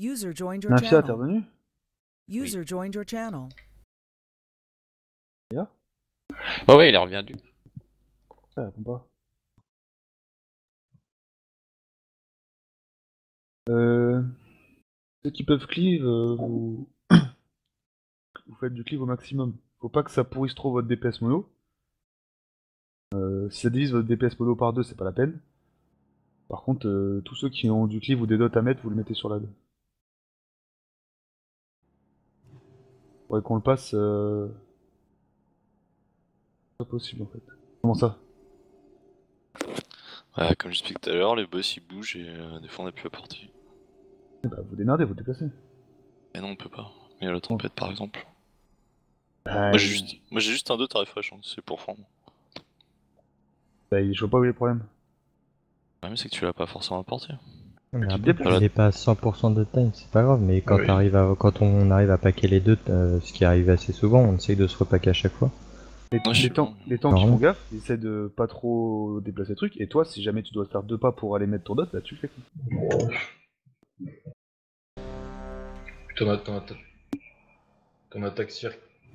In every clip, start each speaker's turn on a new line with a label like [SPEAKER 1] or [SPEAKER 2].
[SPEAKER 1] User joined your
[SPEAKER 2] Mafia, t'es
[SPEAKER 1] channel.
[SPEAKER 2] revenu?
[SPEAKER 1] User joined your channel.
[SPEAKER 2] Yeah.
[SPEAKER 3] Oh ouais, il est revenu.
[SPEAKER 2] Ça répond pas. Ceux qui peuvent cleave, vous faites du cleave au maximum. Faut pas que ça pourrisse trop votre DPS mono. Si ça divise votre DPS mono par 2, c'est pas la peine. Par contre, tous ceux qui ont du cleave ou des dots à mettre, vous le mettez sur la 2. Faudrait qu'on le passe. Pas possible en fait. Comment ça?
[SPEAKER 3] Ouais, comme j'expliquais tout à l'heure, les boss ils bougent et des fois on a plus à porter.
[SPEAKER 2] Eh bah, vous démerdez, vous déplacez.
[SPEAKER 3] Mais non, on peut pas. Mais la tempête par exemple.
[SPEAKER 2] Bah,
[SPEAKER 3] Moi j'ai juste un 2 à refresh, hein, c'est pour prendre.
[SPEAKER 2] bah, je vois pas où est le problème.
[SPEAKER 3] Le problème c'est que tu l'as pas forcément à porter.
[SPEAKER 4] Mais
[SPEAKER 2] Tu te
[SPEAKER 4] après,
[SPEAKER 2] déplaces.
[SPEAKER 4] il est pas à 100% de time, c'est pas grave, mais quand,
[SPEAKER 3] Oui.
[SPEAKER 4] quand on arrive à packer les deux, ce qui arrive assez souvent, on essaye de se repacker à chaque fois.
[SPEAKER 3] je sais pas.
[SPEAKER 2] Les tanks qui font gaffe, ils essaient de pas trop déplacer le truc, et toi, si jamais tu dois faire 2 pas pour aller mettre ton dot, là tu le fais.
[SPEAKER 5] Ton attaque cirque.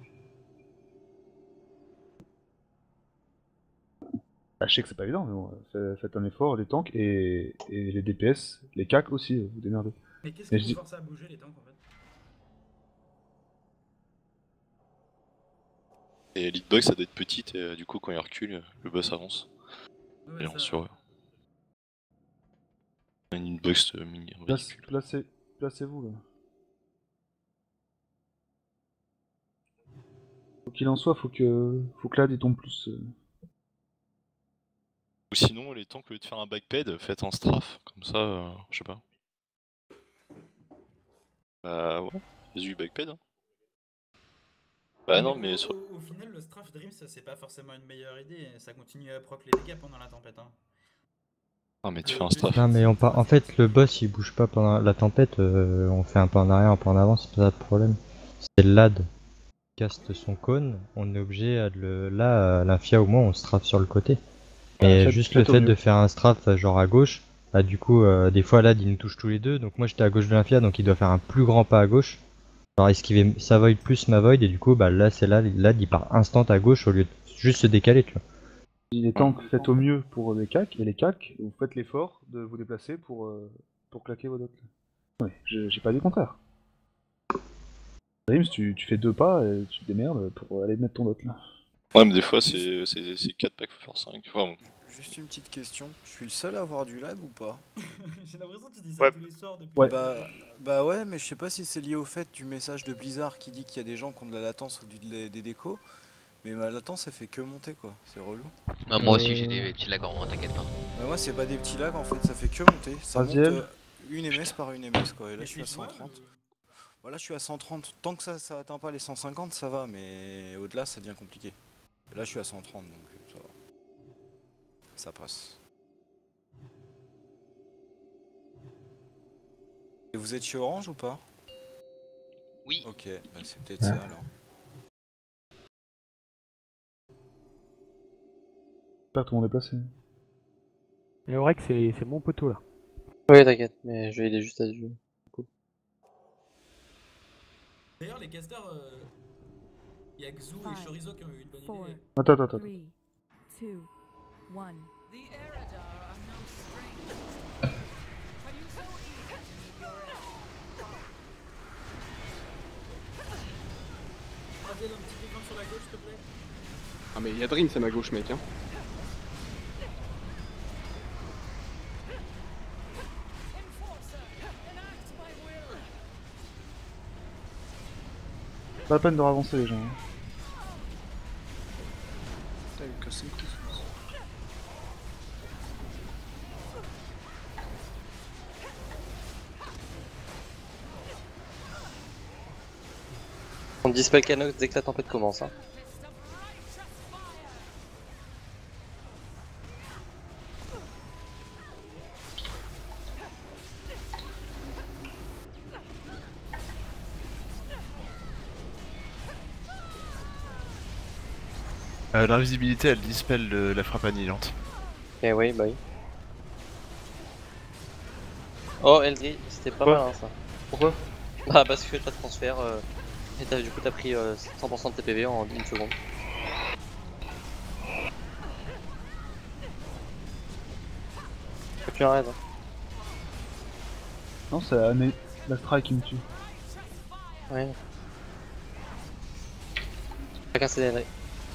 [SPEAKER 2] Bah, je sais que c'est pas évident, mais bon, faites un effort, les tanks et les DPS, les CAC aussi, vous démerdez.
[SPEAKER 6] Mais qu'est-ce
[SPEAKER 2] Mais
[SPEAKER 6] qui
[SPEAKER 2] je
[SPEAKER 6] vous
[SPEAKER 2] dis-
[SPEAKER 6] force à bouger les tanks en fait?
[SPEAKER 3] Et l'hitbox ça doit être petite et du coup quand il recule, le boss avance.
[SPEAKER 6] Ouais,
[SPEAKER 3] Et
[SPEAKER 6] ça-
[SPEAKER 3] on sur eux. Une hitbox mini ridicule.
[SPEAKER 2] Placez-vous là. Faut qu'il en soit, faut que l'AD il tombe plus.
[SPEAKER 3] Ou sinon, les tanks, au lieu de faire un backped, faites un strafe, comme ça, je sais pas. Bah ouais, vas-y, backped. Hein. Bah non, mais sur...
[SPEAKER 6] au final, le Strafe Dream, ça c'est pas forcément une meilleure idée. Ça continue à proc les dégâts pendant la tempête. Hein.
[SPEAKER 3] Ah, mais tu fais un strafe.
[SPEAKER 4] Non, mais en fait, le boss il bouge pas pendant la tempête, on fait un pas en arrière, un pas en avant, c'est pas ça le problème. C'est le lad qui caste son cône, on est obligé à là, l'infia au moins on strafe sur le côté. Et juste le fait de faire un strafe genre à gauche, bah du coup, des fois lad il nous touche tous les deux, donc moi j'étais à gauche de l'infia, donc il doit faire un plus grand pas à gauche. Alors esquiver sa void plus ma void, et du coup, bah là c'est lad il part instant à gauche au lieu de juste se décaler, tu vois.
[SPEAKER 2] Les tanks, faites au mieux pour les CAC, et les CAC, vous faites l'effort de vous déplacer pour claquer vos dots. Ouais, j'ai pas dit le contraire. Dreams, tu fais 2 pas et tu te démerdes pour aller mettre ton dot là.
[SPEAKER 3] Ouais, mais des fois, c'est 4 packs, faut faire 5. Enfin, bon.
[SPEAKER 7] Juste une petite question, je suis le seul à avoir du lag ou pas?
[SPEAKER 6] J'ai l'impression que tu dis ça tous les soirs depuis.
[SPEAKER 2] Ouais.
[SPEAKER 7] Bah ouais, mais je sais pas si c'est lié au fait du message de Blizzard qui dit qu'il y a des gens qui ont de la latence ou des décos, mais ma latence elle fait que monter quoi, c'est relou.
[SPEAKER 8] Bah, moi aussi j'ai des petits lags en moins, t'inquiète pas.
[SPEAKER 7] Bah moi c'est pas des petits lags en fait, ça fait que monter, ça monte une MS par une MS quoi, et là je suis à 130. Voilà, je suis à 130, tant que ça atteint pas les 150 ça va, mais au-delà ça devient compliqué. Et là je suis à 130 donc ça va. Ça passe. Et vous êtes chez Orange ou pas?
[SPEAKER 8] Oui.
[SPEAKER 7] Ok, bah c'est peut-être ça alors.
[SPEAKER 2] J'espère que tout le monde est placé.
[SPEAKER 9] Et Aurek, c'est mon poteau là.
[SPEAKER 10] Oui, t'inquiète, mais je vais aider juste à Dieu. Cool.
[SPEAKER 6] D'ailleurs, les casters, il y a Xu et Chorizo qui ont eu une bonne idée.
[SPEAKER 2] Attends.
[SPEAKER 1] 3, 2, 1.
[SPEAKER 6] Raviel, un petit peu sur la gauche, s'il te plaît.
[SPEAKER 11] Ah mais y'a Dream, c'est ma gauche mec hein.
[SPEAKER 2] Pas la peine de ravancer les gens.
[SPEAKER 11] Putain, il me casse les couilles.
[SPEAKER 10] On dispel Canox dès que la tempête commence. Hein.
[SPEAKER 12] L'invisibilité elle dispelle la frappe annihilante.
[SPEAKER 10] Eh oui. Oh Eldri, c'était pas mal hein, ça.
[SPEAKER 2] Pourquoi?
[SPEAKER 10] Bah parce que t'as transfert et du coup t'as pris 100% de tes PV en 1 seconde. T'as plus un raid. Hein.
[SPEAKER 2] Non, c'est l'Astra qui me tue.
[SPEAKER 10] Ouais. Chacun ses délais.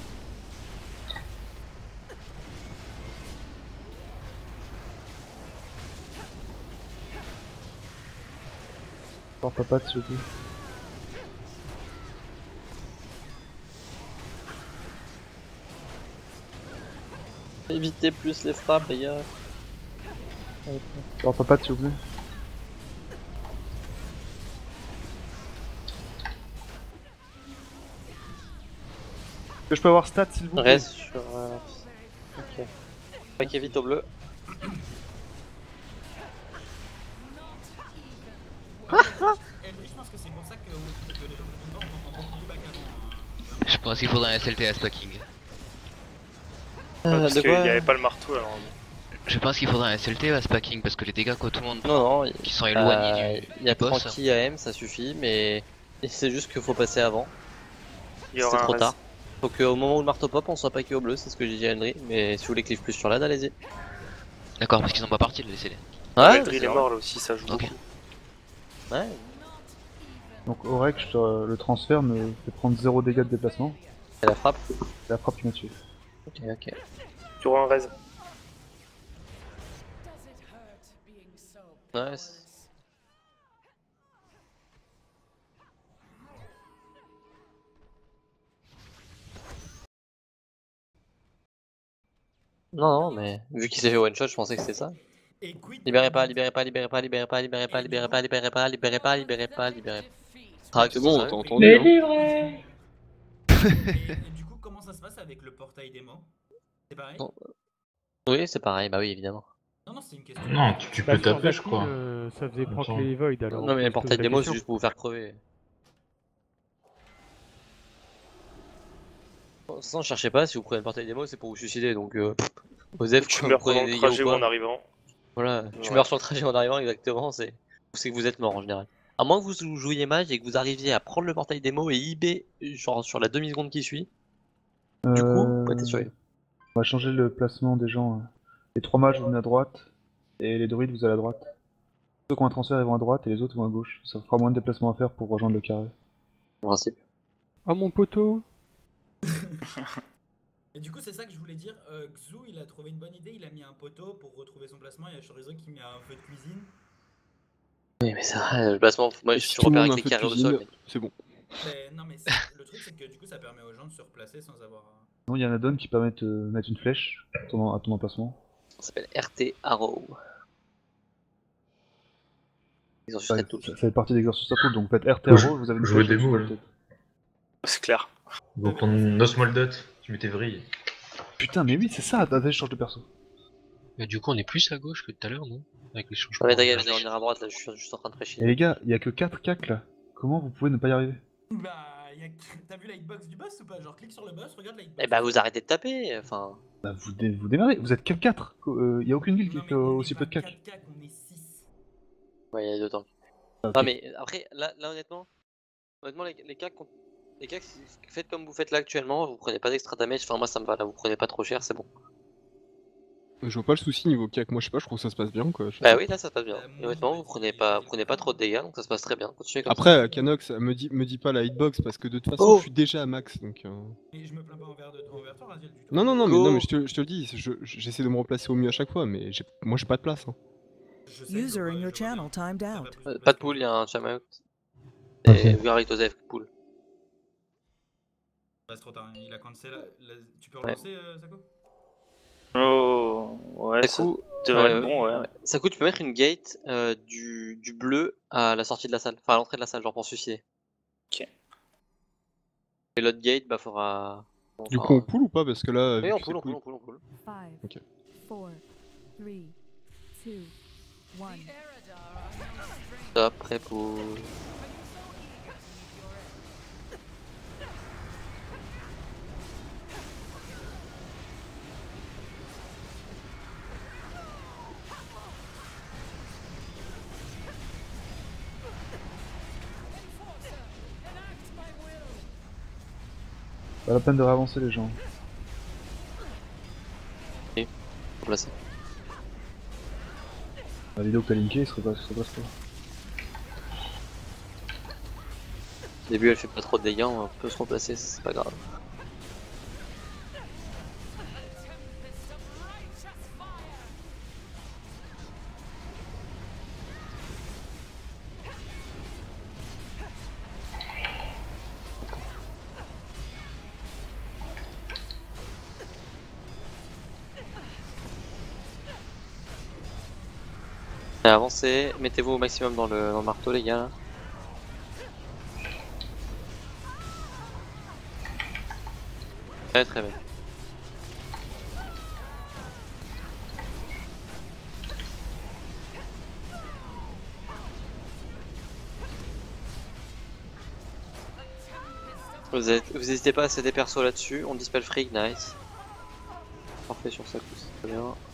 [SPEAKER 2] Bon, papa, s'il vous plaît.
[SPEAKER 10] Évitez plus les frappes, les gars.
[SPEAKER 2] Bon, papa, s'il vous plaît. Est-ce que je peux avoir stats, s'il vous plaît?
[SPEAKER 10] Reste sur. Ok. Paquet vite au bleu.
[SPEAKER 6] Je pense que c'est pour ça que les gens de combat ont beaucoup plus back avant.
[SPEAKER 8] Je pense qu'il faudrait un SLT à Spacking.
[SPEAKER 13] Parce qu'il n'y avait pas le marteau alors.
[SPEAKER 8] Je pense qu'il faudrait un SLT à Spacking parce que les dégâts que tout le monde
[SPEAKER 10] Non, non,
[SPEAKER 8] qui sont éloignés
[SPEAKER 10] il y a
[SPEAKER 8] du boss.
[SPEAKER 10] Franky AM, ça suffit, mais c'est juste qu'il faut passer avant.
[SPEAKER 13] Il y
[SPEAKER 10] C'est
[SPEAKER 13] aura
[SPEAKER 10] trop
[SPEAKER 13] un
[SPEAKER 10] tard. Faut qu'au moment où le marteau pop, on soit paqué au bleu, c'est ce que j'ai dit à Henry. Mais si vous voulez cliff plus sur l'ad, allez-y.
[SPEAKER 8] D'accord, parce qu'ils ont pas parti de laisser.
[SPEAKER 10] Ouais,
[SPEAKER 13] le drill est mort là aussi, ça joue beaucoup.
[SPEAKER 10] Ouais.
[SPEAKER 2] Donc, Aurek, le transfert me fait prendre 0 dégâts de déplacement.
[SPEAKER 10] C'est la frappe.
[SPEAKER 2] C'est la frappe qui m'a tué.
[SPEAKER 10] Ok, ok.
[SPEAKER 13] Tu auras un raise.
[SPEAKER 10] Nice. Non, mais vu qu'il s'est fait one shot, je pensais que c'était ça. Libérez pas, libérez pas, libérez pas, libérez pas, libérez pas, libérez pas, libérez pas, libérez pas, libérez pas, libérez pas.
[SPEAKER 11] C'est bon, t'as entendu.
[SPEAKER 10] Mais
[SPEAKER 11] hein.
[SPEAKER 10] livré.
[SPEAKER 6] Et du coup, comment ça se passe avec le portail démo? C'est pareil?
[SPEAKER 10] Oui, c'est pareil, bah oui, évidemment.
[SPEAKER 6] Non, c'est une question.
[SPEAKER 12] Non, tu peux taper, je crois.
[SPEAKER 9] Ça faisait proc
[SPEAKER 12] Attends.
[SPEAKER 9] les Void alors.
[SPEAKER 10] Non, mais le
[SPEAKER 9] on se
[SPEAKER 10] portail
[SPEAKER 9] pose la
[SPEAKER 10] démo, c'est
[SPEAKER 9] question.
[SPEAKER 10] juste pour vous faire crever. De toute façon, cherchez pas, si vous prenez le portail démo, c'est pour vous suicider, donc Osef,
[SPEAKER 13] Tu
[SPEAKER 10] vous
[SPEAKER 13] meurs
[SPEAKER 10] prenez
[SPEAKER 13] pendant
[SPEAKER 10] des
[SPEAKER 13] le
[SPEAKER 10] dégâts
[SPEAKER 13] trajet
[SPEAKER 10] ou
[SPEAKER 13] ou
[SPEAKER 10] pas.
[SPEAKER 13] en arrivant.
[SPEAKER 10] Voilà, tu
[SPEAKER 13] Ouais.
[SPEAKER 10] meurs sur le trajet en arrivant, exactement, c'est que vous êtes mort en général. À moins que vous jouiez mage et que vous arriviez à prendre le portail démo et IB genre sur la demi-seconde qui suit, du coup, vous pouvez être sûr.
[SPEAKER 2] On va changer le placement des gens. Les 3 mages, vous venez à droite, et les druides, vous allez à droite. Ceux qui ont un transfert, ils vont à droite, et les autres vont à gauche. Ça fera moins de déplacements à faire pour rejoindre le carré.
[SPEAKER 10] En principe.
[SPEAKER 9] Oh mon poteau.
[SPEAKER 6] Et du coup, c'est ça que je voulais dire. Xu, il a trouvé une bonne idée. Il a mis un poteau pour retrouver son placement. Il y a Chorizo qui met un feu de cuisine.
[SPEAKER 10] Oui, mais ça, le placement, moi je
[SPEAKER 11] Si
[SPEAKER 10] suis
[SPEAKER 11] tout le
[SPEAKER 10] repéré
[SPEAKER 11] monde
[SPEAKER 10] avec
[SPEAKER 11] a
[SPEAKER 10] les
[SPEAKER 11] un feu de
[SPEAKER 10] carrés au sol.
[SPEAKER 11] cuisine, c'est bon.
[SPEAKER 6] Mais non, mais le truc, c'est que du coup, ça permet aux gens de se replacer sans avoir.
[SPEAKER 2] Non, il y a un add-on qui permet de mettre une flèche à ton emplacement.
[SPEAKER 10] Ça s'appelle RT Arrow. Ils ont sur
[SPEAKER 2] Ouais,
[SPEAKER 10] cette touche.
[SPEAKER 2] ça fait partie d'exercice à tout, donc faites RT Arrow, vous avez une
[SPEAKER 12] Jouer
[SPEAKER 2] flèche.
[SPEAKER 12] des mots,
[SPEAKER 2] dessus,
[SPEAKER 12] là.
[SPEAKER 2] peut-être.
[SPEAKER 13] C'est clair.
[SPEAKER 12] Dans ton No Small Dot, tu mets tes vrilles.
[SPEAKER 2] Putain, mais oui, c'est ça, attends, je change de perso.
[SPEAKER 14] Mais du coup, on est plus à gauche que tout à l'heure, non? Avec les changements.
[SPEAKER 10] Ouais, mais t'inquiète, on ira à droite là, je suis juste en train de
[SPEAKER 2] Et
[SPEAKER 10] fraîchir.
[SPEAKER 2] les gars, il y a que 4 cacs là. Comment vous pouvez ne pas y arriver?
[SPEAKER 6] Bah, t'as vu la hitbox du boss ou pas? Genre, clique sur le boss, regarde la hitbox.
[SPEAKER 10] Eh bah, vous arrêtez de taper, enfin.
[SPEAKER 2] Bah, vous démarrez, vous êtes que 4. Il y a aucune guilde qui fait aussi peu de cacs.
[SPEAKER 6] On est 6.
[SPEAKER 10] Ouais, il y a 2 temps.
[SPEAKER 2] Ok.
[SPEAKER 10] Non, mais après, là honnêtement, les cacs, faites comme vous faites là actuellement, vous prenez pas d'extra damage, enfin, moi ça me va là, vous prenez pas trop cher, c'est bon.
[SPEAKER 11] Je vois pas le souci niveau cac, moi je sais pas, je trouve que ça se passe bien quoi.
[SPEAKER 10] Bah oui, là ça se passe bien. Et honnêtement, vous prenez pas trop de dégâts, donc ça se passe très bien. Continuez comme ça.
[SPEAKER 11] Après, Canox, me dis pas la hitbox parce que de toute façon
[SPEAKER 10] Oh
[SPEAKER 11] je suis déjà à max donc.
[SPEAKER 6] Et je me plains pas envers toi, Raziel, du tout.
[SPEAKER 11] Non,
[SPEAKER 10] Go.
[SPEAKER 11] non, mais je te le dis, j'essaie de me replacer au mieux à chaque fois, mais moi j'ai pas de place. Hein.
[SPEAKER 1] User in your channel timed out.
[SPEAKER 10] Pas de pool, il y a un cham out.
[SPEAKER 4] Ok.
[SPEAKER 10] Et vous avec Osef, pool.
[SPEAKER 6] Reste trop tard, il a cancel. Tu peux relancer, Sako?
[SPEAKER 13] Oh, ouais, ça
[SPEAKER 10] Sakou,
[SPEAKER 13] devrait être bon, ouais.
[SPEAKER 10] Sakou, tu peux mettre une gate du bleu à la sortie de la salle, enfin à l'entrée de la salle, genre pour suicider.
[SPEAKER 13] Ok.
[SPEAKER 10] Et l'autre gate, bah faudra.
[SPEAKER 11] Du coup, on pool ou pas? Parce que là.
[SPEAKER 10] Oui,
[SPEAKER 11] vu
[SPEAKER 10] on
[SPEAKER 11] que
[SPEAKER 10] pool,
[SPEAKER 11] c'est
[SPEAKER 10] on pool, on pool.
[SPEAKER 1] 5,
[SPEAKER 11] Ok.
[SPEAKER 1] 4, 3, 2, 1.
[SPEAKER 10] Stop, prêt pour.
[SPEAKER 2] Pas la peine de réavancer les gens.
[SPEAKER 10] Ok, replacer.
[SPEAKER 2] La vidéo que t'as linké, il se repasse pas.
[SPEAKER 10] Au début elle fait pas trop de dégâts, on peut se remplacer, c'est pas grave. Avancez, mettez-vous au maximum dans le marteau les gars. Là. Très bien. Vous n'hésitez pas à céder perso là-dessus, on dispel freak, nice. Parfait sur sa couche, c'est très bien.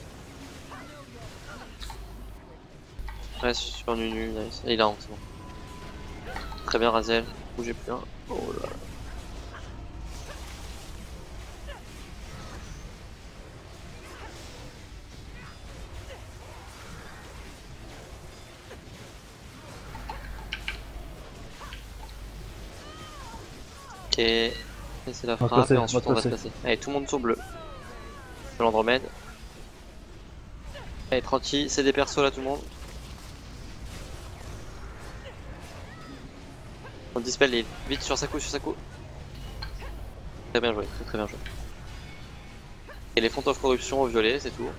[SPEAKER 10] Reste sur Nunu, nice. Et il a honte, c'est bon. Très bien Razel, bougez plus. Hein. Oh là là. Ok, c'est la frappe et ensuite on va se passer. Allez, tout le monde sur bleu. De l'Andromède. Allez, tranquille, c'est des persos là tout le monde. On dispel les vite sur sa couche, Très bien joué, très bien joué. Et les fontes of corruption au violet, c'est tout.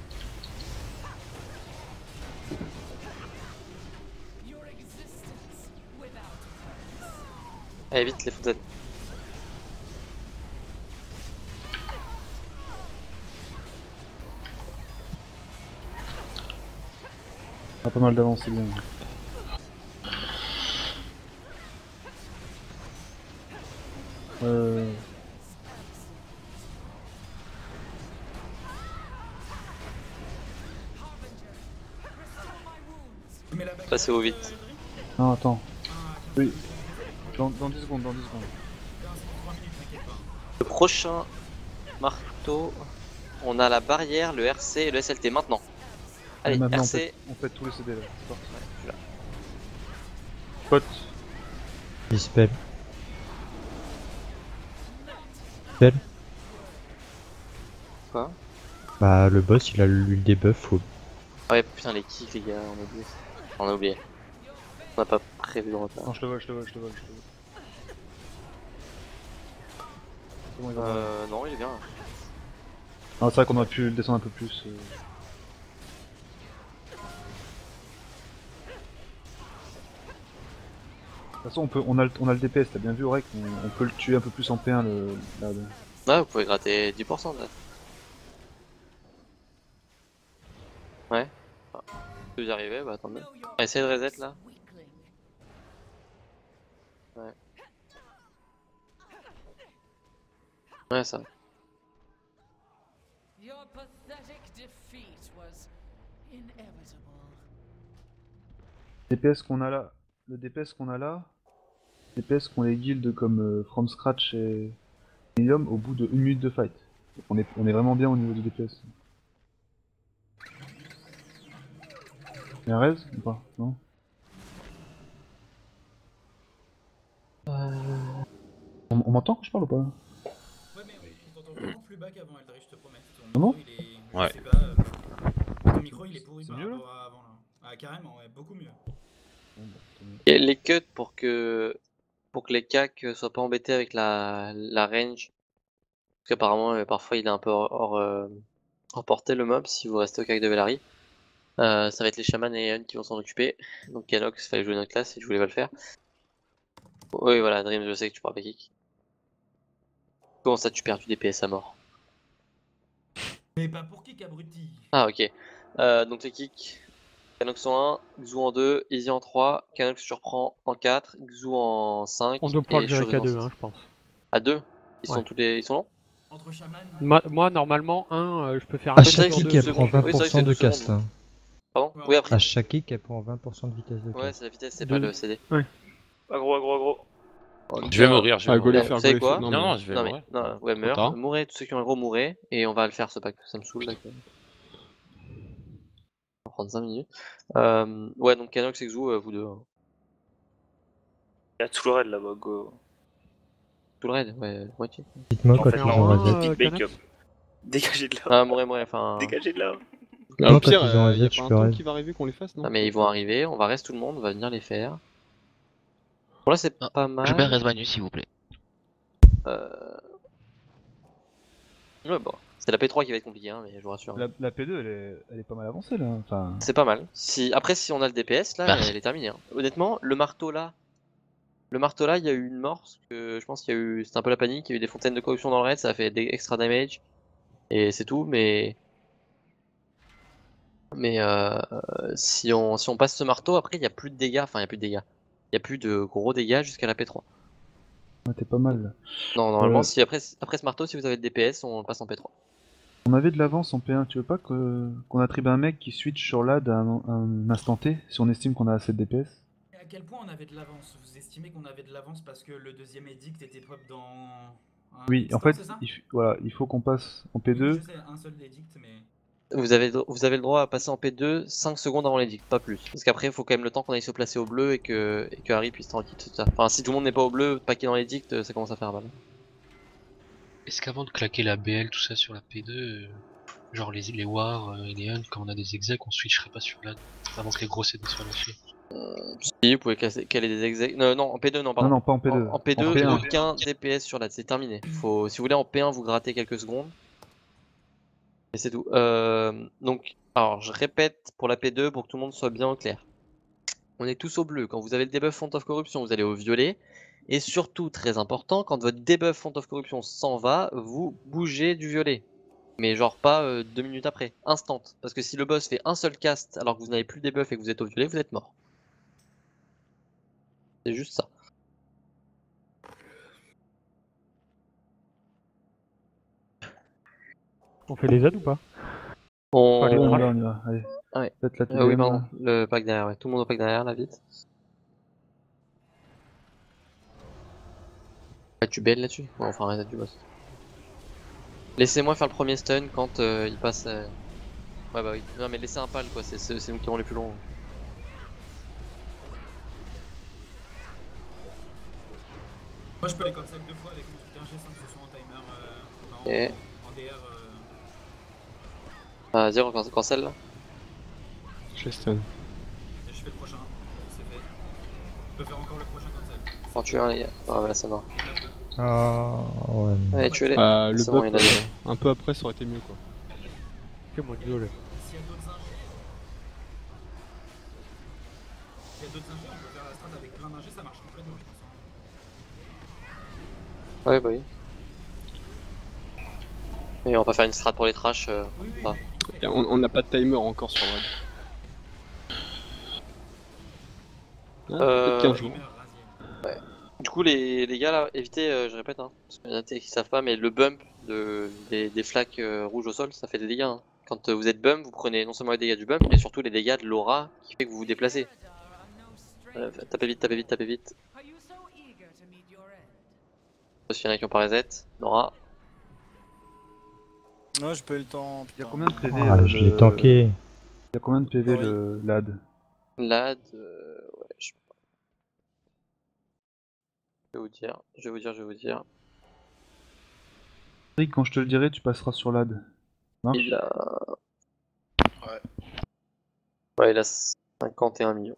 [SPEAKER 10] Allez vite les fontaines.
[SPEAKER 2] Ah, pas mal d'avance, c'est bien.
[SPEAKER 10] Passez au vite.
[SPEAKER 2] Non, attends. Oui. Dans 10 secondes,
[SPEAKER 10] Le prochain marteau, on a la barrière, le RC et le SLT maintenant. Allez,
[SPEAKER 2] maintenant,
[SPEAKER 10] RC.
[SPEAKER 2] on fait tous les CD là, c'est parti.
[SPEAKER 10] Ouais, là.
[SPEAKER 2] Pote.
[SPEAKER 4] Dispel. Dispel.
[SPEAKER 10] Quoi?
[SPEAKER 4] Bah le boss il a lu le debuff faut...
[SPEAKER 10] Ah ouais putain les kicks les gars, on a oublié. On n'a pas prévu de retard.
[SPEAKER 2] Non je le vois.
[SPEAKER 10] Non il est bien.
[SPEAKER 2] Ah, c'est vrai qu'on aurait pu le descendre un peu plus. De toute façon, on a le DPS, t'as bien vu, Aurek, on peut le tuer un peu plus en P1 là.
[SPEAKER 10] Ouais, vous pouvez gratter 10% là. Ouais. Enfin, si vous y arrivez, bah attendez. Essayez de reset là. Ouais. Ouais, ça.
[SPEAKER 2] DPS qu'on a là, le DPS qu'on ont les guildes comme From Scratch et Millennium au bout de 1 minute de fight. Donc on est vraiment bien au niveau du DPS. Y'a un raise ou pas? Non? On m'entend quand je parle ou pas?
[SPEAKER 6] Ouais mais on t'entend vraiment plus bas qu'avant Eldritch, je te promets.
[SPEAKER 2] Non?
[SPEAKER 3] Ouais.
[SPEAKER 6] Ton micro il est pourri par rapport à avant là. Ah carrément, ouais, beaucoup mieux.
[SPEAKER 10] Et les cuts pour que les cacs soient pas embêtés avec la range. Parce qu'apparemment parfois il est un peu hors portée le mob si vous restez au cac de Velari. Ça va être les chamans et Eon qui vont s'en occuper. Donc Canox, fallait jouer notre classe si je voulais pas le faire. Oui voilà, Dream, je sais que tu pourras pas kick. Comment ça tu perds du DPS à mort?
[SPEAKER 6] Mais pas pour kick abruti.
[SPEAKER 10] Ah ok. Donc les kicks. Canox en 1, Xu en 2, Easy en 3, Canox surprend en 4, Xu en 5.
[SPEAKER 9] On doit pouvoir
[SPEAKER 10] et
[SPEAKER 9] le gérer
[SPEAKER 10] Shuriken
[SPEAKER 9] qu'à
[SPEAKER 10] en
[SPEAKER 9] 2,
[SPEAKER 10] 6.
[SPEAKER 9] hein, je pense.
[SPEAKER 10] À 2? Ils sont longs?
[SPEAKER 6] Entre chamans.
[SPEAKER 9] Moi, normalement, je peux faire
[SPEAKER 4] À
[SPEAKER 9] un
[SPEAKER 4] chaque
[SPEAKER 9] tour
[SPEAKER 4] kick
[SPEAKER 9] de
[SPEAKER 4] elle prend 20% de cast. Hein.
[SPEAKER 10] Pardon? Oui après.
[SPEAKER 4] À chaque kick elle prend 20% de vitesse de cast.
[SPEAKER 10] Ouais c'est la vitesse, c'est pas le CD.
[SPEAKER 9] Ouais.
[SPEAKER 13] Aggro.
[SPEAKER 3] Je vais mourir, je vais mourir.
[SPEAKER 10] Vous savez quoi?
[SPEAKER 3] Non, je vais
[SPEAKER 10] non,
[SPEAKER 3] mourir.
[SPEAKER 10] mais, non, ouais, mourrez, tous ceux qui ont héros, mourrez, et on va le faire ce pack, ça me saoule là. On va prendre 5 minutes. Ouais, donc Canox et Xu, vous deux.
[SPEAKER 13] Il y a tout le raid là-bas, go.
[SPEAKER 10] Tout le raid, ouais, moitié.
[SPEAKER 4] Dites-moi
[SPEAKER 13] En
[SPEAKER 4] quand
[SPEAKER 13] fait,
[SPEAKER 4] ils ont
[SPEAKER 13] non,
[SPEAKER 4] reset.
[SPEAKER 13] big up. Dégagez de là.
[SPEAKER 10] Ah, mourrez, enfin.
[SPEAKER 13] Dégagez de là.
[SPEAKER 11] Au pire,
[SPEAKER 4] quand ils ont
[SPEAKER 11] y a
[SPEAKER 4] reset,
[SPEAKER 11] pas
[SPEAKER 4] je
[SPEAKER 11] un
[SPEAKER 4] peux
[SPEAKER 11] temps
[SPEAKER 4] raid.
[SPEAKER 11] qui va arriver qu'on les fasse, non?
[SPEAKER 10] Ah, mais ils vont arriver, on va reste tout le monde, on va venir les faire. Bon, là, c'est pas mal.
[SPEAKER 8] Je perds Resmanu s'il vous plaît.
[SPEAKER 10] Ouais, bon. C'est la P3 qui va être compliquée, hein, mais je vous rassure.
[SPEAKER 2] La P2, elle est pas mal avancée là. Enfin...
[SPEAKER 10] C'est pas mal. Après, si on a le DPS, là,
[SPEAKER 8] Merci.
[SPEAKER 10] elle est terminée. Hein. Honnêtement, le marteau là, il y a eu une mort, parce que je pense qu'il y a eu, c'était un peu la panique, il y a eu des fontaines de corruption dans le raid, ça a fait des extra damage, et c'est tout, mais si on passe ce marteau, après, il n'y a plus de dégâts, enfin, il n'y a plus de dégâts. Il n'y a plus de gros dégâts jusqu'à la P3.
[SPEAKER 2] Ouais, t'es pas mal là.
[SPEAKER 10] Non, normalement, si après ce marteau, si vous avez le DPS, on passe en P3.
[SPEAKER 2] On avait de l'avance en P1, tu veux pas qu'on attribue un mec qui switch sur l'AD à un instant T, si on estime qu'on a assez de DPS?
[SPEAKER 6] Et à quel point on avait de l'avance? Vous estimez qu'on avait de l'avance parce que le deuxième édict était pop dans...
[SPEAKER 2] Oui, en fait, voilà, il faut qu'on passe en P2.
[SPEAKER 6] Je sais, un seul édict, mais...
[SPEAKER 10] Vous avez le droit à passer en P2 5 secondes avant l'édict, pas plus. Parce qu'après, il faut quand même le temps qu'on aille se placer au bleu et que Harry puisse tranquille tout ça. Enfin, si tout le monde n'est pas au bleu, paquet dans l'édict, ça commence à faire mal.
[SPEAKER 14] Est-ce qu'avant de claquer la BL, tout ça sur la P2, genre les War et les Hunt, quand on a des execs, on switcherait pas sur la avant que les grosses aides soient lâchées?
[SPEAKER 10] Si, vous pouvez caler des execs. Non, en P2, non, pardon.
[SPEAKER 2] Non, pas en P2.
[SPEAKER 10] En P2,
[SPEAKER 2] En P1.
[SPEAKER 10] aucun DPS sur l'AD, c'est terminé. Si vous voulez, en P1, vous grattez quelques secondes. Et c'est tout. Donc, alors, je répète pour la P2 pour que tout le monde soit bien au clair. On est tous au bleu. Quand vous avez le debuff Font of Corruption, vous allez au violet. Et surtout, très important, quand votre debuff Font of Corruption s'en va, vous bougez du violet. Mais genre pas 2 minutes après, instant. Parce que si le boss fait un seul cast alors que vous n'avez plus de debuff et que vous êtes au violet, vous êtes mort. C'est juste ça.
[SPEAKER 9] On fait les aides ou pas?
[SPEAKER 10] On
[SPEAKER 2] y va, allez.
[SPEAKER 10] Ouais.
[SPEAKER 2] Faites la
[SPEAKER 10] Oui,
[SPEAKER 2] TDM,
[SPEAKER 10] pardon,
[SPEAKER 2] là.
[SPEAKER 10] le pack derrière, ouais. Tout le monde au pack derrière, là, vite. Ouais, tu bailes là-dessus? Ouais, enfin, reset du boss. Laissez-moi faire le premier stun quand il passe. Ouais, bah oui. Non, mais laissez un pal, quoi. C'est nous qui aurons les plus longs.
[SPEAKER 6] Moi je peux les cancel 2 fois avec mon truc G5 que ce soit en timer en DR.
[SPEAKER 10] Vas-y, cancel là.
[SPEAKER 11] Je stun.
[SPEAKER 6] Et je fais le prochain, c'est fait. Je peux faire encore le prochain cancel.
[SPEAKER 10] Prends tuer un, les gars. Ah, voilà, c'est mort.
[SPEAKER 4] Ah, ouais.
[SPEAKER 10] Allez, tuez-les.
[SPEAKER 11] Le
[SPEAKER 10] C'est bon, il y en a
[SPEAKER 11] buff, un peu après, ça aurait été mieux, quoi.
[SPEAKER 9] Que moi, désolé.
[SPEAKER 6] S'il y a d'autres ingés, on peut faire la strat avec plein d'ingés, ça marche complètement, je pense.
[SPEAKER 10] Ouais, bah oui. Et on va pas faire une strat pour les trash. Pas.
[SPEAKER 11] Et on n'a pas de timer encore sur le peut-être 15 jours.
[SPEAKER 10] Ouais. Du coup, les gars là, évitez, je répète, hein, parce qu'il y en a qui savent pas, mais le bump des flaques rouges au sol, ça fait des dégâts. Hein. Quand vous êtes bump, vous prenez non seulement les dégâts du bump, mais surtout les dégâts de l'aura qui fait que vous vous déplacez. Tapez vite, tapez vite, tapez vite. Il y en a qui ont pas reset. Nora.
[SPEAKER 7] Non, j'ai pas eu le temps.
[SPEAKER 2] Il y a combien de PV
[SPEAKER 4] Je l'ai tanké.
[SPEAKER 2] Il y a combien de PV le LAD?
[SPEAKER 10] LAD, ouais, je vais vous dire.
[SPEAKER 2] Rick, quand je te le dirai, tu passeras sur LAD. Marche?
[SPEAKER 10] Il a... Ouais, il a 51 millions.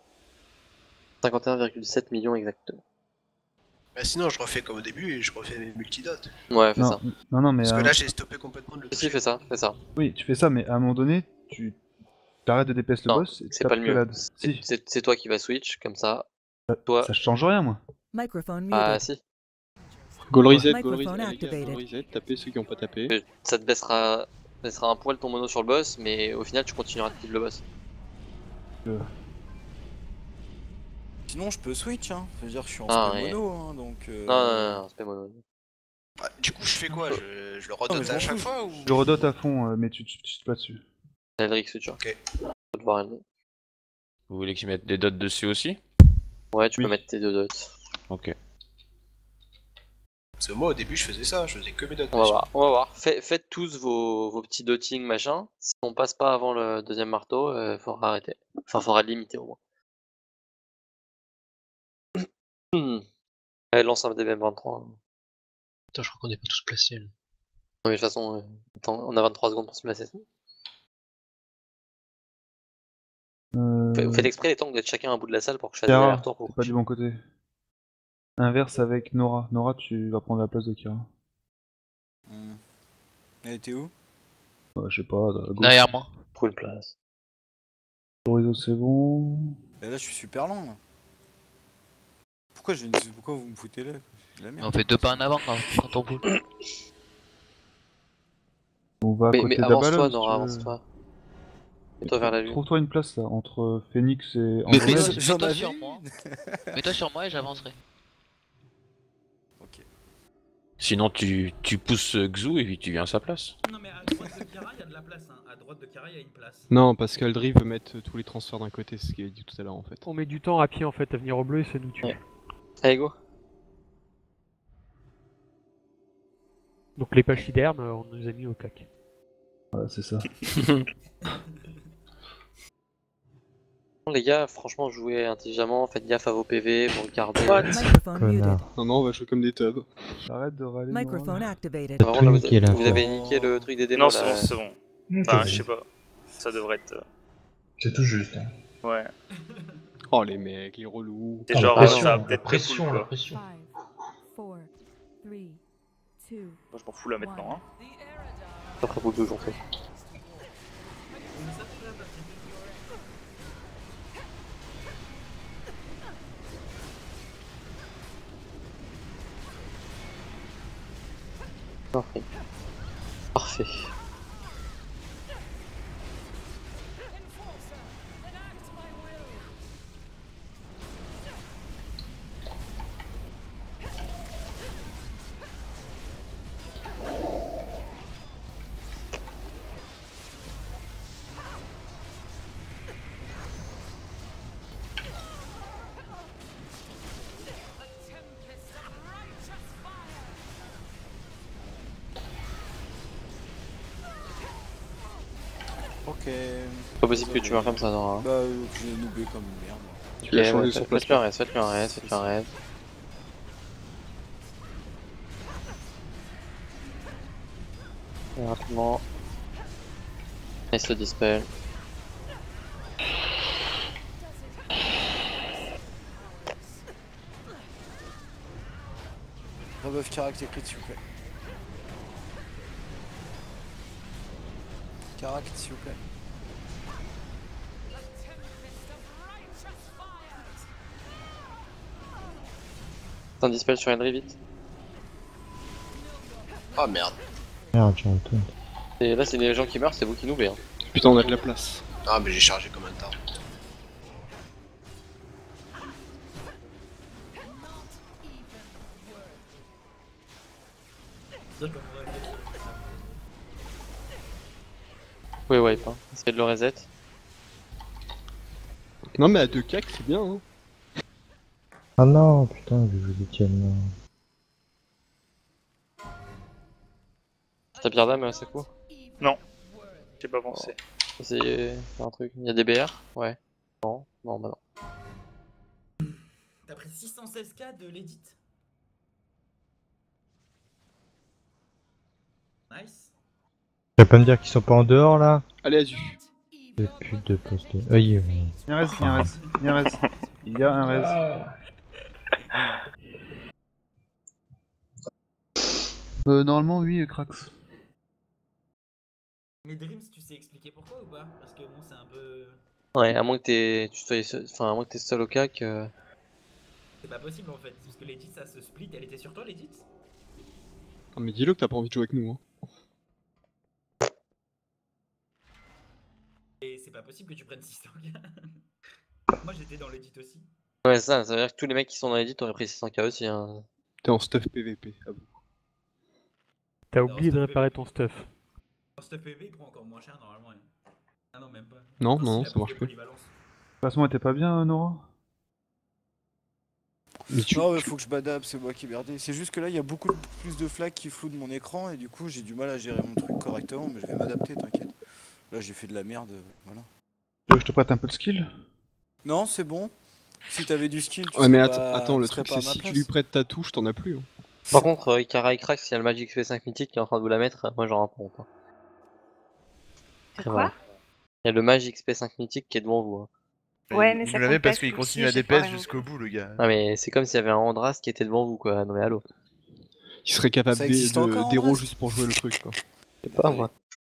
[SPEAKER 10] 51,7 millions exactement.
[SPEAKER 15] Bah sinon je refais comme au début et je refais mes multidots.
[SPEAKER 10] Ouais, fais ça.
[SPEAKER 2] Non, mais...
[SPEAKER 15] Parce que là j'ai stoppé complètement de le toucher.
[SPEAKER 10] Si, fais ça.
[SPEAKER 2] Oui, tu fais ça, mais à un moment donné, tu t'arrêtes de DPS le boss et tu
[SPEAKER 10] c'est pas le mieux.
[SPEAKER 2] LAD.
[SPEAKER 10] C'est toi qui vas switch, comme ça.
[SPEAKER 2] Toi... Ça change rien, moi.
[SPEAKER 1] Microphone muted.
[SPEAKER 10] Ah si.
[SPEAKER 11] Goal reset, tapez ceux qui ont pas tapé.
[SPEAKER 10] Ça te baissera un poil ton mono sur le boss, mais au final tu continueras de kill le boss.
[SPEAKER 7] Sinon je peux switch, hein. Ça veut dire que je suis en spé mono, hein, donc...
[SPEAKER 10] Non, spé mono.
[SPEAKER 15] Ah, du coup je fais quoi? Je le redote à chaque fois ou...
[SPEAKER 2] Je redote à fond, mais tu te pas dessus.
[SPEAKER 10] Elric switch.
[SPEAKER 15] Ok.
[SPEAKER 3] Vous voulez que je mette des dots dessus aussi?
[SPEAKER 10] Ouais, tu peux mettre tes 2 dots.
[SPEAKER 3] Ok.
[SPEAKER 15] Parce que moi au début je faisais ça, je faisais que mes dots.
[SPEAKER 10] On va voir. Faites tous vos petits dotting machin. Si on passe pas avant le deuxième marteau, faudra arrêter. Enfin, faudra limiter au moins. Allez, lance un DBM23.
[SPEAKER 14] Putain, je crois qu'on est pas tous placés là.
[SPEAKER 10] Non, mais de toute façon, attends, on a 23 secondes pour se placer. Vous faites exprès les temps que vous êtes chacun à un bout de la salle pour que je fasse des
[SPEAKER 2] Kira,
[SPEAKER 10] allers-retours pour
[SPEAKER 2] t'es pas du bon côté. Inverse avec Nora. Nora, tu vas prendre la place de Kira.
[SPEAKER 7] Elle était où?
[SPEAKER 2] Je sais pas, à gauche.
[SPEAKER 8] Derrière moi.
[SPEAKER 10] Full place.
[SPEAKER 2] Chorizo, c'est bon.
[SPEAKER 7] Et là, je suis super lent. Là. Pourquoi vous me foutez là? C'est de la merde.
[SPEAKER 8] On fait 2 pas en avant quand on pull.
[SPEAKER 2] On va à côté
[SPEAKER 10] mais avance-toi,
[SPEAKER 2] d'Abalone,
[SPEAKER 10] Nora, avance-toi. Mets-toi vers la lune.
[SPEAKER 2] Trouve-toi une place là, entre Phoenix et
[SPEAKER 8] Mais
[SPEAKER 2] Andromède.
[SPEAKER 8] mets-toi sur moi. Mets-toi sur moi et j'avancerai.
[SPEAKER 7] Ok.
[SPEAKER 16] Sinon tu pousses Xu et puis tu viens à sa place.
[SPEAKER 6] Non mais à droite de Kira, il y a de la place. Hein. À droite de Kira, il y a une place.
[SPEAKER 11] Non, parce qu'Aldry veut mettre tous les transferts d'un côté, c'est ce qu'il a dit tout à l'heure en fait.
[SPEAKER 9] On met du temps à pied en fait à venir au bleu et ça nous tue.
[SPEAKER 10] Ouais. Allez, go.
[SPEAKER 9] Donc les pachydermes, on nous a mis au cac.
[SPEAKER 2] Voilà, c'est ça.
[SPEAKER 10] Les gars, franchement, jouez intelligemment, faites gaffe à vos PV, vous regardez.
[SPEAKER 1] Microphone muted.
[SPEAKER 11] Non, on va jouer comme des tubs.
[SPEAKER 2] Arrête de râler.
[SPEAKER 1] Microphone activated.
[SPEAKER 10] Vraiment, là, vous avez niqué le truc des démos.
[SPEAKER 13] Non,
[SPEAKER 10] là.
[SPEAKER 13] c'est bon. Enfin, je sais pas. Ça devrait être.
[SPEAKER 12] C'est tout juste. Hein.
[SPEAKER 13] Ouais.
[SPEAKER 11] Oh les mecs, les relous.
[SPEAKER 13] C'est genre, ça va peut-être
[SPEAKER 12] pression,
[SPEAKER 13] cool,
[SPEAKER 12] la
[SPEAKER 13] quoi.
[SPEAKER 12] pression.
[SPEAKER 1] 5, 4, 3, 2,
[SPEAKER 13] Moi, je m'en fous là maintenant. Hein.
[SPEAKER 10] Pas très beau de j'en fais. Parfait. Parfait.
[SPEAKER 7] Ok.
[SPEAKER 10] Pas possible que tu meurs comme ça, Nora. Hein.
[SPEAKER 7] Bah, j'ai noobé comme une merde.
[SPEAKER 10] Il a changé son place. Faites-lui un reste, faites-lui un reste, faites-lui un reste. Et rapidement. Nice le dispel.
[SPEAKER 7] Rebuff Karak tes crits s'il vous plaît. Karak s'il vous plaît.
[SPEAKER 10] Un dispel sur Henry vite.
[SPEAKER 15] Oh merde.
[SPEAKER 4] Merde, j'ai un taunt.
[SPEAKER 10] Et là c'est les gens qui meurent, c'est vous qui nous hein.
[SPEAKER 11] Putain, on a de la place.
[SPEAKER 15] Ah, mais j'ai chargé comme un tard.
[SPEAKER 10] Oui, wipe, hein. Essayez de le reset.
[SPEAKER 11] Non, mais à 2 cacs, c'est bien, hein.
[SPEAKER 4] Ah non, putain, je joue du tienne.
[SPEAKER 10] T'as bien dame, Sako?
[SPEAKER 13] Non. J'ai pas pensé.
[SPEAKER 10] Essayez de faire un truc. Il y a des BR? Ouais. Non, non, bah non.
[SPEAKER 6] T'as pris 616k de l'edit. Nice.
[SPEAKER 4] Tu vas pas me dire qu'ils sont pas en dehors là?
[SPEAKER 11] Allez, Azu.
[SPEAKER 4] De pute de poste. Oui, oui.
[SPEAKER 2] Il y a un res, il y a un res, il y a un res. Il y a un res. Normalement, oui, Krax.
[SPEAKER 6] Mais Dreams, tu sais expliquer pourquoi ou pas? Parce que bon, c'est un peu.
[SPEAKER 10] Ouais, à moins que t'es enfin, à moins que t'es seul au cac.
[SPEAKER 6] C'est pas possible en fait, parce que l'edit ça se split. Elle était sur toi l'edit?
[SPEAKER 11] Ah, mais dis-le que t'as pas envie de jouer avec nous, hein.
[SPEAKER 6] Et c'est pas possible que tu prennes 600k. Moi j'étais dans l'edit aussi.
[SPEAKER 10] Ouais, ça veut dire que tous les mecs qui sont dans l'edit auraient pris 600k aussi. Hein.
[SPEAKER 11] T'es en stuff PVP, à vous.
[SPEAKER 9] T'as oublié de réparer ton stuff.
[SPEAKER 6] Ton stuff PV il prend encore moins cher normalement. Ah non, même pas.
[SPEAKER 11] Non,
[SPEAKER 6] Encore
[SPEAKER 11] non,
[SPEAKER 6] s'il a
[SPEAKER 11] ça marche
[SPEAKER 6] de
[SPEAKER 11] plus.
[SPEAKER 6] polyvalence.
[SPEAKER 2] De toute façon, elle était pas bien, Nora?
[SPEAKER 7] Non, mais faut que je m'adapte, c'est moi qui ai merdé. C'est juste que là, il y a beaucoup plus de flags qui flouent de mon écran et du coup, j'ai du mal à gérer mon truc correctement, mais je vais m'adapter, t'inquiète. Là, j'ai fait de la merde, voilà.
[SPEAKER 2] Tu veux que je te prête un peu de skill?
[SPEAKER 7] Non, c'est bon. Si t'avais du skill, tu
[SPEAKER 11] Ouais, mais
[SPEAKER 7] serais pas...
[SPEAKER 11] attends, le
[SPEAKER 7] tu serais
[SPEAKER 11] truc
[SPEAKER 7] pas à
[SPEAKER 11] c'est
[SPEAKER 7] ma
[SPEAKER 11] si tu
[SPEAKER 7] place.
[SPEAKER 11] lui prêtes ta touche, t'en as plus. Hein.
[SPEAKER 10] Par contre, Ikara et Crax, s'il y a le Magic SP5 mythique qui est en train de vous la mettre, moi j'en rapporte pas.
[SPEAKER 17] C'est
[SPEAKER 10] Voilà.
[SPEAKER 17] quoi?
[SPEAKER 10] Il y a le Magic SP5 mythique qui est devant vous. Hein.
[SPEAKER 17] Ouais, mais
[SPEAKER 18] Il
[SPEAKER 17] ça
[SPEAKER 18] nous la met
[SPEAKER 17] compte pas
[SPEAKER 18] parce
[SPEAKER 17] ce
[SPEAKER 18] qu'il
[SPEAKER 17] coup-ci,
[SPEAKER 18] continue à
[SPEAKER 17] j'ai
[SPEAKER 18] DPS
[SPEAKER 17] foiré mon
[SPEAKER 18] jusqu'au
[SPEAKER 17] coup.
[SPEAKER 18] bout, le gars.
[SPEAKER 10] Ah mais c'est comme s'il y avait un Andras qui était devant vous quoi, non mais allô.
[SPEAKER 11] Il serait capable
[SPEAKER 7] Ça existe encore,
[SPEAKER 11] d'héros
[SPEAKER 7] Andras
[SPEAKER 11] juste pour jouer le truc quoi.
[SPEAKER 10] Je sais pas moi.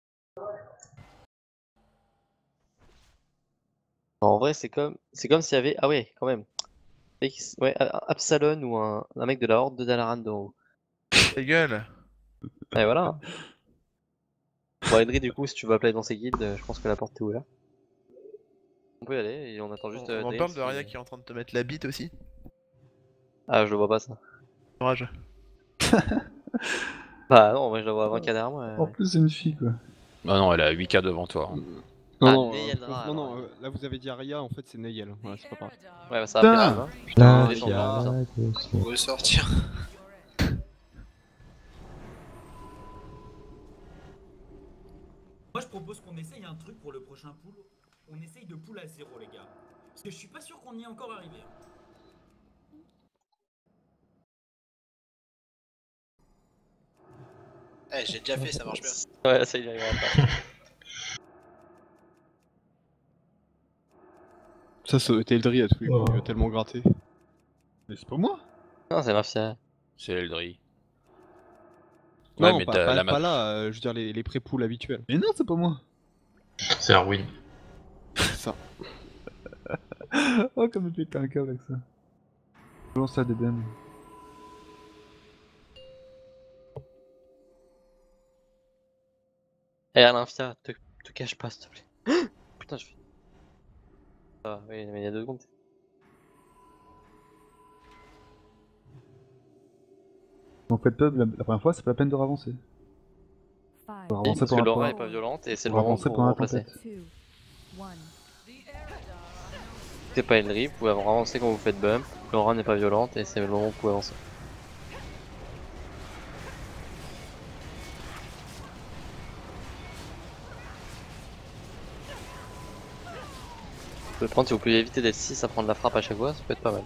[SPEAKER 10] En vrai c'est comme s'il y avait... Ah ouais quand même. Ouais, Absalon ou un mec de la Horde de Dalaran devant vous.
[SPEAKER 18] Ta gueule.
[SPEAKER 10] Et voilà. Hein. Bon Edry du coup si tu veux appeler dans ses guildes, je pense que la porte est ouverte. On peut y aller et on attend juste
[SPEAKER 18] On en
[SPEAKER 10] Dreams
[SPEAKER 18] parle de Aria qui est en train de te mettre la bite aussi.
[SPEAKER 10] Ah je le vois pas ça.
[SPEAKER 18] Courage.
[SPEAKER 10] Bah non, moi je la vois 20 k derrière moi.
[SPEAKER 2] En plus, c'est une fille quoi.
[SPEAKER 16] Bah non, elle a 8K devant toi. hein.
[SPEAKER 11] Non,
[SPEAKER 10] Ah,
[SPEAKER 11] non,
[SPEAKER 10] Neyeldra,
[SPEAKER 11] non,
[SPEAKER 10] alors.
[SPEAKER 11] là vous avez dit Aria, en fait c'est Neyel. Voilà, c'est pas pareil.
[SPEAKER 10] Ouais bah ça va
[SPEAKER 2] Putain.
[SPEAKER 10] faire hein.
[SPEAKER 4] Là,
[SPEAKER 10] les gens
[SPEAKER 4] il y a
[SPEAKER 10] parlent, ça.
[SPEAKER 4] là,
[SPEAKER 15] Pour ressortir.
[SPEAKER 6] Moi je propose qu'on essaye un truc pour le prochain pool. On essaye de pool à 0 les gars. Parce que je suis pas sûr qu'on y est encore arrivé.
[SPEAKER 15] Eh, j'ai déjà fait, ça marche bien.
[SPEAKER 10] Ouais ça il y arrivera pas.
[SPEAKER 11] Ça aurait été Eldri à tous les coups, il a tellement gratté.
[SPEAKER 2] Mais c'est pas moi.
[SPEAKER 10] Non c'est Mafia.
[SPEAKER 16] C'est Eldri.
[SPEAKER 11] Non,
[SPEAKER 16] mais
[SPEAKER 11] pas là, je veux dire les pré-poules habituels.
[SPEAKER 2] Mais non, c'est pas moi.
[SPEAKER 12] C'est Arwin.
[SPEAKER 11] C'est ça.
[SPEAKER 2] Oh, comme il pète un câble avec ça. Je lance ça des BM.
[SPEAKER 10] Eh Alinfia, te cache pas s'il te plaît. Putain je fais... Ah oui mais il y a 2 secondes.
[SPEAKER 2] En fait, Pub, la première fois, c'est pas la peine de ravancer.
[SPEAKER 1] Five,
[SPEAKER 2] Faut ravancer
[SPEAKER 10] Parce
[SPEAKER 2] pour
[SPEAKER 10] que
[SPEAKER 2] un
[SPEAKER 10] Laura
[SPEAKER 2] point.
[SPEAKER 10] est pas violente et c'est le
[SPEAKER 2] Faut
[SPEAKER 10] moment
[SPEAKER 2] avancer
[SPEAKER 10] pour
[SPEAKER 2] pour un
[SPEAKER 10] remplacer.
[SPEAKER 2] tempête.
[SPEAKER 1] 2, 1.
[SPEAKER 10] C'est pas Eldri, vous pouvez avancer quand vous faites bump. Laura n'est pas violente et c'est le moment où vous pouvez avancer. Vous pouvez prendre si vous pouvez éviter d'être 6 à prendre la frappe à chaque fois, ça peut être pas mal.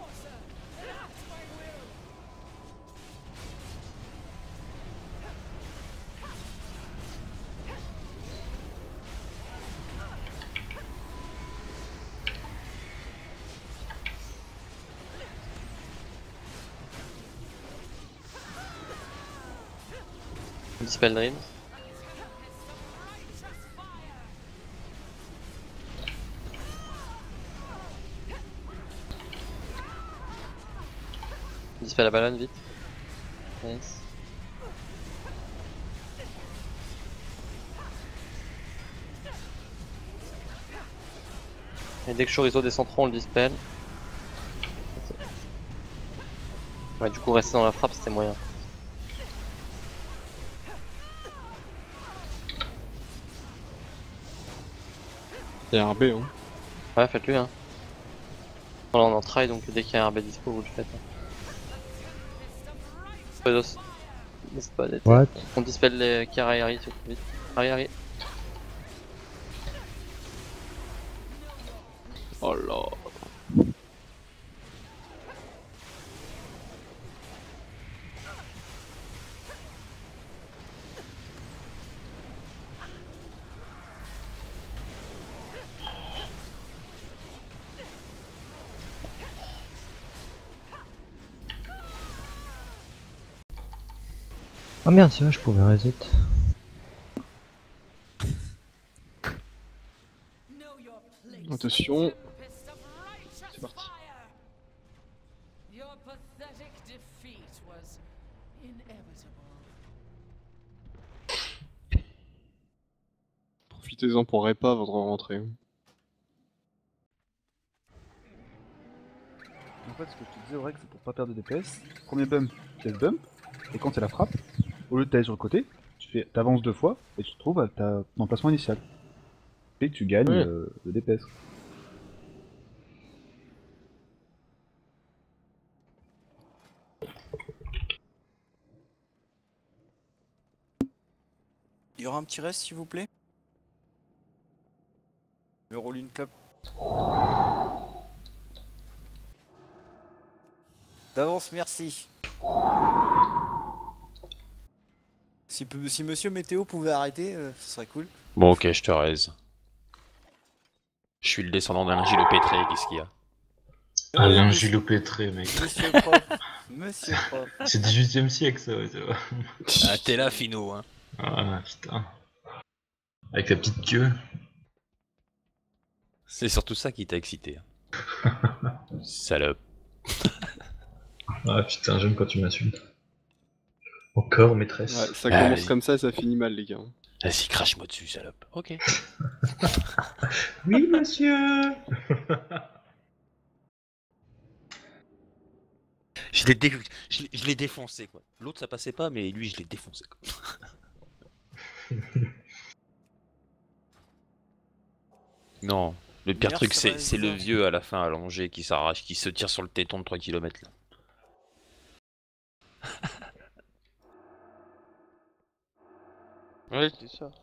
[SPEAKER 10] Dispel Dreams. Dispel la ballonne vite. Nice. Et dès que Chorizo descend trop, on le dispel. Ouais, du coup, rester dans la frappe, c'était moyen.
[SPEAKER 11] Il y a un RB hein.
[SPEAKER 10] Ouais, faites-le hein. Voilà, on est en try donc dès qu'il y a un RB dispo, vous le faites. Pedos. N'est-ce pas d'être.
[SPEAKER 4] What?
[SPEAKER 10] On dispel les Kara et Harry, surtout vite. Harry.
[SPEAKER 11] Oh là.
[SPEAKER 4] Oh merde, c'est vrai, je pouvais reset.
[SPEAKER 11] Attention. C'est parti. Profitez-en pour répa avant de rentrer.
[SPEAKER 2] En fait, ce que je te disais, Aurek, c'est pour pas perdre de DPS. Premier bump, tu fais le bump, et quand c'est la frappe, au lieu de t'aller sur le côté, t'avances 2 fois, et tu te trouves à ton emplacement initial. Et tu gagnes le DPS.
[SPEAKER 7] y aura un petit reste s'il vous plaît. Je roule une clope. D'avance, merci. Si monsieur Météo pouvait arrêter, ce serait cool.
[SPEAKER 16] Bon, ok, je te raise. Je suis le descendant d'Alain Gilles-Pétré, qu'est-ce qu'il y a?
[SPEAKER 12] Alain Gilles-Pétré, mec.
[SPEAKER 7] Monsieur prof. Monsieur prof.
[SPEAKER 12] C'est 18ème siècle, ça, ouais, ça va.
[SPEAKER 16] Ah, t'es là, Fino, hein.
[SPEAKER 12] Ah, putain. Avec la petite queue.
[SPEAKER 16] C'est surtout ça qui t'a excité. Salope.
[SPEAKER 12] Ah, putain, j'aime quand tu m'insultes. Encore, maîtresse.
[SPEAKER 11] Ouais, ça commence comme ça finit mal, les gars.
[SPEAKER 16] Vas-y, crache-moi dessus, salope. Ok.
[SPEAKER 12] Oui, monsieur.
[SPEAKER 16] Je l'ai défoncé, quoi. L'autre, ça passait pas, mais lui, je l'ai défoncé, quoi. Non, le pire truc, c'est le vieux à la fin allongé qui s'arrache, qui se tire sur le téton de 3 km là.
[SPEAKER 14] Ouais, c'est ça.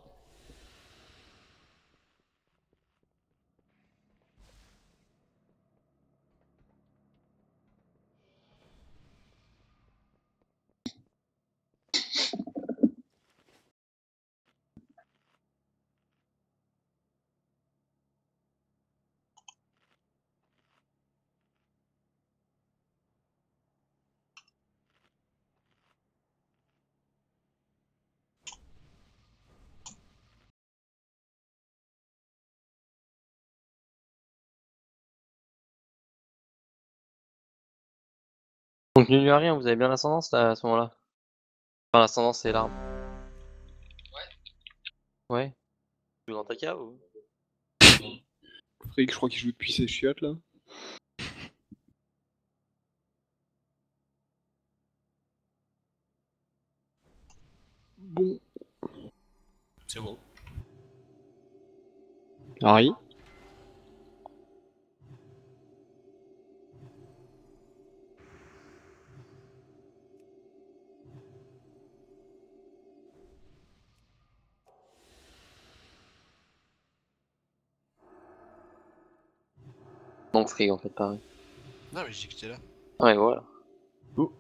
[SPEAKER 10] Donc nul à rien, vous avez bien l'ascendance là, à ce moment-là. Enfin l'ascendance c'est l'arme. Ouais. Tu joues dans ta cave ou?
[SPEAKER 11] Frick, je crois qu'il joue depuis ses chiottes là. Bon.
[SPEAKER 15] C'est bon.
[SPEAKER 11] Harry.
[SPEAKER 10] Donc Free en fait pareil.
[SPEAKER 15] Non mais j'ai dit que j'étais là.
[SPEAKER 10] Ouais voilà.
[SPEAKER 2] Oh.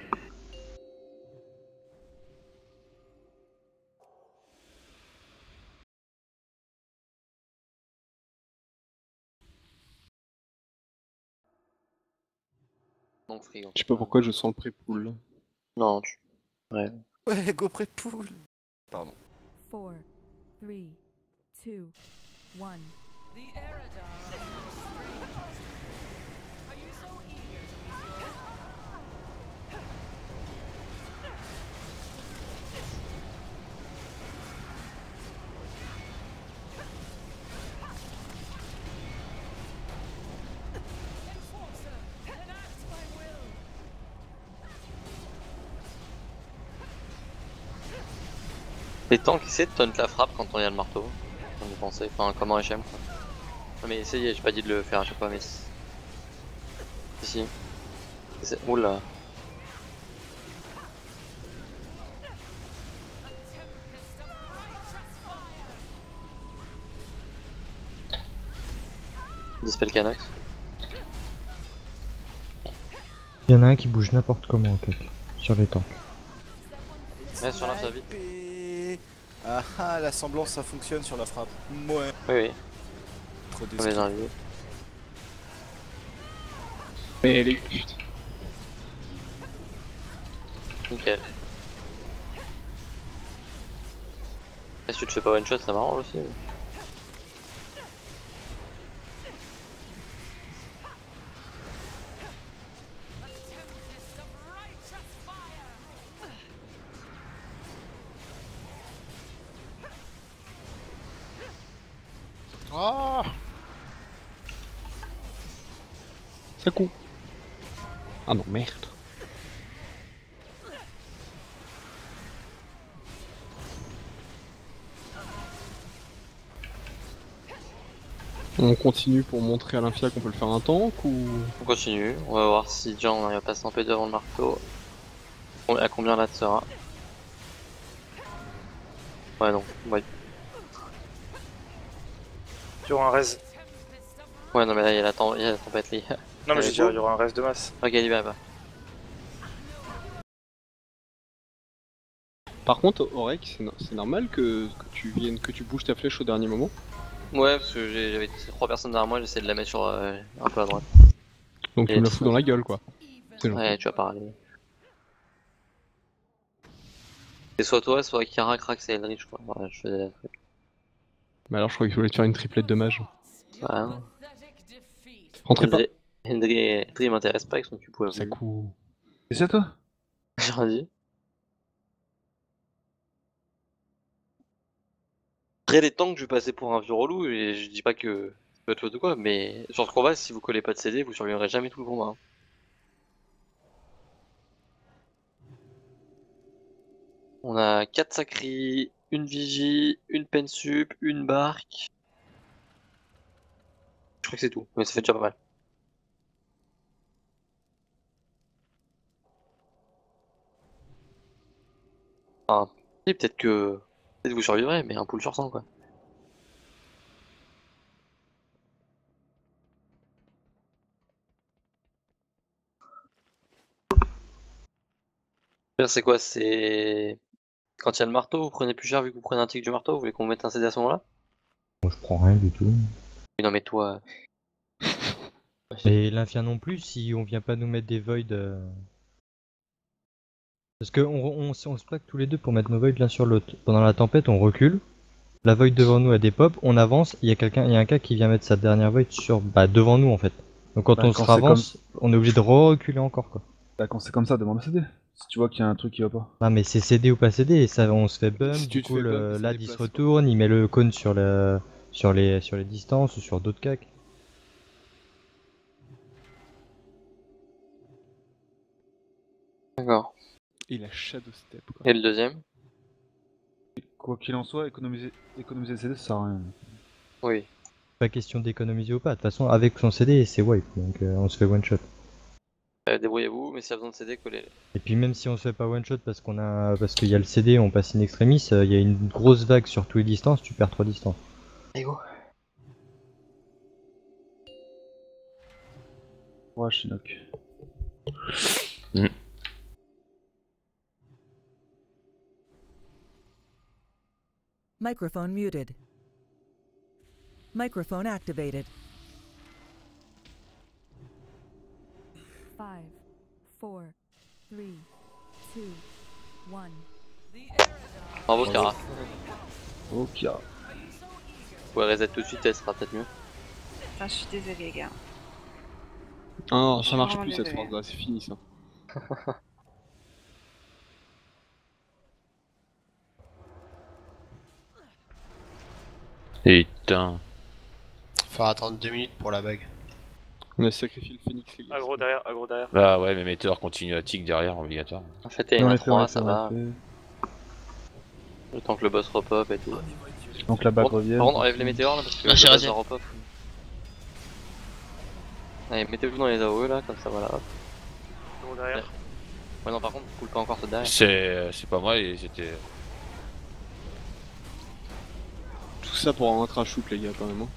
[SPEAKER 10] Donc Free.
[SPEAKER 11] Je sais pas pourquoi je sens le pré-pool là.
[SPEAKER 10] Non, tu... Ouais.
[SPEAKER 7] Ouais, go pré-pool. Pardon.
[SPEAKER 1] 4, 3, 2, 1.
[SPEAKER 10] Les tanks essaient de taunt la frappe quand on y a le marteau. On y pensait, enfin comme en HM quoi. Non mais essayez, j'ai pas dit de le faire à chaque fois mais... Si. Oula. Dispel Canox.
[SPEAKER 4] Il y en a un qui bouge n'importe comment en fait, sur les tanks.
[SPEAKER 10] Ouais, sur la frappe vite.
[SPEAKER 7] Ah ah, la semblance ça fonctionne sur la frappe. Ouais.
[SPEAKER 10] Oui, oui.
[SPEAKER 7] Trop
[SPEAKER 10] On les enlève.
[SPEAKER 11] Mais les...
[SPEAKER 10] Nickel. Et si tu te fais pas one shot, ça m'arrange aussi.
[SPEAKER 18] Oh
[SPEAKER 11] Ça coupe. Ah non, merde. On continue pour montrer à l'Infia qu'on peut le faire un tank ou...
[SPEAKER 10] On continue, on va voir si Jean n'arrive pas à s'empêcher devant le marteau. À combien là sera. Ouais, non, ouais.
[SPEAKER 13] Il y aura un res.
[SPEAKER 10] Ouais, non, mais là, il y a la tempête, les gars.
[SPEAKER 13] Non, mais j'ai dit, il y aura un res de masse.
[SPEAKER 10] Ok, il va.
[SPEAKER 11] Par contre, Aurek, c'est normal que tu bouges ta flèche au dernier moment.
[SPEAKER 10] Ouais, parce que j'avais 3 personnes derrière moi, j'essaie de la mettre sur un peu à droite.
[SPEAKER 11] Donc tu me la fous dans la gueule, quoi.
[SPEAKER 10] Ouais, tu vas parler. C'est soit toi, soit Kara, Krax et Eldritch, quoi. Ouais, je faisais la truc.
[SPEAKER 11] Mais alors je croyais que je voulais te faire une triplette de mage.
[SPEAKER 10] Ouais, non.
[SPEAKER 11] Rentrez pas.
[SPEAKER 10] Eldritch m'intéresse pas avec son cul poids.
[SPEAKER 11] Ça coûte.
[SPEAKER 2] C'est ça toi?
[SPEAKER 10] J'ai rien dit. Après les tanks, je vais passer pour un vieux relou et je dis pas que c'est votre faute ou quoi, mais sur le combat, si vous collez pas de CD, vous survivrez jamais tout le combat. Hein. On a 4 sacris, une vigie, une pensup, une barque. Je crois que c'est tout, mais ça fait déjà pas mal. Enfin, peut-être que vous survivrez, mais un pool sur 100 quoi. C'est quoi? C'est quand il y a le marteau, vous prenez plus cher vu que vous prenez un tic du marteau, vous voulez qu'on mette un CD à ce moment-là?
[SPEAKER 4] Moi je prends rien du tout.
[SPEAKER 10] Mais non mais toi...
[SPEAKER 4] Et l'Infia non plus si on vient pas nous mettre des voids... Parce que on se plaque tous les deux pour mettre nos voids l'un sur l'autre. Pendant la tempête on recule, la void devant nous a des pop, on avance, il y a un gars qui vient mettre sa dernière void sur devant nous en fait. Donc quand on se ravance, on est obligé de reculer encore quoi.
[SPEAKER 2] Bah quand c'est comme ça, demande à CD. Si tu vois qu'il y a un truc qui va pas.
[SPEAKER 4] Ah mais c'est CD ou pas CD, et ça on se fait bump, si du coup là il se retourne, il met le cône sur les distances ou sur d'autres cacs.
[SPEAKER 10] D'accord.
[SPEAKER 11] Et la Shadow Step quoi.
[SPEAKER 10] Et le deuxième?
[SPEAKER 2] Quoi qu'il en soit, économiser le CD ça sert à rien.
[SPEAKER 10] Oui.
[SPEAKER 4] Pas question d'économiser ou pas, de toute façon avec son CD c'est wipe, donc on se fait one shot.
[SPEAKER 10] Débrouillez-vous, mais s'il y a besoin de CD, collez-les.
[SPEAKER 4] Et puis même si on se fait pas one shot parce qu'il y a le CD, on passe in extremis, il y a une grosse vague sur tous les distances, tu perds 3 distances.
[SPEAKER 10] Allez go.
[SPEAKER 2] Ouais, Chinook.
[SPEAKER 1] Microphone muted. Microphone activated. 5, 4, 3, 2, 1.
[SPEAKER 10] Bravo Kara.
[SPEAKER 2] Oh Kara.
[SPEAKER 10] Vous pouvez reset tout de suite, elle sera peut-être mieux.
[SPEAKER 17] Ah, je suis désolé, les gars.
[SPEAKER 11] Ah non, ça marche
[SPEAKER 17] vraiment
[SPEAKER 11] plus cette
[SPEAKER 17] désolée.
[SPEAKER 11] phrase là, c'est fini ça.
[SPEAKER 16] Putain.
[SPEAKER 19] Faut attendre 2 minutes pour la bague.
[SPEAKER 11] On a sacrifié le phénix les gars.
[SPEAKER 13] Aggro derrière, aggro derrière.
[SPEAKER 16] Bah ouais, mais Météor continue à tick derrière, obligatoire.
[SPEAKER 10] En fait, t'es
[SPEAKER 2] Non,
[SPEAKER 10] à
[SPEAKER 2] les
[SPEAKER 10] 3,
[SPEAKER 2] fait,
[SPEAKER 10] ça
[SPEAKER 2] ouais,
[SPEAKER 10] va.
[SPEAKER 2] fait.
[SPEAKER 10] Le temps que le boss repop et tout.
[SPEAKER 2] Donc la bague revient.
[SPEAKER 10] Par contre, enlève les météores là parce que
[SPEAKER 8] Ah,
[SPEAKER 10] le
[SPEAKER 8] j'ai
[SPEAKER 10] boss
[SPEAKER 8] rasé.
[SPEAKER 10] va repop. Allez, mettez-vous dans les AOE là, comme ça voilà. Hop.
[SPEAKER 13] Aggro derrière.
[SPEAKER 10] Ouais, non, par contre, coule pas encore ce derrière.
[SPEAKER 16] C'est pas moi, et c'était...
[SPEAKER 11] Tout ça pour un trash shoot les gars quand même. Hein.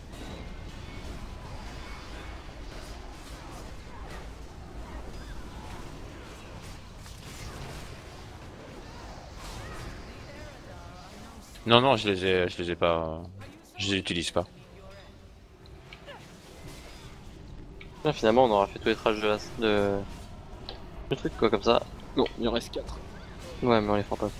[SPEAKER 16] Non, je les ai pas... Je les utilise pas.
[SPEAKER 10] Là, finalement, on aura fait tous les trashs de le truc quoi, comme ça.
[SPEAKER 11] Non, il en reste 4.
[SPEAKER 10] Ouais, mais on les fera pas.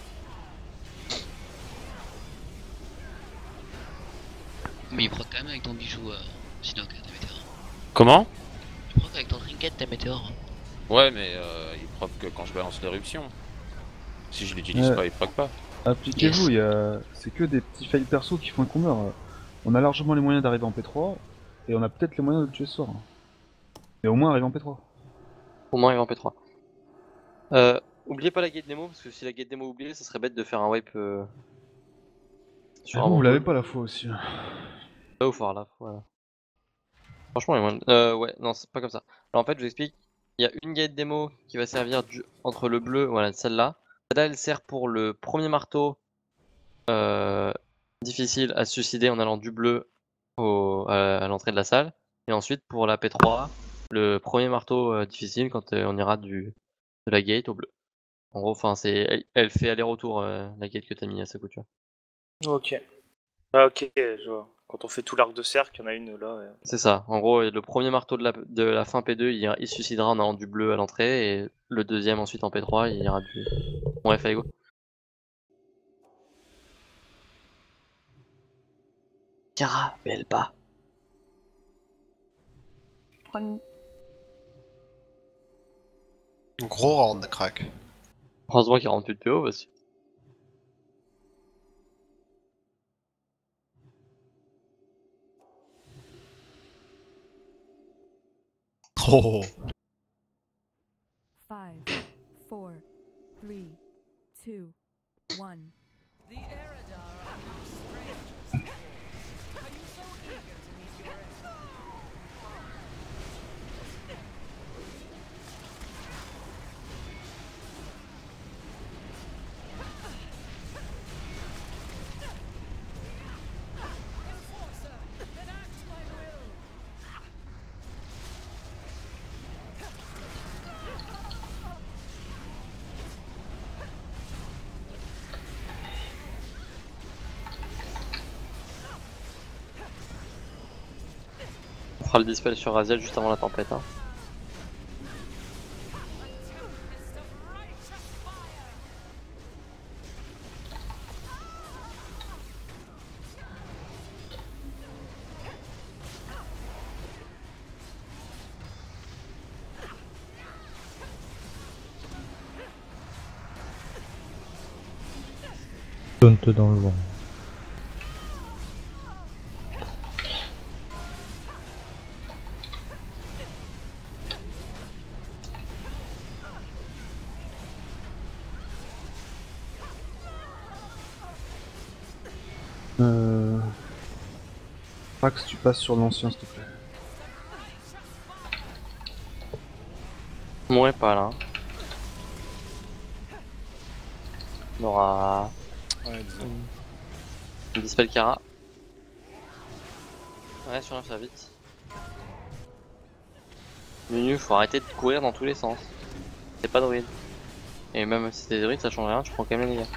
[SPEAKER 8] Mais il proc quand même avec ton bijou, sinon t'as météore.
[SPEAKER 16] Comment?
[SPEAKER 8] Tu proc avec ton trinket, t'as météore.
[SPEAKER 16] Ouais, mais il proc que quand je balance l'éruption. Si je l'utilise pas, il proc pas.
[SPEAKER 2] Appliquez-vous, c'est que des petits fails perso qui font un combat. On a largement les moyens d'arriver en P3, et on a peut-être les moyens de le tuer ce soir. Mais au moins arriver en P3.
[SPEAKER 10] Au moins arriver en P3. Oubliez pas la gate démo, parce que si la gate démo oubliée, ça serait bête de faire un wipe sur un
[SPEAKER 2] Vous l'avez pas la fois aussi.
[SPEAKER 10] Là ou fort là, voilà. Franchement, les moyens... ouais, non, c'est pas comme ça. Alors en fait, je vous explique. Il y a une gate démo qui va servir entre le bleu, voilà, celle-là. Celle-là, elle sert pour le premier marteau difficile à se suicider en allant du bleu à l'entrée de la salle. Et ensuite pour la P3, le premier marteau difficile quand on ira de la gate au bleu. En gros, enfin, elle fait aller-retour la gate que t'as mis à sa couture.
[SPEAKER 13] Ok. Ah, ok, je vois. Quand on fait tout l'arc de cercle, il y en a une là. Ouais.
[SPEAKER 10] C'est ça. En gros, le premier marteau de la fin P2, il se suicidera en allant du bleu à l'entrée, et le deuxième ensuite en P3, il ira du. Bon, bref, allez go. Kara, mais elle bat.
[SPEAKER 19] Gros round, crack.
[SPEAKER 10] Heureusement qu'il rentre plus de PO parce que.
[SPEAKER 19] Oh.
[SPEAKER 1] 5, 4, 3, 2, 1. The Eridar are no strangers to war. Are you so eager to meet your end? Enforcer, enact my will!
[SPEAKER 10] On fera le dispel sur Raziel juste avant la tempête. Hein.
[SPEAKER 4] Taunt dans le vent.
[SPEAKER 2] Max, tu passes sur l'ancien, s'il te plaît.
[SPEAKER 10] Mourrez pas là. On aura.
[SPEAKER 7] Ouais, désolé.
[SPEAKER 10] Dispel Kara. Ouais, sur un faire vite. Menu, faut arrêter de courir dans tous les sens. C'est pas druide. Et même si t'es druide, ça change rien, tu prends quand même les dégâts.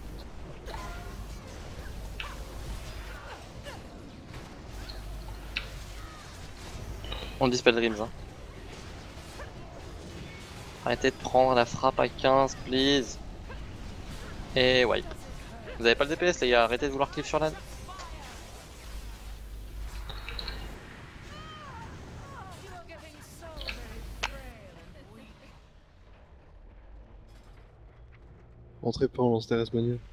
[SPEAKER 10] On dispel Dreams. Hein. Arrêtez de prendre la frappe à 15, please. Et wipe. Vous avez pas le DPS les gars, arrêtez de vouloir cliff sur l'âne.
[SPEAKER 11] Rentrez pas, on lance des restes manuels.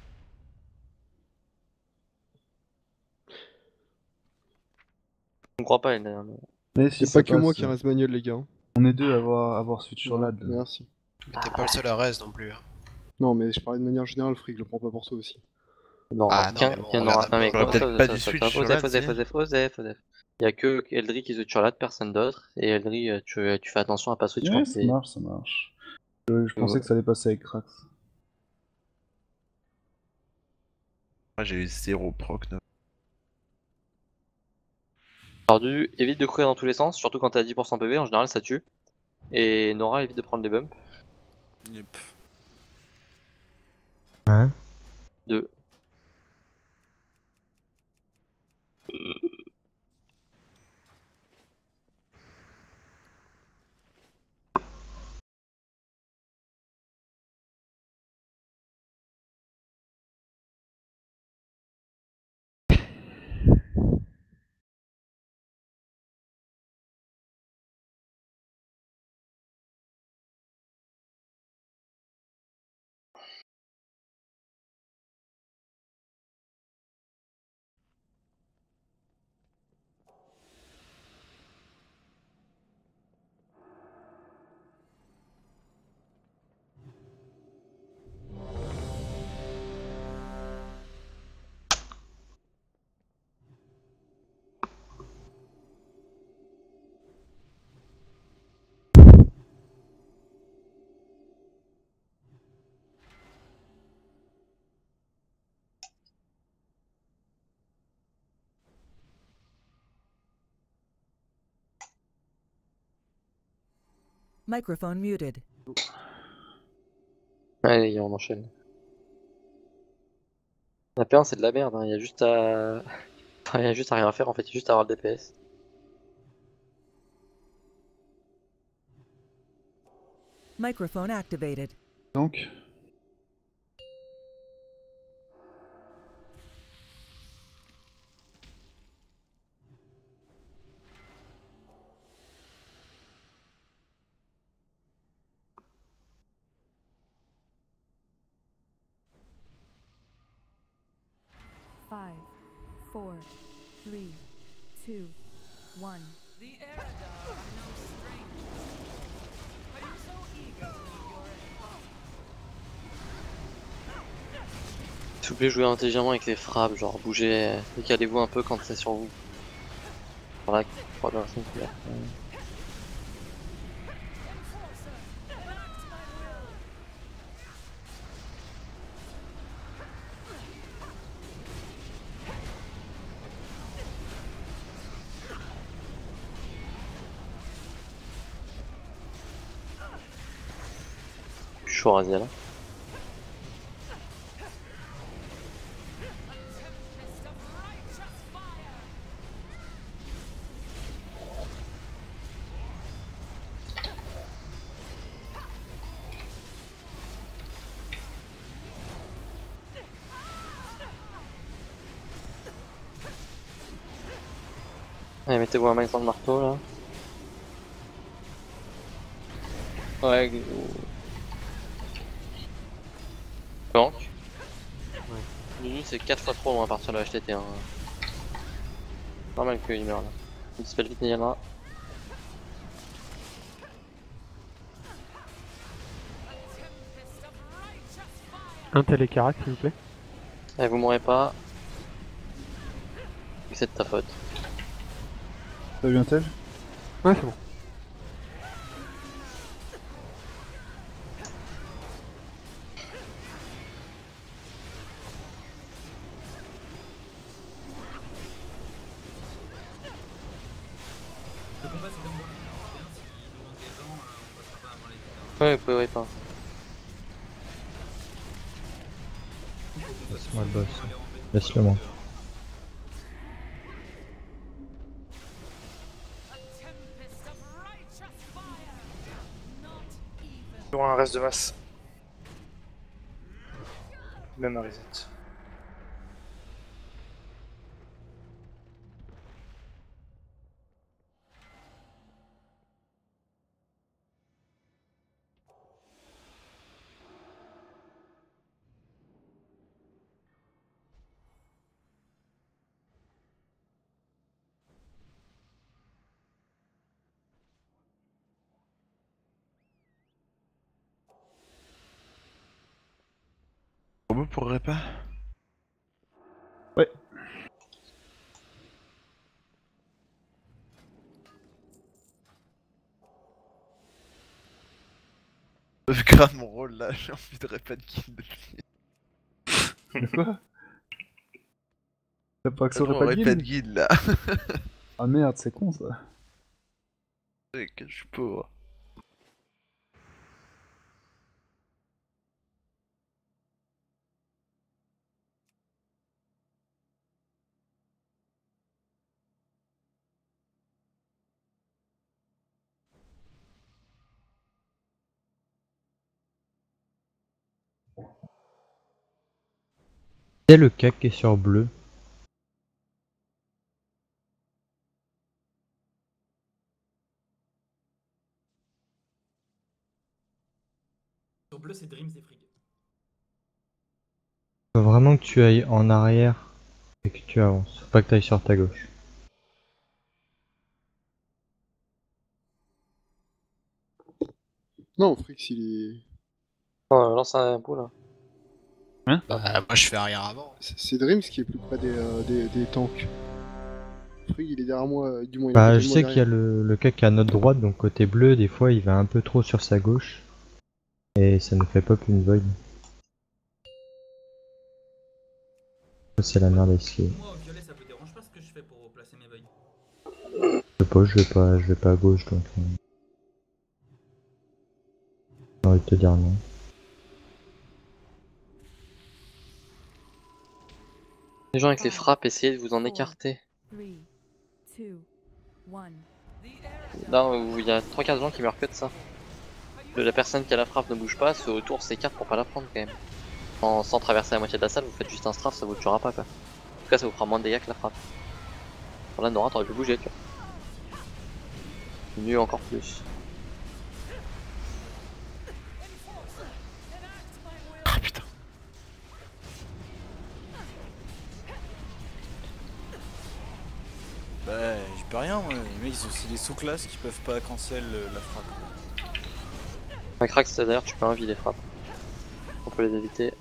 [SPEAKER 10] On croit pas, elle.
[SPEAKER 2] Mais si
[SPEAKER 11] c'est pas que moi qui reste manuel, les gars.
[SPEAKER 2] On est deux à avoir switch sur l'ad.
[SPEAKER 11] Merci.
[SPEAKER 19] Mais t'es pas le seul à reste non plus. Hein.
[SPEAKER 11] Non, mais je parlais de manière générale, Frick, je le prends pas pour toi aussi.
[SPEAKER 10] Non,
[SPEAKER 19] ah non, mais bon, on regarde
[SPEAKER 10] mais
[SPEAKER 19] pas.
[SPEAKER 10] peut-être
[SPEAKER 19] pas du switch sur l'ad.
[SPEAKER 10] Il y a que Eldri qui switch sur l'ad, personne d'autre. Et Eldri, tu fais attention à pas switch quand
[SPEAKER 2] ça marche, ça marche. Je pensais que ça allait passer avec Krax.
[SPEAKER 18] Moi j'ai eu 0 proc.
[SPEAKER 10] Tordu, évite de courir dans tous les sens, surtout quand t'as 10% PV, en général ça tue. Et Nora évite de prendre des bumps.
[SPEAKER 7] Yep.
[SPEAKER 4] 1,
[SPEAKER 10] 2.
[SPEAKER 1] Microphone muted.
[SPEAKER 10] Allez les gars, on enchaîne. La P1 c'est de la merde, hein. Il y a juste à... Enfin, il y a juste à rien faire en fait, il y a juste à avoir le DPS.
[SPEAKER 1] Microphone activated.
[SPEAKER 2] Donc.
[SPEAKER 1] Five, 4, 3, 2, 1. The Eredar are no strangers. Are you so eager to leave your
[SPEAKER 10] S'il vous plaît, jouez intelligemment avec les frappes, genre bougez, décalez-vous un peu quand c'est sur vous. Voilà, 3 personnes qui Je suis chaud Raziel. Allez, mettez-vous un main sur le marteau là. Ouais. Banque. Nunu c'est 4 fois trop loin à partir de la HTT. Hein. Normal qu'il meurt là. Il dispelle vite Niamara.
[SPEAKER 9] Un tel écarac s'il vous plaît.
[SPEAKER 10] Allez, vous mourrez pas. C'est de ta faute.
[SPEAKER 2] T'as vu un tel?
[SPEAKER 9] Ouais, c'est bon.
[SPEAKER 10] Ouais, vous pouvez pas.
[SPEAKER 4] Laisse-moi le boss. Laisse-le moi.
[SPEAKER 13] Sur un reste de masse. Même un reset.
[SPEAKER 18] Robot pour repas?
[SPEAKER 2] Ouais.
[SPEAKER 18] Je grave mon rôle là, j'ai envie de repas de kill depuis.
[SPEAKER 2] Quoi? T'as pas accès au
[SPEAKER 18] repas de guild là.
[SPEAKER 2] Ah merde, c'est con ça.
[SPEAKER 18] C'est que je suis pauvre.
[SPEAKER 4] C'est le CAC qui est sur bleu.
[SPEAKER 6] Sur bleu, c'est Dreams et Frigg.
[SPEAKER 4] Faut vraiment que tu ailles en arrière et que tu avances. Faut pas que tu ailles sur ta gauche.
[SPEAKER 11] Non, Frix il est.
[SPEAKER 10] Oh, lance un pot là.
[SPEAKER 2] Hein?
[SPEAKER 19] Bah, moi je fais arrière avant.
[SPEAKER 11] C'est Dreams qui est plus près des tanks. Frix il est derrière moi, du moins il est
[SPEAKER 4] Bah,
[SPEAKER 11] à
[SPEAKER 4] je
[SPEAKER 11] côté de
[SPEAKER 4] sais
[SPEAKER 11] moi
[SPEAKER 4] qu'il y a le CAC qui est à notre droite, donc côté bleu, des fois il va un peu trop sur sa gauche. Et ça nous fait pop une void. C'est la merde à esquiver.
[SPEAKER 6] Moi, au violet, ça vous dérange pas ce que je fais pour placer mes voids?
[SPEAKER 4] Je sais pas, je vais pas à gauche donc. envie de te dire non.
[SPEAKER 10] Les gens avec les frappes, essayez de vous en écarter. Là où il y a 3 quarts de gens qui meurent que de ça. La personne qui a la frappe ne bouge pas, ce autour s'écarte pour pas la prendre quand même. Sans traverser la moitié de la salle, vous faites juste un strafe, ça vous tuera pas quoi. En tout cas, ça vous fera moins de dégâts que la frappe. Bon, là, Nora, t'aurais pu bouger, tu vois. Mieux encore plus.
[SPEAKER 18] Ah putain.
[SPEAKER 7] Bah, j'y peux rien, moi. Les mecs, c'est des sous-classes qui peuvent pas cancel la frappe.
[SPEAKER 10] Un crack, c'est d'ailleurs, tu peux envie les frappes. On peut les éviter.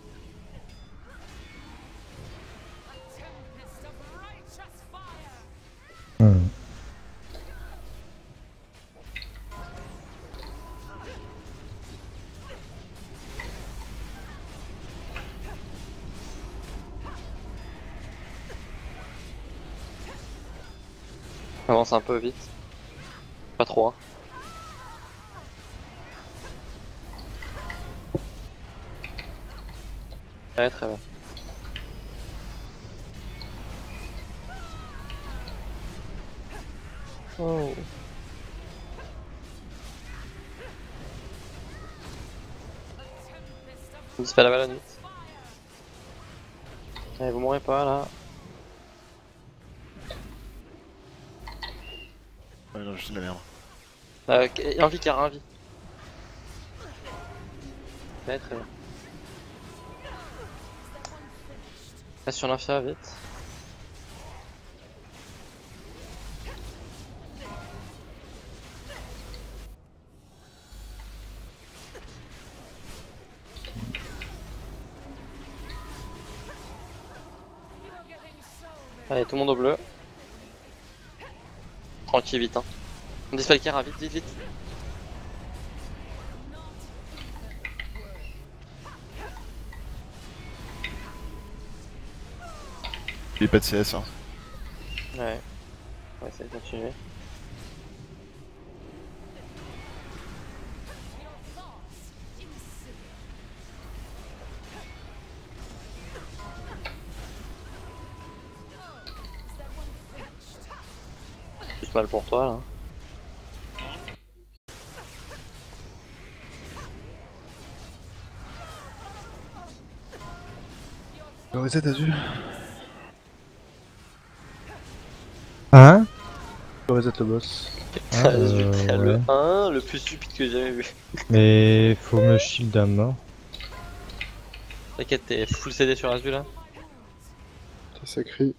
[SPEAKER 10] Avance un peu vite. Pas trop, hein. Ouais, très bien. Oh. On dispelle la balle vite. Allez, vous mourrez pas là.
[SPEAKER 18] Ouais, non, juste de la merde.
[SPEAKER 10] Un vie car un vie. Ouais, très bien. Reste sur l'infia vite. Allez, tout le monde au bleu. Tranquille, vite hein. On dispelle Kara, vite, vite, vite.
[SPEAKER 18] Il est pas de CS hein.
[SPEAKER 10] Ouais. On va essayer de continuer. Plus mal pour toi là.
[SPEAKER 2] Le reset, t'as vu?
[SPEAKER 4] Hein?
[SPEAKER 2] Le reset le boss.
[SPEAKER 10] Le 1, le plus stupide que j'ai jamais vu.
[SPEAKER 4] Mais faut me shield à mort.
[SPEAKER 10] T'inquiète, t'es full CD sur Azul là.
[SPEAKER 11] Ça crie.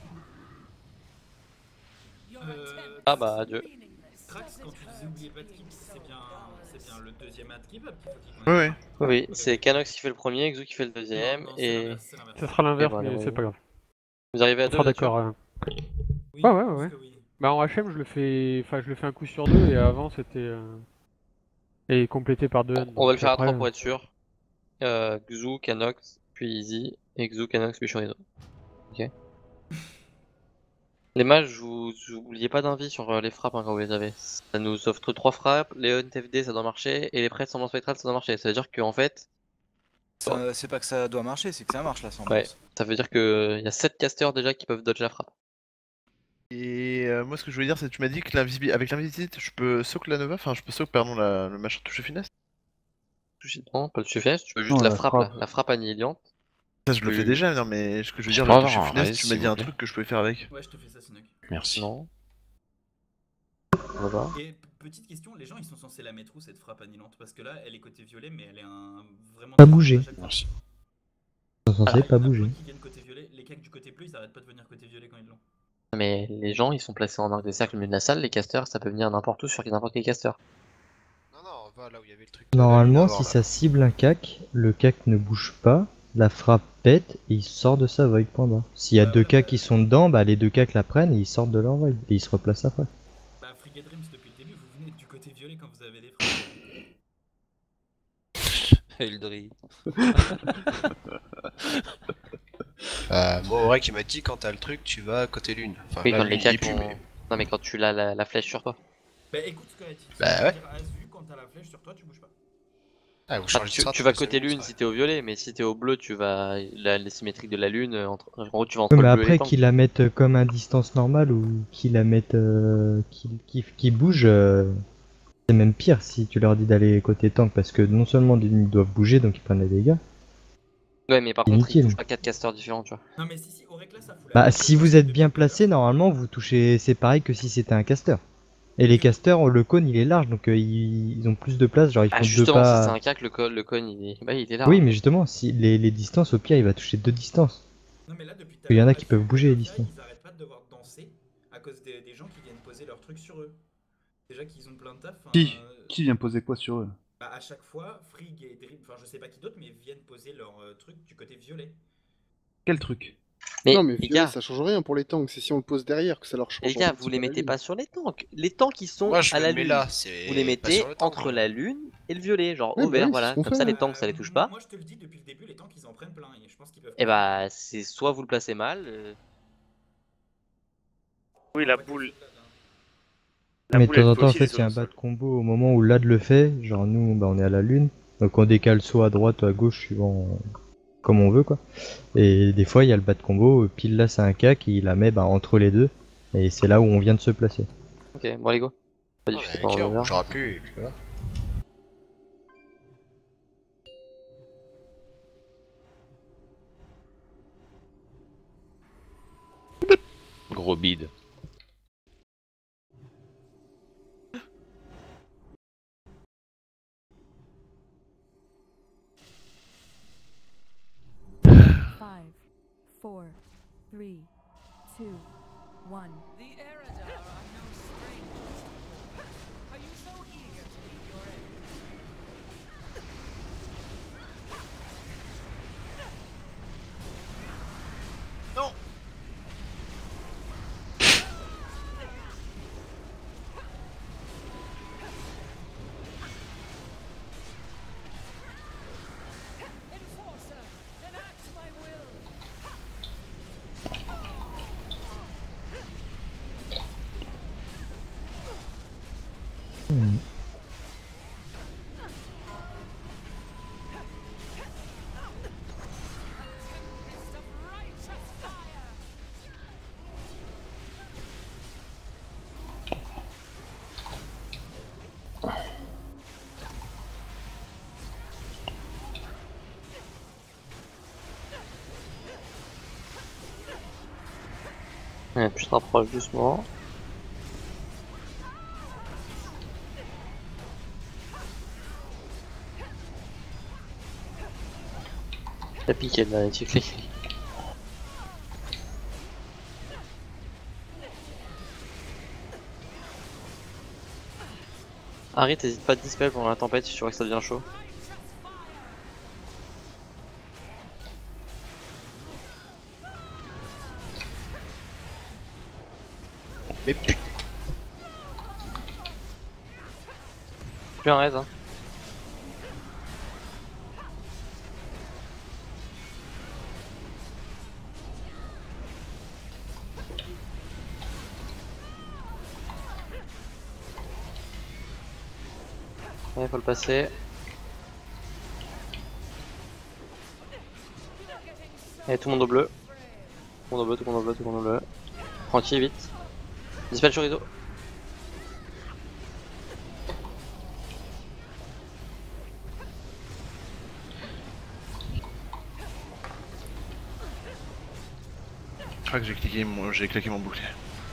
[SPEAKER 10] Ah bah adieu.
[SPEAKER 6] Trax, quand tu disais oubliez pas de keep, c'est bien le deuxième ad keep qu'il faut qu'il
[SPEAKER 18] Ouais, ouais.
[SPEAKER 10] Oui, c'est Canox qui fait le premier, Exo qui fait le deuxième et...
[SPEAKER 9] Ça sera l'inverse,
[SPEAKER 10] et voilà,
[SPEAKER 9] mais c'est pas grave.
[SPEAKER 10] Vous arrivez à
[SPEAKER 9] On
[SPEAKER 10] deux
[SPEAKER 9] sera
[SPEAKER 10] là-dessus
[SPEAKER 9] d'accord. Ouais. Bah en HM je le fais un coup sur 2 et avant c'était et complété par 2 N.
[SPEAKER 10] On va le faire à 3 pour être sûr. Xu, Canox, puis Easy, et Xu, Canox, puis Chorizo. Ok. Les mages, vous oubliez pas d'invie sur les frappes hein, quand vous les avez. Ça nous offre 3 frappes, les ON TFD ça doit marcher, et les prêts de semblance spectrale ça doit marcher. Ça veut dire qu'en fait...
[SPEAKER 7] C'est pas que ça doit marcher, c'est que ça marche la semblance.
[SPEAKER 10] Ouais, ça veut dire qu'il y a 7 casters déjà qui peuvent dodge la frappe.
[SPEAKER 18] Et moi ce que je voulais dire c'est que tu m'as dit que avec l'invisibilité je peux soak la Nova, enfin je peux soak pardon le machin touche finesse.
[SPEAKER 10] Non, pas le suffisance, tu peux juste la frappe, la frappe annihilante.
[SPEAKER 18] Ça je le fais déjà, non mais ce que je veux dire,
[SPEAKER 16] pas
[SPEAKER 18] le touche
[SPEAKER 16] avoir un
[SPEAKER 18] finesse,
[SPEAKER 16] raise,
[SPEAKER 18] tu m'as
[SPEAKER 16] s'il
[SPEAKER 18] dit
[SPEAKER 16] vous
[SPEAKER 18] un
[SPEAKER 16] plaît.
[SPEAKER 18] truc que je pouvais faire avec.
[SPEAKER 6] Ouais, je te fais ça, Sinok.
[SPEAKER 16] Merci.
[SPEAKER 10] Non. On va voir.
[SPEAKER 6] Et petite question, les gens ils sont censés la mettre où cette frappe annihilante? Parce que là elle est côté violet, mais elle est vraiment.
[SPEAKER 4] Pas bouger.
[SPEAKER 16] Merci.
[SPEAKER 4] Ils sont censés pas bouger.
[SPEAKER 6] Qui viennent côté violet, les cacs du côté bleu ils arrêtent pas de venir côté violet quand ils l'ont.
[SPEAKER 10] Mais les gens ils sont placés en arc de cercle au milieu de la salle, les casters ça peut venir n'importe où sur n'importe quel caster.
[SPEAKER 19] Non, va là où il y avait le truc.
[SPEAKER 4] Normalement, si ça cible un cac, le cac ne bouge pas, la frappe pète et il sort de sa void panda. S'il y a deux cacs qui sont dedans, bah les deux cacs la prennent et ils sortent de leur void et ils se replacent après.
[SPEAKER 6] Bah, Frigate Dreams depuis le début, vous venez du côté violet quand vous avez les frappes.
[SPEAKER 16] Eldri.
[SPEAKER 19] Bon, ouais, qui m'a dit quand t'as le truc, tu vas côté lune. Enfin,
[SPEAKER 10] Oui,
[SPEAKER 19] là,
[SPEAKER 10] quand
[SPEAKER 19] lui,
[SPEAKER 10] les
[SPEAKER 19] il y
[SPEAKER 10] cacs
[SPEAKER 19] est plus,
[SPEAKER 10] ont...
[SPEAKER 19] mais...
[SPEAKER 10] Non mais quand tu l'as la flèche sur toi.
[SPEAKER 6] Bah écoute ce qu'elle a dit.
[SPEAKER 19] Bah ouais.
[SPEAKER 6] Azu, quand t'as la flèche sur toi, tu bouges pas.
[SPEAKER 15] Ah, vous
[SPEAKER 10] Enfin,
[SPEAKER 15] changez de strat,
[SPEAKER 10] tu vas
[SPEAKER 15] c'est
[SPEAKER 10] côté
[SPEAKER 15] bon,
[SPEAKER 10] lune
[SPEAKER 15] ça.
[SPEAKER 10] si t'es au violet, mais si t'es au bleu, tu vas la symétrique de la lune. En gros, tu vas entre
[SPEAKER 4] Ouais, mais
[SPEAKER 10] le bleu et
[SPEAKER 4] après
[SPEAKER 10] les tanks.
[SPEAKER 4] qu'ils la mettent comme à distance normale ou qu'ils la mettent qu'ils bougent, c'est même pire si tu leur dis d'aller côté tank parce que non seulement ils doivent bouger donc ils prennent des dégâts.
[SPEAKER 10] Ouais, mais par contre, ils
[SPEAKER 4] Inutile.
[SPEAKER 10] touchent pas 4 casters différents, tu vois.
[SPEAKER 6] Non, mais si, Orekla, ça fout la
[SPEAKER 4] Bah
[SPEAKER 6] merde
[SPEAKER 4] si
[SPEAKER 6] de
[SPEAKER 4] vous
[SPEAKER 6] passer
[SPEAKER 4] êtes
[SPEAKER 6] depuis
[SPEAKER 4] bien
[SPEAKER 6] tout à l'heure.
[SPEAKER 4] placé, normalement vous touchez, c'est pareil que si c'était un caster. Et les casters, le cône il est large donc ils ont plus de place, genre ils font
[SPEAKER 10] Ah,
[SPEAKER 4] deux
[SPEAKER 10] justement, si c'est
[SPEAKER 4] pas.
[SPEAKER 10] un cac, le cône il est là.
[SPEAKER 4] Oui
[SPEAKER 10] hein.
[SPEAKER 4] mais justement, si les distances au pire il va toucher 2 distances.
[SPEAKER 6] Non, mais là, depuis tout à
[SPEAKER 4] Il y en
[SPEAKER 6] l'heure,
[SPEAKER 4] a qui peuvent
[SPEAKER 6] Azul et
[SPEAKER 4] bouger les
[SPEAKER 6] Novia,
[SPEAKER 4] distances.
[SPEAKER 6] ils arrêtent pas de devoir danser à cause des gens qui viennent poser leurs trucs sur eux. Déjà qu'ils ont plein de taf.
[SPEAKER 2] Qui vient poser quoi sur eux?
[SPEAKER 6] Bah, à chaque fois, Frigg et Dream, enfin je sais pas qui d'autre, mais viennent poser leur truc du côté violet.
[SPEAKER 2] Quel truc?
[SPEAKER 11] Non, mais
[SPEAKER 10] les
[SPEAKER 11] violet,
[SPEAKER 10] gars,
[SPEAKER 11] ça change rien pour les tanks. C'est si on le pose derrière que ça leur change.
[SPEAKER 10] les gars, vous les mettez pas sur les tanks. Les tanks qui sont
[SPEAKER 15] Moi, je
[SPEAKER 10] à
[SPEAKER 15] le
[SPEAKER 10] la
[SPEAKER 15] mets
[SPEAKER 10] lune,
[SPEAKER 15] là, c'est
[SPEAKER 10] vous les
[SPEAKER 15] pas
[SPEAKER 10] mettez
[SPEAKER 15] sur le tank,
[SPEAKER 10] entre la lune et le violet, genre
[SPEAKER 11] Ouais,
[SPEAKER 10] au
[SPEAKER 11] bah
[SPEAKER 10] vert,
[SPEAKER 11] oui,
[SPEAKER 10] voilà.
[SPEAKER 11] c'est ce qu'on
[SPEAKER 10] Comme
[SPEAKER 11] fait,
[SPEAKER 10] ça, les
[SPEAKER 11] ouais.
[SPEAKER 10] tanks, ça les touche pas.
[SPEAKER 6] Moi je te le dis depuis le début, les tanks ils en prennent plein et je pense qu'ils peuvent.
[SPEAKER 10] Et bah, c'est soit vous le placez mal.
[SPEAKER 13] Oui, la boule.
[SPEAKER 4] Mais de
[SPEAKER 13] boule, elle
[SPEAKER 4] temps en
[SPEAKER 13] fait
[SPEAKER 4] temps, en
[SPEAKER 13] aussi
[SPEAKER 4] fait,
[SPEAKER 13] des
[SPEAKER 4] il y a un
[SPEAKER 13] sauts au
[SPEAKER 4] bas de combo au moment où Lad le fait. Genre, nous, bah, on est à la lune. Donc, on décale soit à droite ou à gauche, suivant comme on veut, quoi. Et des fois, il y a le bas de combo. Pile là, c'est un cac, il la met bah, entre les deux. Et c'est là où on vient de se placer.
[SPEAKER 10] Ok, bon, allez, go. Pas
[SPEAKER 15] Ouais,
[SPEAKER 10] difficile
[SPEAKER 15] ok,
[SPEAKER 10] dans
[SPEAKER 15] on
[SPEAKER 10] le vert.
[SPEAKER 15] bougera plus, et puis voilà.
[SPEAKER 16] Gros bide.
[SPEAKER 1] Five, four, three, two, one. The Eridar are no strangers to war. Are you so eager to meet your end?
[SPEAKER 15] Non.
[SPEAKER 1] Enforcer, enact my will. Tempest of righteous fire.
[SPEAKER 10] Ouais, tu te rapproches doucement. T'as piqué là, tu cliques. Harry, t'hésites pas à te dispel pendant la tempête si tu vois que ça devient chaud.
[SPEAKER 15] Mais putain.
[SPEAKER 10] Plus un raise, hein. Ouais, faut le passer. Et tout le monde au bleu. Tout le monde au bleu, tout le monde au bleu, tout le monde au bleu. Tranquille, vite. Dispel chorizo.
[SPEAKER 18] Je crois que j'ai claqué mon bouclier.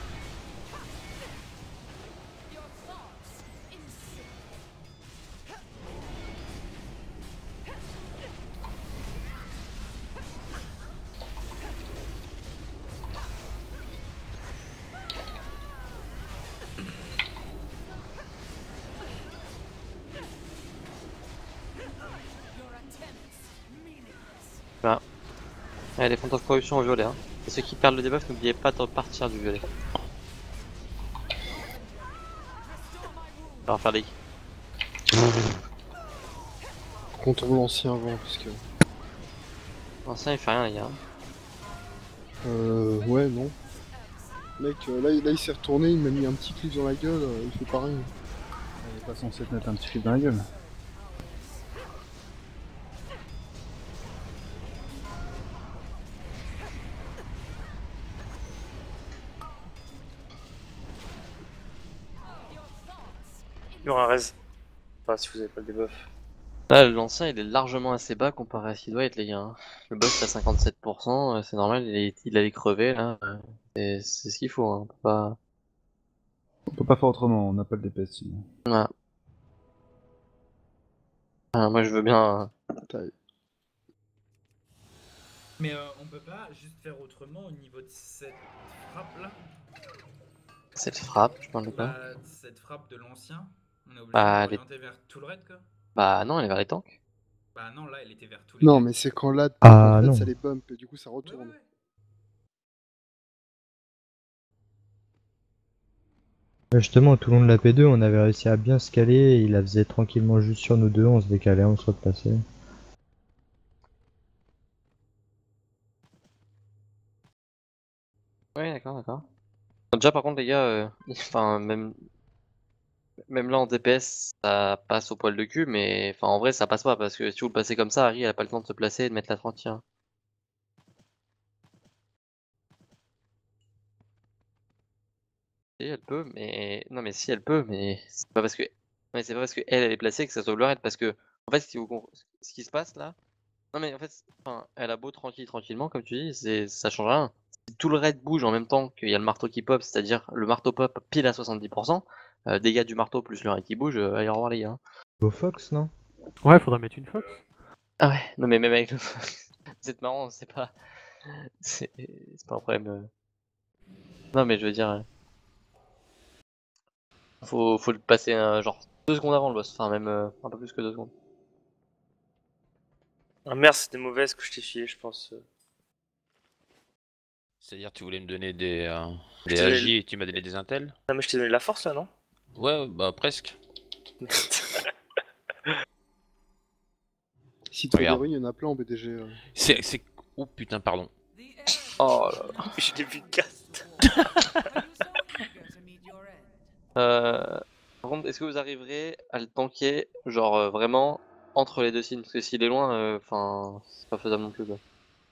[SPEAKER 10] Voilà. Ouais, les fonds de corruption au violet. Hein. Et ceux qui perdent le debuff, n'oubliez pas de repartir du violet. On va faire des.
[SPEAKER 11] Contrôle l'ancien avant, parce que.
[SPEAKER 10] L'ancien il fait rien, les gars.
[SPEAKER 11] Ouais, non. Mec, là il s'est retourné, il m'a mis un petit clip dans la gueule, il fait pareil.
[SPEAKER 2] Il est pas censé te mettre un petit clip dans la gueule.
[SPEAKER 13] Il y aura un raise. Enfin, si vous avez pas le debuff.
[SPEAKER 10] Là, l'ancien il est largement assez bas comparé à ce qu'il doit être, les gars. Hein. Le boss à 57%, c'est normal, il allait crever là. C'est ce qu'il faut, hein.
[SPEAKER 2] On peut pas faire autrement, on n'a pas le DPS sinon.
[SPEAKER 10] Ouais. Moi je veux bien.
[SPEAKER 6] Mais on peut pas juste faire autrement au niveau de cette frappe là?
[SPEAKER 10] Cette frappe, je parle de quoi?
[SPEAKER 6] Cette frappe de l'ancien, on est obligé
[SPEAKER 10] Bah,
[SPEAKER 6] de l'orienter vers tout le raid quoi?
[SPEAKER 10] Bah non, elle est vers les tanks.
[SPEAKER 6] Bah non, là elle était vers tous les
[SPEAKER 11] Non,
[SPEAKER 6] tanks.
[SPEAKER 11] mais c'est quand là,
[SPEAKER 4] Ah,
[SPEAKER 11] en fait,
[SPEAKER 4] non.
[SPEAKER 11] ça les bump et du coup ça retourne.
[SPEAKER 4] Justement, tout le long de la P2, on avait réussi à bien se caler, et il la faisait tranquillement juste sur nous deux, on se décalait, on se replaçait.
[SPEAKER 10] Ouais, d'accord. Déjà, par contre, les gars, enfin, même là en DPS, ça passe au poil de cul, mais enfin, en vrai, ça passe pas parce que si vous le passez comme ça, Harry, elle a pas le temps de se placer et de mettre la 30. Si elle peut, mais non, mais si elle peut, mais c'est pas parce que c'est pas parce que elle est placée que ça sauve le raid, parce que en fait, ce qui se passe là, non mais en fait, enfin, elle a beau tranquillement, comme tu dis, ça change rien. Si tout le raid bouge en même temps qu'il y a le marteau qui pop, c'est-à-dire le marteau pop pile à 70%, dégâts du marteau plus le raid qui bouge, allez au revoir les gars.
[SPEAKER 4] Beau Fox, non?
[SPEAKER 9] Ouais, faudrait mettre une Fox.
[SPEAKER 10] Ah ouais, non mais même avec le Fox, c'est marrant, c'est pas un problème. Non mais je veux dire, faut le passer genre 2 secondes avant le boss, enfin même un peu plus que 2 secondes.
[SPEAKER 13] Ah merde, c'était mauvaise que je t'ai filé, je pense.
[SPEAKER 16] C'est-à-dire, tu voulais me donner des
[SPEAKER 13] Je t'ai
[SPEAKER 16] AJ
[SPEAKER 13] donné-
[SPEAKER 16] et tu m'as donné des intels?
[SPEAKER 13] Non, mais je t'ai donné la force là, non?
[SPEAKER 16] Ouais, bah presque.
[SPEAKER 11] Si tu
[SPEAKER 16] Regarde.
[SPEAKER 11] il y en a plein en BDG.
[SPEAKER 16] C'est. Oh putain, pardon.
[SPEAKER 10] Oh là là.
[SPEAKER 13] Je l'ai vu cast.
[SPEAKER 10] Par contre, est-ce que vous arriverez à le tanker, genre vraiment entre les deux signes? Parce que s'il est loin, enfin, c'est pas faisable non plus quoi.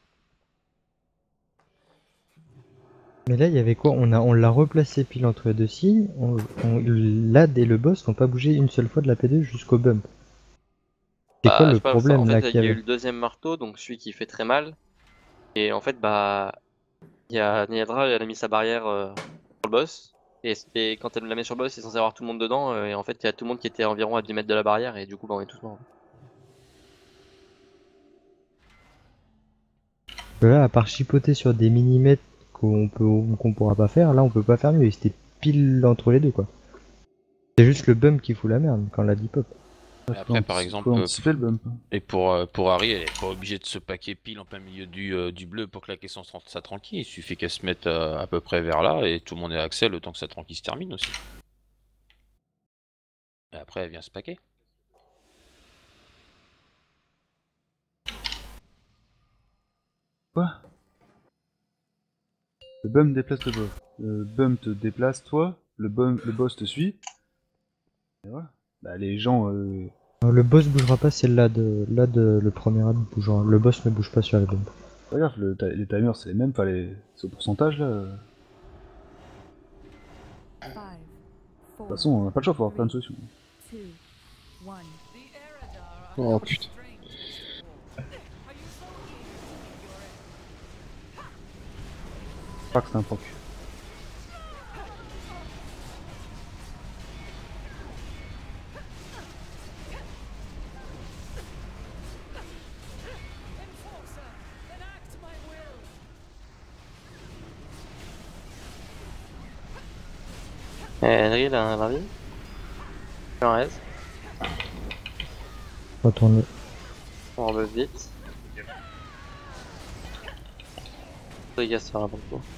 [SPEAKER 4] Mais là, il y avait quoi? On l'a replacé pile entre les deux signes. L'AD et le boss n'ont pas bougé une seule fois de la P2 jusqu'au bump. C'est quoi
[SPEAKER 10] Je
[SPEAKER 4] le
[SPEAKER 10] sais pas,
[SPEAKER 4] problème
[SPEAKER 10] en
[SPEAKER 4] là
[SPEAKER 10] fait,
[SPEAKER 4] qu'il
[SPEAKER 10] il
[SPEAKER 4] y
[SPEAKER 10] y a eu
[SPEAKER 4] avait?
[SPEAKER 10] le deuxième marteau, donc celui qui fait très mal. Et en fait, il y a Niadra, elle a mis sa barrière sur le boss. Et quand elle la met sur le boss, il est censé avoir tout le monde dedans. Et en fait, il y a tout le monde qui était environ à 10 mètres de la barrière. Et du coup, on est tous morts.
[SPEAKER 4] Là, à part chipoter sur des millimètres qu'on pourra pas faire, là on peut pas faire mieux. C'était pile entre les deux quoi. C'est juste le bump qui fout la merde quand la dit pop.
[SPEAKER 16] Et après, par exemple,
[SPEAKER 2] le bump.
[SPEAKER 16] Et pour Harry, elle est pas obligée de se paquer pile en plein milieu du bleu pour claquer sa tranquille. Il suffit qu'elle se mette à peu près vers là et tout le monde est accès le temps que sa tranquille se termine aussi. Et après, elle vient se paquer.
[SPEAKER 2] Quoi? Le bump déplace le boss. Le bump te déplace toi, le boss te suit. Et voilà. Bah les gens...
[SPEAKER 4] Le boss bougera pas, c'est le premier ad bougeant. Le boss ne bouge pas sur les bumps.
[SPEAKER 2] Regarde, les timers c'est les mêmes, enfin c'est au pourcentage là. De toute façon, on n'a pas le choix, faut avoir plein de solutions.
[SPEAKER 11] Oh putain.
[SPEAKER 2] Je crois que c'est un proc.
[SPEAKER 10] Henry, il a un vie. En reste.
[SPEAKER 4] Retourne.
[SPEAKER 10] On rebuff vite. Les gars, ça fera bon coup.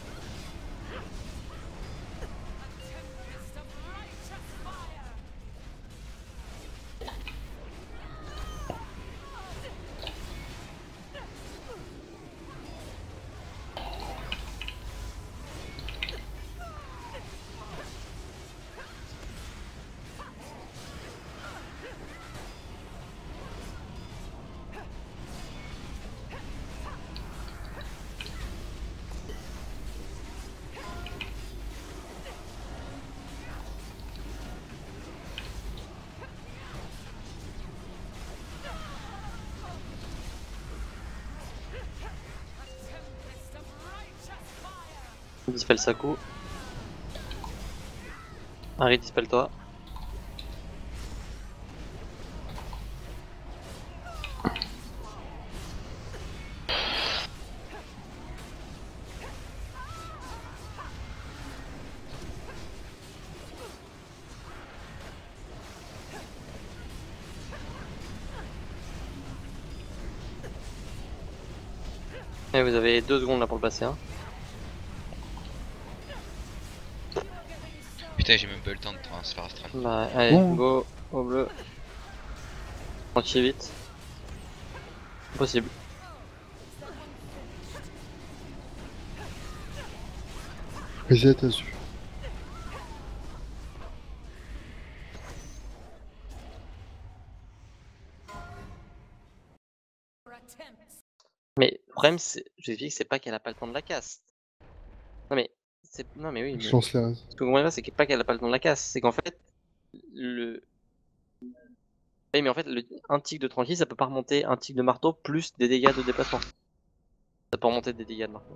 [SPEAKER 10] Dispel Saku. Harry, dispel toi. Et vous avez 2 secondes là pour le passer. Hein.
[SPEAKER 8] Putain, j'ai même pas eu le temps de transfert astral.
[SPEAKER 10] Bah, allez, go au bleu. Entier vite. Possible.
[SPEAKER 11] Reset Azul.
[SPEAKER 10] Mais le problème, c'est, je dis que c'est pas qu'elle a pas le temps de la casse. Non mais, non mais oui.
[SPEAKER 11] Je
[SPEAKER 10] Mais...
[SPEAKER 11] lance les raises.
[SPEAKER 10] Ce que vous comprenez pas, c'est pas qu'elle a pas le temps de la casse, c'est qu'en fait, le. Oui, mais en fait, un tic de tranquille, ça peut pas remonter un tic de marteau plus des dégâts de déplacement. Ça peut remonter des dégâts de marteau.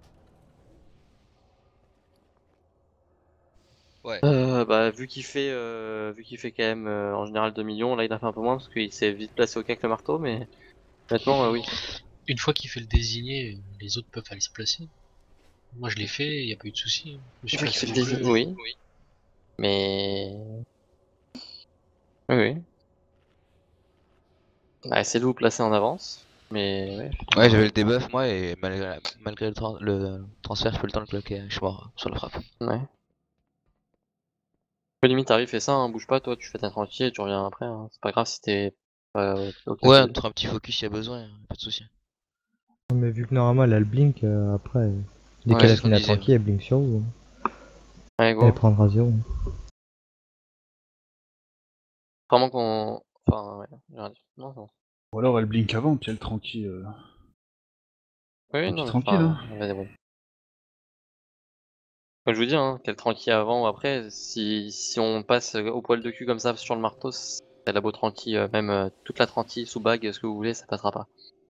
[SPEAKER 8] Ouais.
[SPEAKER 10] Bah vu qu'il fait quand même en général 2 millions, là il a fait un peu moins parce qu'il s'est vite placé au cas avec le marteau, mais maintenant oui.
[SPEAKER 14] Une fois qu'il fait le désigné, les autres peuvent aller se placer. Moi je l'ai fait, y a pas eu de soucis.
[SPEAKER 10] Une fois qu'il fait le désigné, oui. Mais oui. Bah, essayez de vous placer en avance, mais ouais.
[SPEAKER 8] Ouais, j'avais le debuff moi et malgré le transfert, je peux le temps de le claquer, je suis mort sur la frappe.
[SPEAKER 10] Ouais. Limite, t'arrives, fais ça, hein, bouge pas, toi, tu fais ta tranquille et tu reviens après. Hein. C'est pas grave si t'es pas
[SPEAKER 8] ouais, on te fera un petit focus s'il y a besoin, pas de soucis.
[SPEAKER 4] Mais vu que normalement elle a le blink, après, dès qu'elle a fini la tranquille, elle blink sur vous.
[SPEAKER 10] Ouais, go.
[SPEAKER 4] Elle prendra 0.
[SPEAKER 10] Vraiment qu'on. Enfin, ouais, non, non.
[SPEAKER 2] Ou alors elle blink avant, puis elle tranquille.
[SPEAKER 10] Oui, non,
[SPEAKER 2] tranquille, hein.
[SPEAKER 10] Ouais, bon. Comme je vous dis, hein, qu'elle tranquille avant ou après, si on passe au poil de cul comme ça sur le marteau, elle a beau tranquille, même toute la tranquille sous bague, ce que vous voulez, ça passera pas.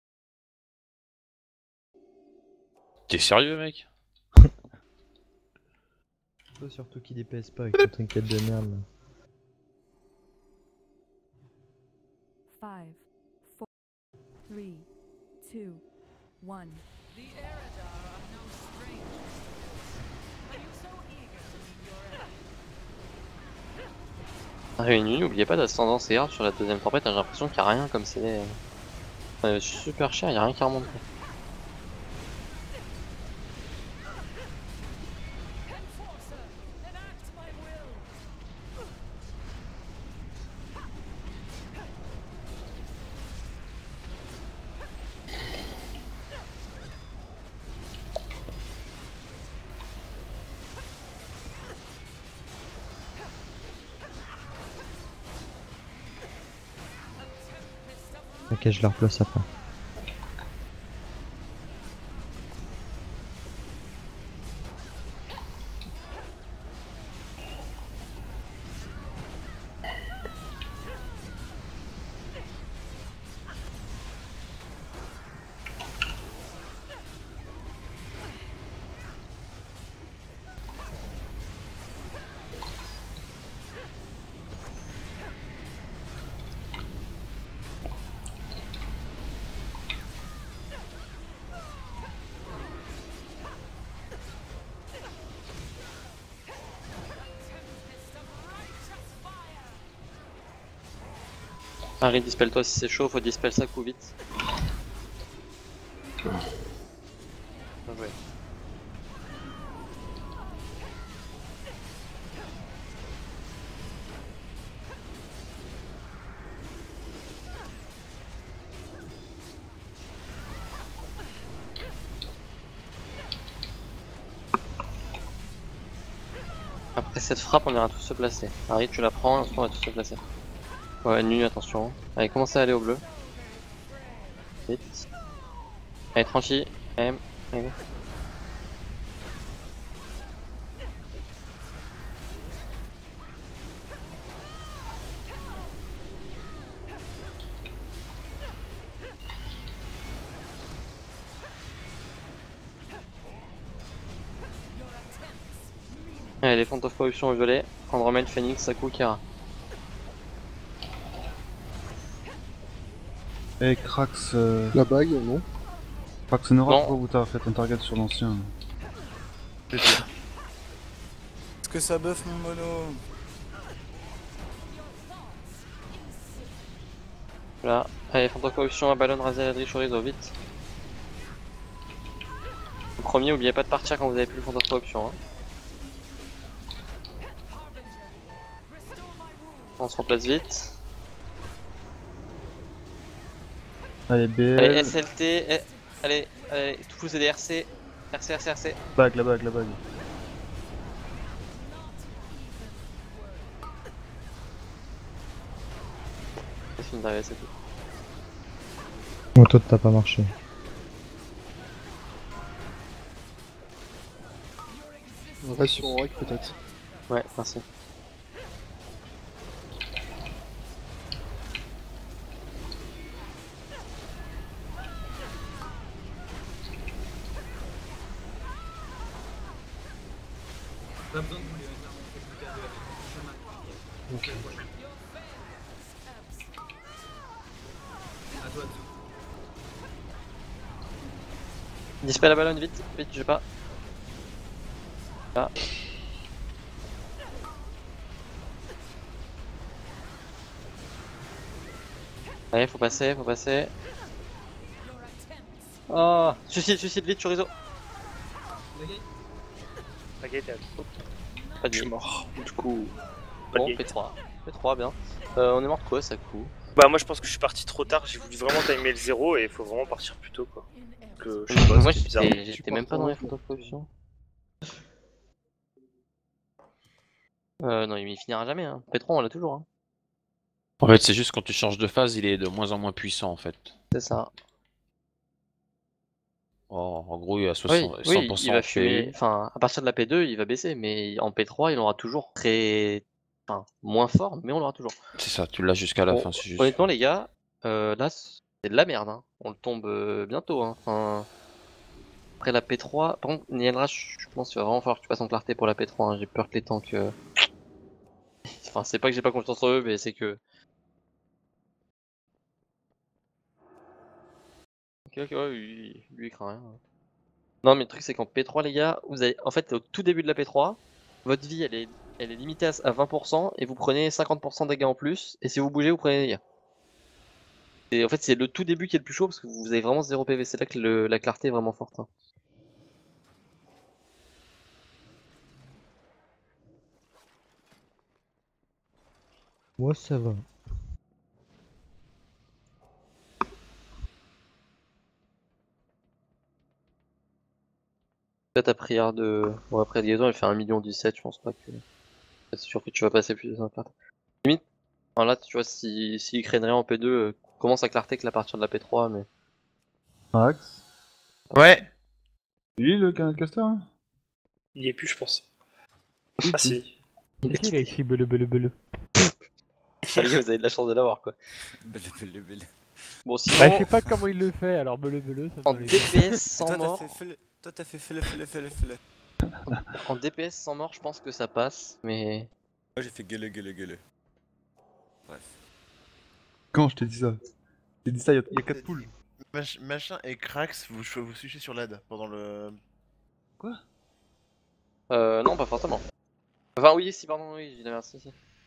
[SPEAKER 16] T'es sérieux, mec?
[SPEAKER 4] Toi surtout qui DPS pas avec ton trinket de merde là.
[SPEAKER 1] 5, 4, 3, 2, 1. The Eredar are no strangers to this. Are you so eager to meet your end?
[SPEAKER 10] Réunis, n'oubliez pas d'ascendance et art sur la deuxième tempête, j'ai l'impression qu'il n'y a rien comme c'est super cher, il n'y a rien qui remonte. Quoi.
[SPEAKER 4] Ok, je la replace après.
[SPEAKER 10] Harry, dispel toi si c'est chaud, faut dispel ça coup vite. Bien joué. Après cette frappe, on ira tous se placer. Harry, tu la prends, et on va tous se placer. Ouais, nu, attention. Allez, commencez à aller au bleu. Vite. Allez, tranquille. M. Allez, go. Allez, les Font of Corruption au violet, Andromède, Phoenix, Saku, Kira.
[SPEAKER 2] Et Krax.
[SPEAKER 11] La bague, non?
[SPEAKER 2] Krax Nora,
[SPEAKER 10] Non.
[SPEAKER 2] pourquoi vous t'as fait un target sur l'ancien?
[SPEAKER 7] Est-ce que ça buff mon mono?
[SPEAKER 10] Là, allez, Font of Corruption, Abalone, Raziel, Adri, Chorizo, vite. Le premier, oubliez pas de partir quand vous avez plus le Font of Corruption. Hein. On se remplace vite.
[SPEAKER 2] Allez, BL.
[SPEAKER 10] Allez, SLT, allez, tous les RC, RC.
[SPEAKER 2] Bague, la bague.
[SPEAKER 10] C'est fini d'arriver, c'est tout.
[SPEAKER 4] Bon, toi, t'as pas marché.
[SPEAKER 11] On reste sur Auric peut-être.
[SPEAKER 10] Ouais, merci.
[SPEAKER 6] Pas besoin de bouler, clairement, on fait plus qu'à deux avec.
[SPEAKER 14] Ok.
[SPEAKER 6] À toi, Zou.
[SPEAKER 10] Dispel la ballonne, vite, je sais pas. Là. Allez, faut passer. Oh, suicide, vite, Chorizo.
[SPEAKER 13] La gate est
[SPEAKER 10] Pas de
[SPEAKER 13] je suis
[SPEAKER 10] vie.
[SPEAKER 13] mort. Du coup.
[SPEAKER 10] Bon,
[SPEAKER 13] Pas de gate.
[SPEAKER 10] P3, bien. On est mort de quoi, ça coup?
[SPEAKER 13] Bah, moi je pense que je suis parti trop tard. J'ai voulu vraiment timer le 0 et il faut vraiment partir plus tôt quoi. Que je sais pas,
[SPEAKER 10] Moi,
[SPEAKER 13] c'est bizarre.
[SPEAKER 10] j'étais même pas dans les photos de production. Non, il finira jamais, hein. P3, on l'a toujours, hein.
[SPEAKER 16] En fait, c'est juste quand tu changes de phase, il est de moins en moins puissant en fait.
[SPEAKER 10] C'est ça.
[SPEAKER 16] Oh, en gros, il a
[SPEAKER 10] Oui,
[SPEAKER 16] 100%
[SPEAKER 10] il va
[SPEAKER 16] en
[SPEAKER 10] fumer.
[SPEAKER 16] PE.
[SPEAKER 10] Enfin, à partir de la P2, il va baisser, mais en P3, il aura toujours enfin, moins fort, mais on l'aura toujours.
[SPEAKER 16] C'est ça, tu l'as jusqu'à la
[SPEAKER 10] Bon,
[SPEAKER 16] fin, c'est juste.
[SPEAKER 10] honnêtement, les gars, là, c'est de la merde, hein. On le tombe bientôt, hein. Enfin, après la P3, par contre, Nielra, je pense qu'il va vraiment falloir que tu passes en clarté pour la P3, hein. J'ai peur que les tanks. Enfin, c'est pas que j'ai pas confiance en eux, mais c'est que. Ok, ouais, lui il craint rien. Non, mais le truc, c'est qu'en P3, les gars, vous avez. En fait, au tout début de la P3, votre vie, elle est limitée à 20% et vous prenez 50% de dégâts en plus, et si vous bougez, vous prenez des dégâts. Et en fait, c'est le tout début qui est le plus chaud parce que vous avez vraiment 0 PV. C'est là que la clarté est vraiment forte. Hein.
[SPEAKER 4] Moi, ça va.
[SPEAKER 10] Là, ta prière de. Bon, après, liaison, elle fait 1,17 million, je pense pas que. C'est sûr que tu vas passer plus de 5 cartes. Limite, enfin, là, tu vois, s'il crainerait en P2, commence à clarter que la partir de la P3, mais.
[SPEAKER 2] Max?
[SPEAKER 18] Ouais.
[SPEAKER 2] Lui, le caster hein?
[SPEAKER 13] Il y est plus, je pense. Ah si.
[SPEAKER 9] Il a écrit bleu.
[SPEAKER 10] Ah, les gars, vous avez de la chance de l'avoir, quoi.
[SPEAKER 7] Bleu.
[SPEAKER 10] Bon, sinon.
[SPEAKER 9] Bah, je sais pas comment il le fait, alors bleu, ça
[SPEAKER 10] En
[SPEAKER 9] me les-
[SPEAKER 10] DPS sans mort.
[SPEAKER 7] Toi, t'as fait fais-le.
[SPEAKER 10] En DPS sans mort, je pense que ça passe, mais.
[SPEAKER 7] Moi, j'ai fait gueule. Bref.
[SPEAKER 2] Quand je t'ai dit ça? Je t'ai dit ça il y a 4 poules.
[SPEAKER 18] Machin et Krax, vous switchez sur l'AD pendant le.
[SPEAKER 2] Quoi?
[SPEAKER 10] Non, pas forcément. Enfin, oui, si, pardon, oui, évidemment, si.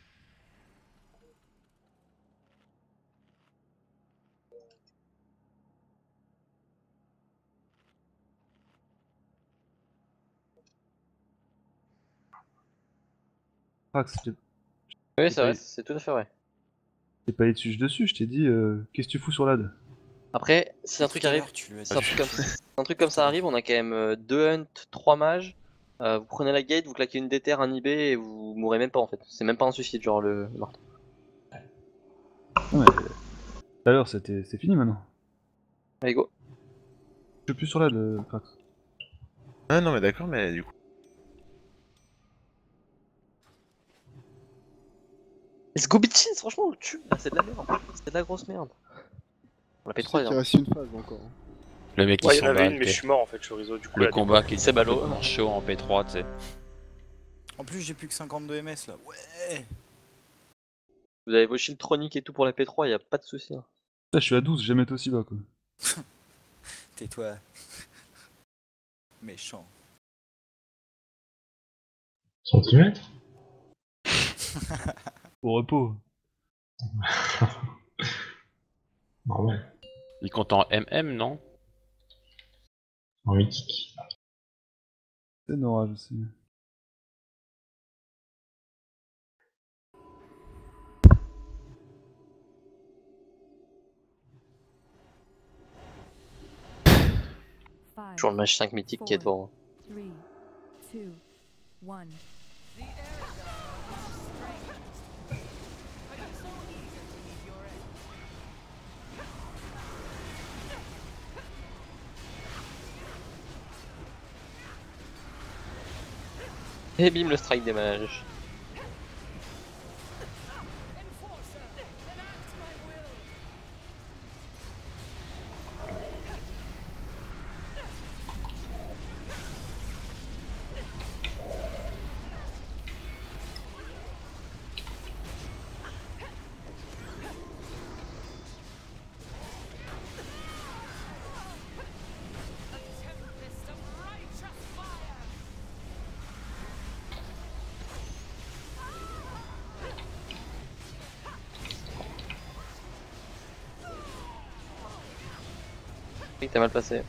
[SPEAKER 2] Krax,
[SPEAKER 10] Oui, c'est vrai, c'est tout à fait vrai.
[SPEAKER 2] t'es pas allé dessus, je t'ai dit, qu'est-ce que tu fous sur l'AD?
[SPEAKER 10] Après, si un truc arrive, si un truc comme ça arrive, on a quand même 2 hunt, 3 mages. Vous prenez la gate, vous claquez une déterre, un IB et vous mourrez même pas en fait. C'est même pas un suicide, genre le marteau.
[SPEAKER 2] Ouais. Tout à l'heure, c'est fini maintenant.
[SPEAKER 10] Allez, go.
[SPEAKER 2] Je suis plus sur l'AD, Krax.
[SPEAKER 18] Ah non, mais d'accord, mais du coup.
[SPEAKER 10] Let's go bitches, franchement, on le tue. Là, c'est de la merde. C'est de la grosse merde. La P3
[SPEAKER 11] Il reste une phase encore.
[SPEAKER 16] Le mec
[SPEAKER 13] Ouais,
[SPEAKER 16] qui
[SPEAKER 13] il y en avait
[SPEAKER 16] s'emballe.
[SPEAKER 13] une, mais je suis mort en fait, Chorizo. Du coup,
[SPEAKER 16] Le
[SPEAKER 13] là,
[SPEAKER 16] combat qui
[SPEAKER 10] c'est ballot.
[SPEAKER 16] chaud en P3, tu sais.
[SPEAKER 7] En plus, j'ai plus que 52 MS là. Ouais.
[SPEAKER 10] Vous avez vos shields troniques et tout pour la P3, y a pas de souci. Hein.
[SPEAKER 2] Là, je suis à 12, jamais été aussi bas quoi.
[SPEAKER 7] Tais-toi. Méchant.
[SPEAKER 12] Centimètres.
[SPEAKER 2] Au repos.
[SPEAKER 12] Normal.
[SPEAKER 16] Il compte en MM, non?
[SPEAKER 12] En mythique.
[SPEAKER 2] C'est un orage aussi.
[SPEAKER 10] Toujours le match 5 mythique qui est devant.
[SPEAKER 1] 3, 2, 1.
[SPEAKER 10] Et bim, le strike des mages. Oui, t'as mal passé.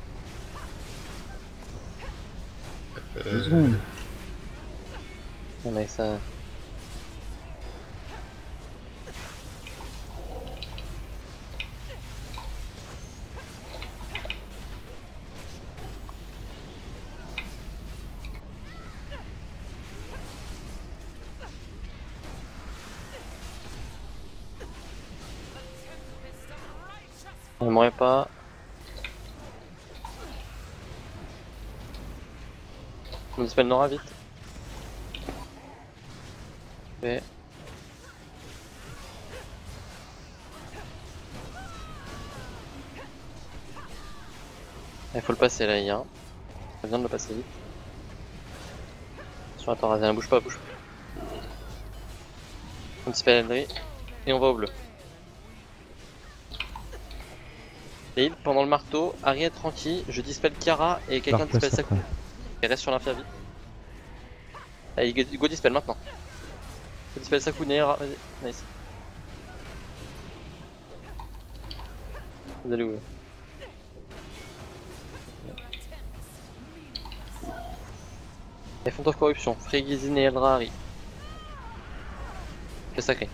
[SPEAKER 2] 2 secondes.
[SPEAKER 10] On a ça. On m'aurait pas. On dispelle Nora vite. Mais... il faut le passer là, il y a. Ça vient de le passer vite. Attention, attends, Razien, bouge pas, bouge pas. On dispelle Eldri et on va au bleu. Et pendant le marteau, Ariel tranquille, je dispelle Kiara et quelqu'un dispelle Saku. Et reste sur l'infia vite. Allez, go dispel maintenant. Go dispel Saku, Neira, vas-y, nice. Vous allez où là? Et Font of Corruption, Frigizine et Eldrari. C'est sacré.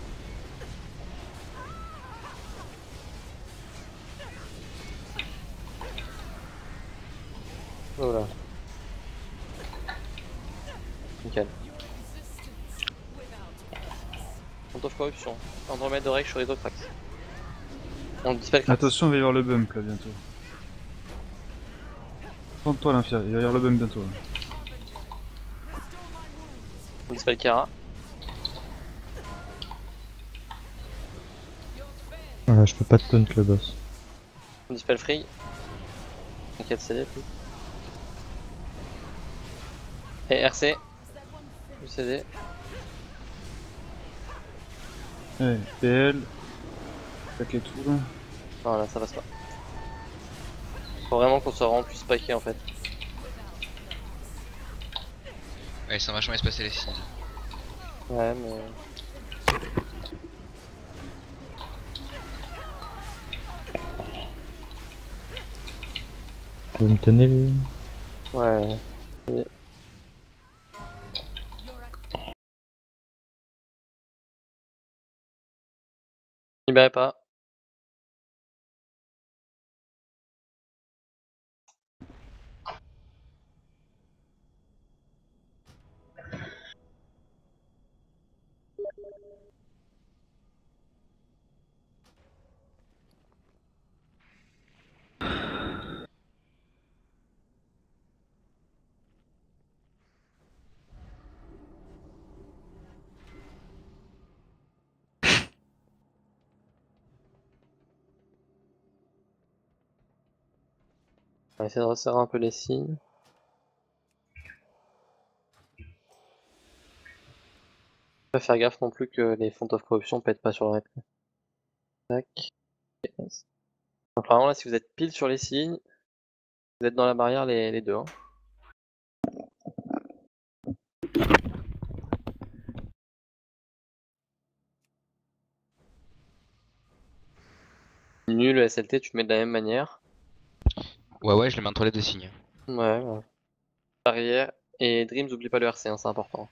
[SPEAKER 10] Voilà. Nickel. Font of Corruption, Andromède de Reich sur les Ocrax. On dispel Krax.
[SPEAKER 2] Attention, il va y avoir le bump là bientôt. Prends-toi l'infia, il va y avoir le bump bientôt. Là.
[SPEAKER 10] On dispel Kiara.
[SPEAKER 4] Voilà, je peux pas te taunt le boss.
[SPEAKER 10] On dispel Free. T'inquiète, CD plus. Et RC. Du CD.
[SPEAKER 2] Ouais, PL. Paquet tout là.
[SPEAKER 10] Voilà, ça passe pas. Faut vraiment qu'on soit vraiment plus paquet en fait.
[SPEAKER 15] Ouais, ça va jamais se passer les signes.
[SPEAKER 10] Ouais, mais.
[SPEAKER 4] Vous me tenez lui?
[SPEAKER 10] Ouais. Libérez pas. On va essayer de resserrer un peu les signes. Pas faire gaffe non plus que les Font of Corruption pètent pas sur le raid. Tac. Ok, nice. Donc vraiment là, si vous êtes pile sur les signes, vous êtes dans la barrière les deux. Hein. Nul, le SLT, tu le mets de la même manière.
[SPEAKER 8] Ouais, je le mets entre les deux signes.
[SPEAKER 10] Ouais. Barrière. Et Dreams, oublie pas le RC, hein, c'est important.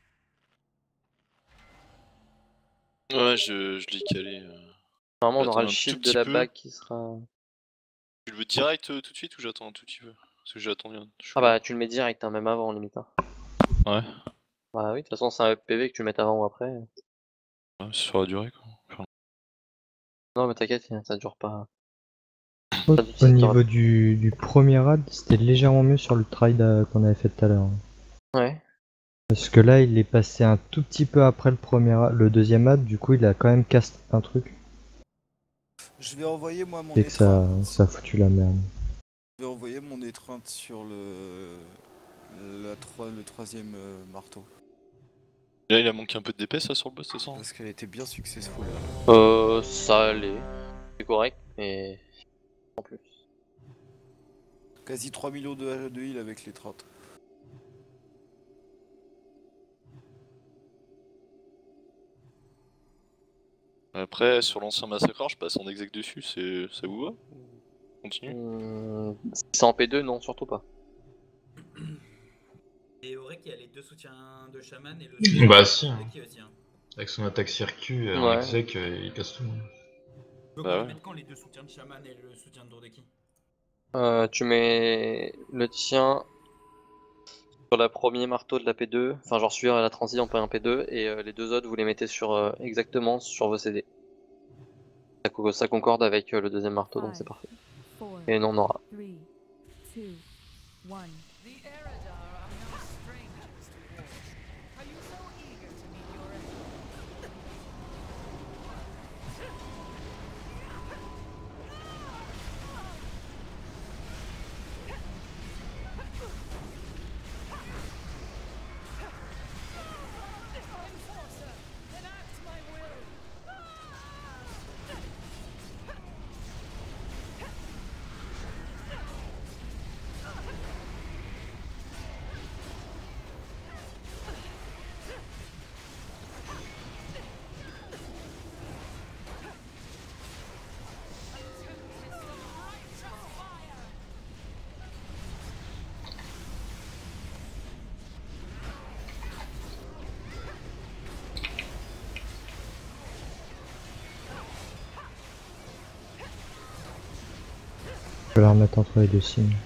[SPEAKER 3] Ouais, je l'ai calé.
[SPEAKER 10] Normalement, on aura le
[SPEAKER 3] un
[SPEAKER 10] shield
[SPEAKER 3] tout
[SPEAKER 10] de la
[SPEAKER 3] petit peu.
[SPEAKER 10] bague qui sera.
[SPEAKER 3] Tu le veux direct tout de suite ou j'attends un tout petit peu? Parce que j'ai attendu un.
[SPEAKER 10] Ah bah, tu le mets direct, hein, même avant, limite. Hein.
[SPEAKER 3] Ouais.
[SPEAKER 10] Bah oui, de toute façon, c'est un PV que tu mets avant ou après.
[SPEAKER 3] Ouais, ça sur la durée quoi. Enfin...
[SPEAKER 10] Non, mais t'inquiète, ça dure pas.
[SPEAKER 4] Au niveau du premier raid, c'était légèrement mieux sur le trade qu'on avait fait tout à l'heure.
[SPEAKER 10] Ouais.
[SPEAKER 4] Parce que là, il est passé un tout petit peu après le deuxième raid, du coup, il a quand même cast un truc.
[SPEAKER 7] Je vais envoyer moi mon
[SPEAKER 4] Et que ça a foutu la merde.
[SPEAKER 7] Je vais envoyer mon étreinte sur le troisième marteau.
[SPEAKER 3] Là, il a manqué un peu de DPS ça sur le boss, c'est ça?
[SPEAKER 7] Parce qu'elle était bien successful.
[SPEAKER 10] Ça allait. C'est correct, mais. En plus.
[SPEAKER 7] Quasi 3 millions de heal avec l'étreinte.
[SPEAKER 3] Après, sur l'ancien massacreur, je passe en exec dessus, ça vous va? Continue.
[SPEAKER 10] Si c'est en P2, non, surtout pas.
[SPEAKER 6] Et Aurek, il y a les deux soutiens de chaman et le
[SPEAKER 12] Bah si, hein.
[SPEAKER 6] aussi, hein.
[SPEAKER 12] Avec son attaque circuit en exec, il casse tout.
[SPEAKER 6] Tu veux qu'on les mette quand les deux soutiens de chaman et le soutien de Dordeki?
[SPEAKER 10] Tu mets le tien sur la premier marteau de la P2, enfin genre celui à la transi on peut un P2, et les deux autres vous les mettez sur exactement sur vos CD. Ça concorde avec le deuxième marteau, donc c'est parfait. Et non, on aura.
[SPEAKER 4] Je vais la remettre entre les deux signes.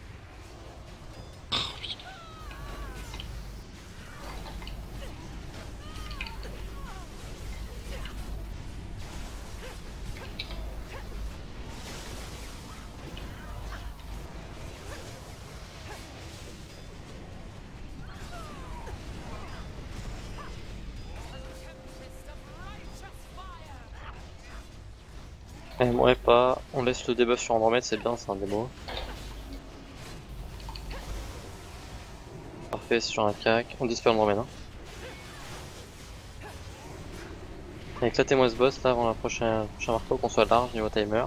[SPEAKER 10] Ouais, pas. On laisse le debuff sur Andromède, c'est bien, c'est un démo. Parfait, sur un cac. On dispelle Andromède. Hein. Éclatez-moi ce boss là avant le prochain marteau, qu'on soit large niveau timer.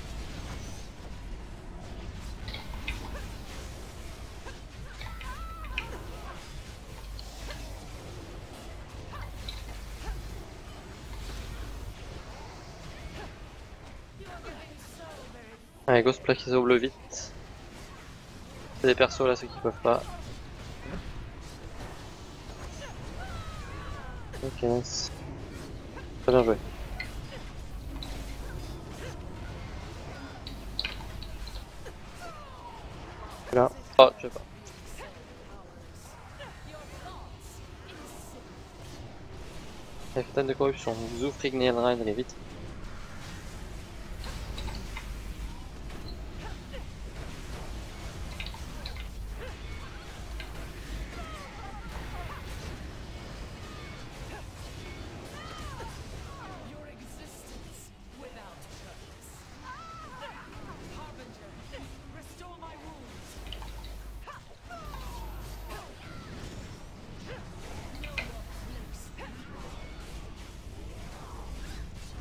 [SPEAKER 10] Allez, Ghost plaquez au bleu vite. C'est des persos là, ceux qui peuvent pas. Ok, nice. Très bien joué. Là. Oh, je sais pas. La fontaine de corruption. Zou, Frigny, Elrine, allez vite.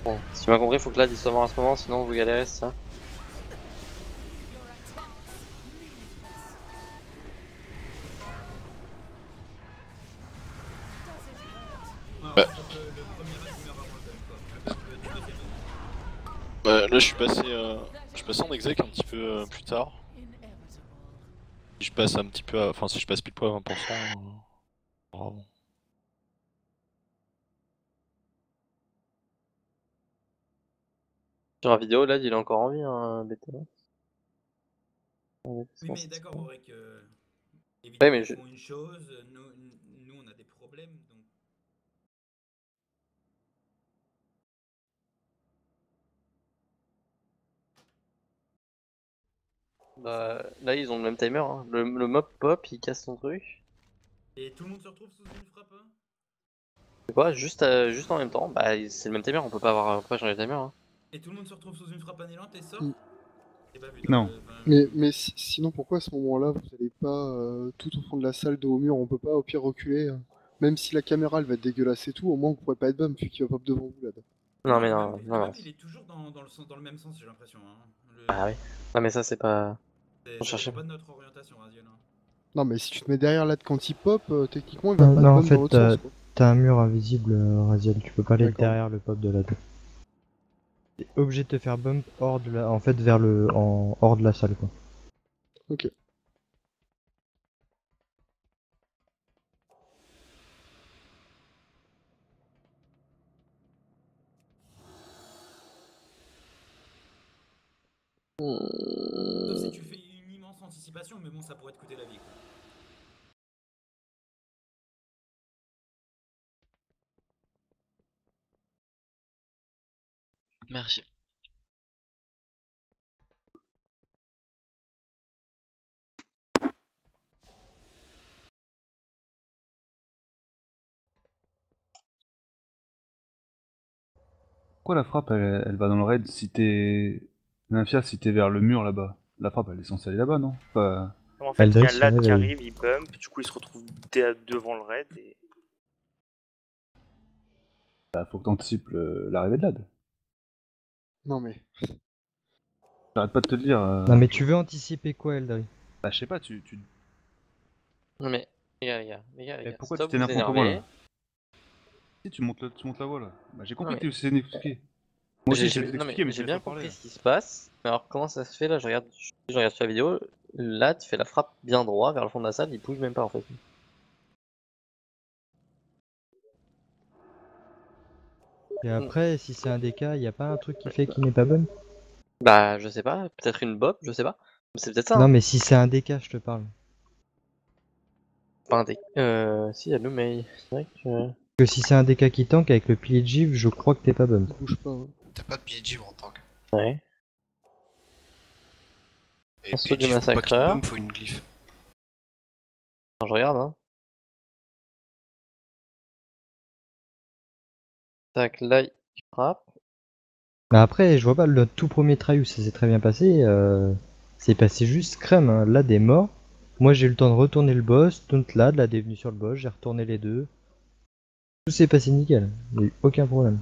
[SPEAKER 10] Bon, si tu m'as compris, faut que Lad il soit mort à ce moment, sinon vous galérez, c'est ça?
[SPEAKER 3] Là je suis passé en exec un petit peu plus tard. Si je passe un petit peu enfin si je passe pile poil à 20%, bravo.
[SPEAKER 10] Sur la vidéo, Lad il est encore en vie, hein, BT.
[SPEAKER 6] Oui, mais d'accord, Aurek. Les
[SPEAKER 10] Ouais,
[SPEAKER 6] vidéos
[SPEAKER 10] mais
[SPEAKER 6] ils
[SPEAKER 10] je...
[SPEAKER 6] font une chose, nous on a des problèmes, donc.
[SPEAKER 10] Bah, là ils ont le même timer, hein. Le mob pop, il casse son truc.
[SPEAKER 6] Et tout le monde se retrouve sous une frappe, hein?
[SPEAKER 10] C'est quoi? Juste en même temps, bah c'est le même timer, on peut pas changer le timer, hein.
[SPEAKER 6] Et tout le monde se retrouve sous une frappe annulante et sort? J'ai pas vu
[SPEAKER 2] Non.
[SPEAKER 11] Mais sinon, pourquoi à ce moment-là, vous allez pas tout au fond de la salle de haut mur? On peut pas au pire reculer, hein. Même si la caméra elle va être dégueulasse et tout, au moins vous pourrez pas être bump vu qu'il va pop devant vous là.
[SPEAKER 10] Non mais non,
[SPEAKER 6] Le
[SPEAKER 10] non.
[SPEAKER 6] bump il est toujours dans le même sens, j'ai l'impression. Hein.
[SPEAKER 10] Ah oui. Non mais ça c'est pas... On
[SPEAKER 6] Ça
[SPEAKER 10] cherchait
[SPEAKER 6] dépend pas de notre orientation, Raziel. Hein.
[SPEAKER 11] Non, mais si tu te mets derrière là quand il pop, techniquement il va pas
[SPEAKER 4] Non, en
[SPEAKER 11] bump
[SPEAKER 4] fait,
[SPEAKER 11] dans l'autre sens, quoi.
[SPEAKER 4] t'as un mur invisible, Raziel, tu peux pas aller
[SPEAKER 11] D'accord.
[SPEAKER 4] derrière le pop de la deux. T'es obligé de te faire bump hors de la... en fait, vers le... hors de la salle, quoi.
[SPEAKER 11] Ok.
[SPEAKER 6] Sauf si tu fais une immense anticipation, mais bon, ça pourrait te coûter la vie. Quoi.
[SPEAKER 14] Merci.
[SPEAKER 2] Pourquoi la frappe elle va dans le raid si t'es. Nymphia, si t'es vers le mur là-bas? La frappe elle est censée aller là-bas, non? Enfin...
[SPEAKER 13] En fait, il y a un Lad qui arrive, il bump, du coup il se retrouve devant le raid et.
[SPEAKER 2] Bah, faut que t'anticipes l'arrivée de Lad.
[SPEAKER 11] Non mais.
[SPEAKER 2] J'arrête pas de te le dire.
[SPEAKER 4] Non mais tu veux anticiper quoi, Eldari?
[SPEAKER 2] Bah je sais pas, tu...
[SPEAKER 10] Non mais, les gars,
[SPEAKER 2] pourquoi
[SPEAKER 10] stop
[SPEAKER 2] tu t'énerves
[SPEAKER 10] vous
[SPEAKER 2] contre moi
[SPEAKER 10] énerver.
[SPEAKER 2] là? Si tu montes la voix là. Bah j'ai compris
[SPEAKER 10] Non,
[SPEAKER 2] que tu sais expliquer. Moi aussi je sais
[SPEAKER 10] non,
[SPEAKER 2] expliquer, mais tu
[SPEAKER 10] j'ai
[SPEAKER 2] laisses
[SPEAKER 10] bien
[SPEAKER 2] pas parler.
[SPEAKER 10] compris ce qui se passe. Mais alors comment ça se fait là? Je regarde sur la vidéo, Lad fait la frappe bien droit vers le fond de la salle, il bouge même pas en fait.
[SPEAKER 4] Et après, si c'est un DK, y a pas un truc qui fait qu'il n'est pas bonne?
[SPEAKER 10] Bah je sais pas, peut-être une bob, je sais pas. C'est peut-être ça.
[SPEAKER 4] Non
[SPEAKER 10] Hein.
[SPEAKER 4] mais si c'est un DK, je te parle.
[SPEAKER 10] Pas un deck. Si, il y a Lumei. C'est vrai que.
[SPEAKER 4] Que si c'est un DK qui tank avec le pilier de givre, je crois que t'es pas bonne.
[SPEAKER 11] Bouge pas. Hein.
[SPEAKER 19] T'as pas de pied de givre en tank.
[SPEAKER 10] Ouais.
[SPEAKER 19] Et
[SPEAKER 10] Un saut
[SPEAKER 19] pied de
[SPEAKER 10] du
[SPEAKER 19] givre, pour pas qu'il
[SPEAKER 10] massacreur.
[SPEAKER 19] bump, faut une glyphe.
[SPEAKER 10] Alors, je regarde, hein. Tac, là, il frappe.
[SPEAKER 4] Mais après, je vois pas, le tout premier try où ça s'est très bien passé, c'est passé juste crème, hein. Lad est mort. Moi j'ai eu le temps de retourner le boss, donc Lad est venu sur le boss, j'ai retourné les deux. Tout s'est passé nickel, il y a eu aucun problème.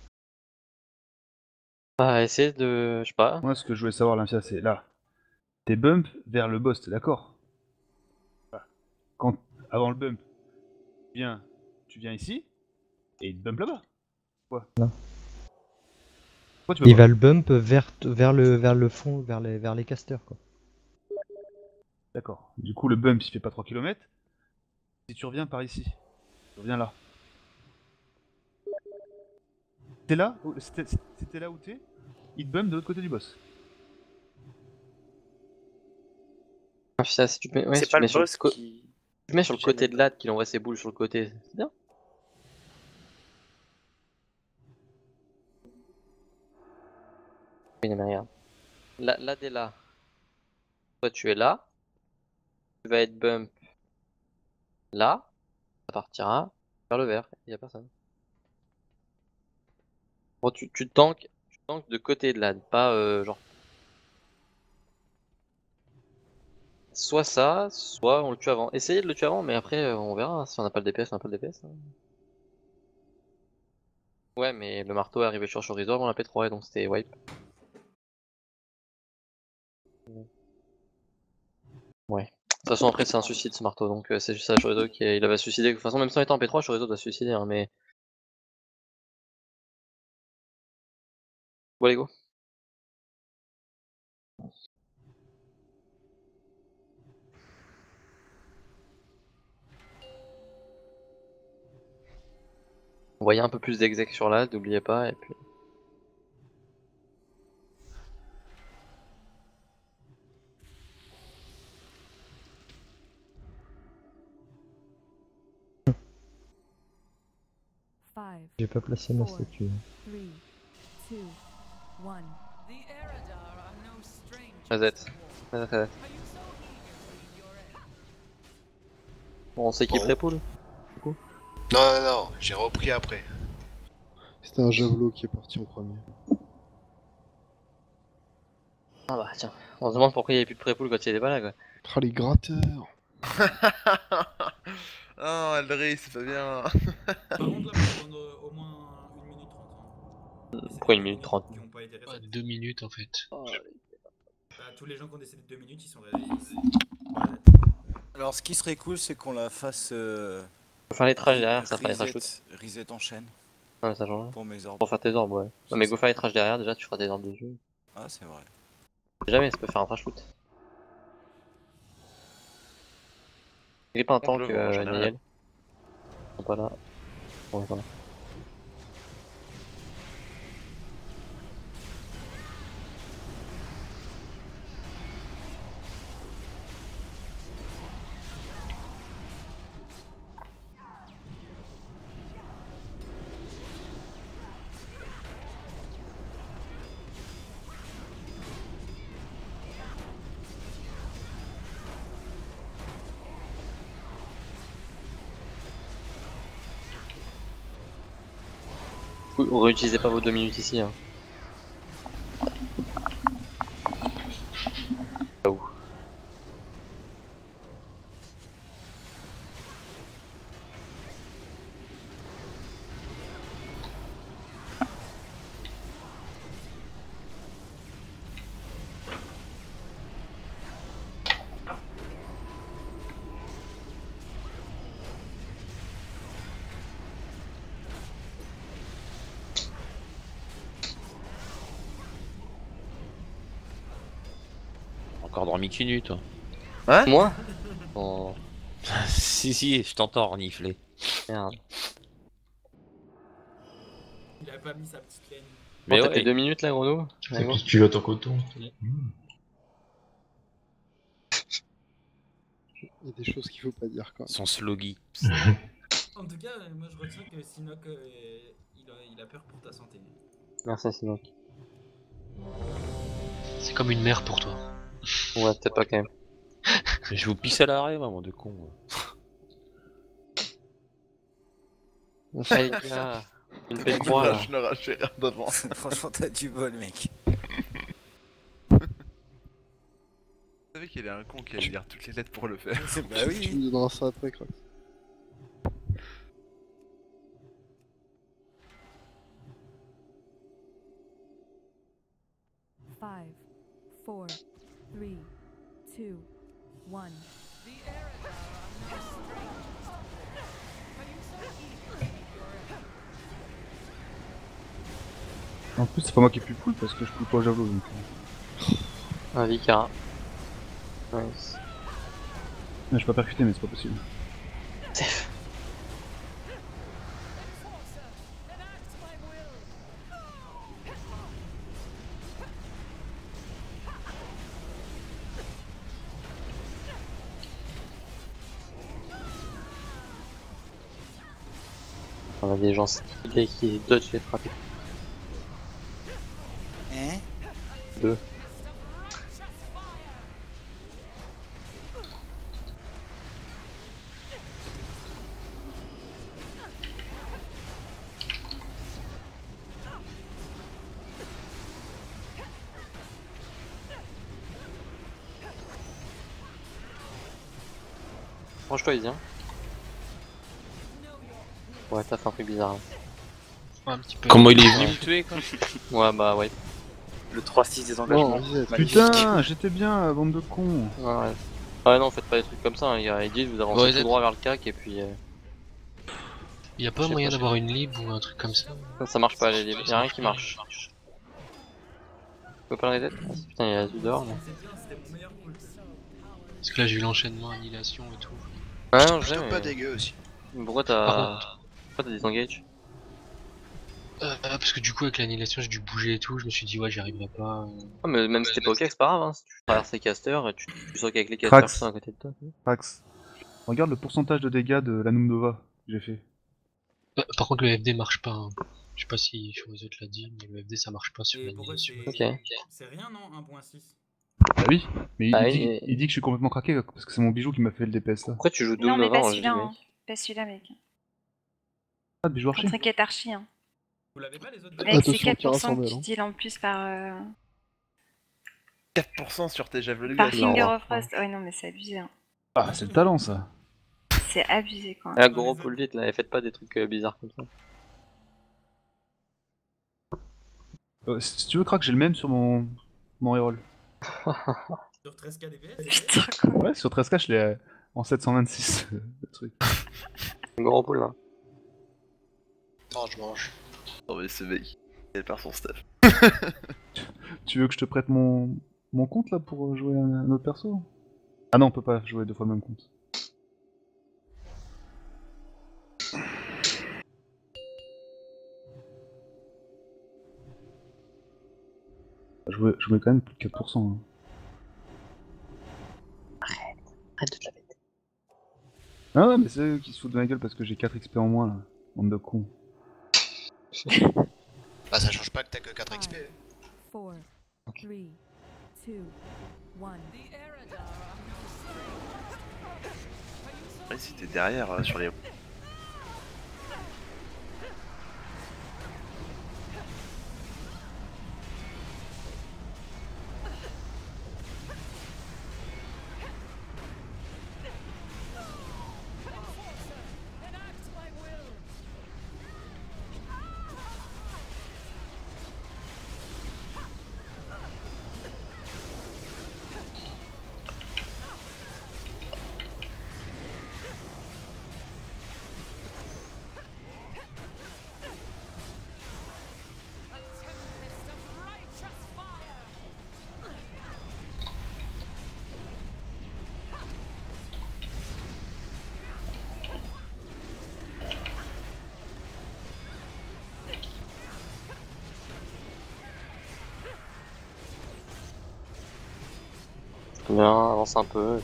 [SPEAKER 10] Bah, essayer de. Je sais pas.
[SPEAKER 2] Moi ce que je voulais savoir, Lymphia, c'est là. T'es bump vers le boss, t'es d'accord? Quand, avant le bump, tu viens ici, et il te bump là-bas. Quoi?
[SPEAKER 4] Non.
[SPEAKER 2] Pourquoi tu veux
[SPEAKER 4] Il
[SPEAKER 2] pas?
[SPEAKER 4] va le bump vers le fond, vers les casters quoi.
[SPEAKER 2] D'accord. Du coup le bump il fait pas 3 km. Si tu reviens par ici, tu reviens là. T'es là? C'était là où t'es? Il te bump de l'autre côté du boss.
[SPEAKER 10] Ah, ça, si tu te mets, ouais,
[SPEAKER 13] C'est
[SPEAKER 10] si
[SPEAKER 13] pas
[SPEAKER 10] tu mets
[SPEAKER 13] le
[SPEAKER 10] sur
[SPEAKER 13] boss qui.
[SPEAKER 10] Tu mets sur le côté de Lad qu'il envoie ses boules sur le côté, c'est bien. Oui, mais regarde. Lad est là. Toi, tu es là. Tu vas être bump là. Ça partira vers le vert. Il y a personne. Bon, tu tankes de côté de Lad, pas genre. Soit ça, soit on le tue avant. Essayez de le tuer avant, mais après on verra. Si on n'a pas le DPS, on n'a pas le DPS. Hein. Ouais, mais le marteau est arrivé sur Chorizo avant la P3 donc c'était wipe. Ouais. De toute façon après c'est un suicide ce marteau donc c'est juste ça Chorizo qui il avait suicidé. De toute façon même sans étant en P3 Chorizo doit se suicider hein, mais... Bon allez go. Envoyez un peu plus d'exec sur l'ad, n'oubliez pas et puis...
[SPEAKER 4] J'ai pas placé ma statue.
[SPEAKER 10] Reset. Bon, on sait qui pré-pool du coup.
[SPEAKER 19] Non, j'ai repris après.
[SPEAKER 11] C'était un javelot qui est parti en premier.
[SPEAKER 10] Ah bah tiens, on se demande pourquoi il n'y avait plus de pré-pool quand il était pas là quoi.
[SPEAKER 11] Ah les gratteurs.
[SPEAKER 18] Oh Aldri, c'est pas bien.
[SPEAKER 6] Par contre là, faut prendre au moins 1 minute 30.
[SPEAKER 10] Pourquoi 1 minute 30?
[SPEAKER 14] 2 minutes en fait.
[SPEAKER 6] Bah, tous les gens qui ont décédé de 2 minutes, ils sont réalisés.
[SPEAKER 7] Alors ce qui serait cool, c'est qu'on la fasse...
[SPEAKER 10] Faut faire les trash derrière, ça fera les trash shoot.
[SPEAKER 7] Reset en chaîne.
[SPEAKER 10] Ouais, ça change.
[SPEAKER 7] Pour mes orbes.
[SPEAKER 10] Pour faire tes orbes, ouais. Non, mais go faire les trash derrière, déjà tu feras tes orbes de jeu.
[SPEAKER 7] Ah, c'est vrai.
[SPEAKER 10] Jamais ça peut faire un trash shoot. Grip un tank, Niel. Ils sont pas là. Bon, ils sont là. Réutilisez pas vos 2 minutes ici. Hein. Ah où.
[SPEAKER 16] Encore dormi qu'une nuit, toi.
[SPEAKER 10] Hein? Moi? Oh.
[SPEAKER 16] Si, je t'entends renifler.
[SPEAKER 10] Merde.
[SPEAKER 6] Il a pas mis sa petite laine.
[SPEAKER 10] Mais bon, t'as fait 2 minutes là, Grenouille?
[SPEAKER 12] Tu vas ton coton.
[SPEAKER 11] Il y a des choses qu'il faut pas dire quand même.
[SPEAKER 16] Son sloggy.
[SPEAKER 6] En tout cas, moi je retiens que Sinok, il a peur pour ta santé.
[SPEAKER 10] Merci Sinok.
[SPEAKER 14] C'est comme une mère pour toi.
[SPEAKER 10] Ouais, peut-être pas quand même.
[SPEAKER 16] Je vous pisse à l'arrêt, maman de con.
[SPEAKER 10] Allez, gars. Une P3 là.
[SPEAKER 18] Je ne rachais rien devant.
[SPEAKER 7] Franchement, t'as du bol, mec.
[SPEAKER 18] Vous savez qu'il y a un con qui allait lire toutes les lettres pour le faire.
[SPEAKER 7] Bah oui.
[SPEAKER 11] Tu me donneras ça après, Crox.
[SPEAKER 1] Five, 4, 3, 2, 1.
[SPEAKER 2] En plus, c'est pas moi qui pue poule parce que je pue pas au javelot donc.
[SPEAKER 10] Un Vicara. Nice.
[SPEAKER 2] Je peux pas percuter, mais c'est pas possible.
[SPEAKER 10] On a des gens stylés qui dodge les frappes.
[SPEAKER 7] Hein?
[SPEAKER 10] 2. Range-toi, Izzy. Ouais, t'as fait un truc bizarre. Hein.
[SPEAKER 14] Un petit peu.
[SPEAKER 16] Comment il est venu me tuer quoi?
[SPEAKER 10] Ouais, bah ouais.
[SPEAKER 13] Le 3-6 des engagements.
[SPEAKER 2] Putain, j'étais bien, bande de cons.
[SPEAKER 10] Ouais. Ouais, non, faites pas des trucs comme ça. Hein. Il y a Edith, vous avancez tout droit vers le CAC et puis.
[SPEAKER 14] Y'a pas moyen d'avoir une lib ou un truc comme ça?
[SPEAKER 10] Ça marche pas, les libres. Y'a rien qui marche. Tu peux pas le reset? Putain, y'a du dehors là.
[SPEAKER 14] Parce que là j'ai eu l'enchaînement, annihilation et tout.
[SPEAKER 10] Ouais, non,
[SPEAKER 15] Plutôt pas dégueu aussi.
[SPEAKER 10] Pourquoi
[SPEAKER 14] Par
[SPEAKER 10] t'as disengage?
[SPEAKER 14] Parce que du coup avec l'annihilation j'ai dû bouger et tout, je me suis dit ouais j'y arriverai pas.
[SPEAKER 10] Ah, mais même si t'es pas ok, c'est pas grave, hein. Si tu traverses les casters et tu sens qu'avec les casters qui sont à côté de toi.
[SPEAKER 2] Pax, regarde le pourcentage de dégâts de la Nova que j'ai fait.
[SPEAKER 14] Par contre le FD marche pas. Hein. Je sais pas si Chorizot l'a dit, mais le FD ça marche pas sur l'annihilation.
[SPEAKER 10] Ok.
[SPEAKER 6] C'est rien non 1.6.
[SPEAKER 2] Bah oui, mais il dit que je suis complètement craqué parce que c'est mon bijou qui m'a fait le DPS là.
[SPEAKER 10] Pourquoi tu joues
[SPEAKER 17] Non,
[SPEAKER 10] Doom
[SPEAKER 17] mais pas
[SPEAKER 10] avant?
[SPEAKER 17] celui-là, hein. Pas celui-là, mec.
[SPEAKER 2] Ah, bijou archer.
[SPEAKER 17] Contre Quête Archie, hein.
[SPEAKER 6] Vous l'avez pas les autres?
[SPEAKER 17] Mec, c'est 4% que tu deals en plus par...
[SPEAKER 18] 4% sur tes javelins.
[SPEAKER 17] Par Finger of Frost. Ouais, non, mais c'est abusé, hein.
[SPEAKER 2] Ah, c'est le talent ça.
[SPEAKER 17] C'est abusé, quoi.
[SPEAKER 10] Ah, gros pull vite là, et faites pas des trucs bizarres comme ça.
[SPEAKER 2] Si tu veux, crack, j'ai le même sur mon reroll.
[SPEAKER 6] Sur 13k DPS?
[SPEAKER 17] Putain, quoi.
[SPEAKER 2] Ouais, sur 13k, je l'ai en 726, le truc.
[SPEAKER 10] Gros pull là.
[SPEAKER 19] Non, je mange.
[SPEAKER 18] Non mais ce mec, il perd son stuff.
[SPEAKER 2] Tu veux que je te prête mon compte là pour jouer un autre perso? Ah non, on peut pas jouer deux fois le même compte. Je jouais quand même plus de 4%. Hein.
[SPEAKER 10] Arrête de te la péter.
[SPEAKER 2] Ah ouais, mais c'est eux qui se foutent de ma gueule parce que j'ai 4 XP en moins là. Bande de cons.
[SPEAKER 19] Bah ça change pas que t'as que 4 XP.
[SPEAKER 1] 4, 3, 2, 1.
[SPEAKER 18] Ouais, si t'es derrière sur les...
[SPEAKER 10] Bien, avance un peu.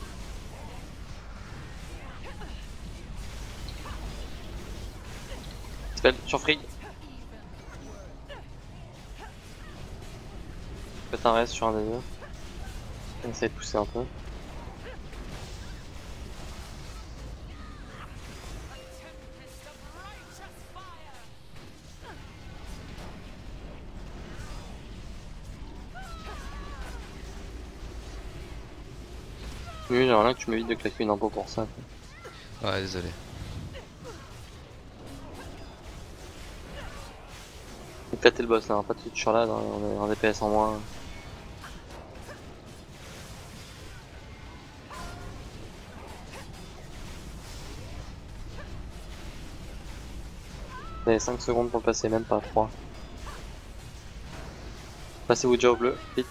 [SPEAKER 10] Spell sur Free. Faites un reste sur un des deux. Essayez de pousser un peu. Oui, j'aimerais bien que tu m'évites de claquer une impôt pour ça.
[SPEAKER 8] Ouais, désolé.
[SPEAKER 10] Éclatez le boss là, pas de futur là, on est en DPS en moins. Vous avez 5 secondes pour le passer, même pas 3. Passez-vous déjà au bleu, vite.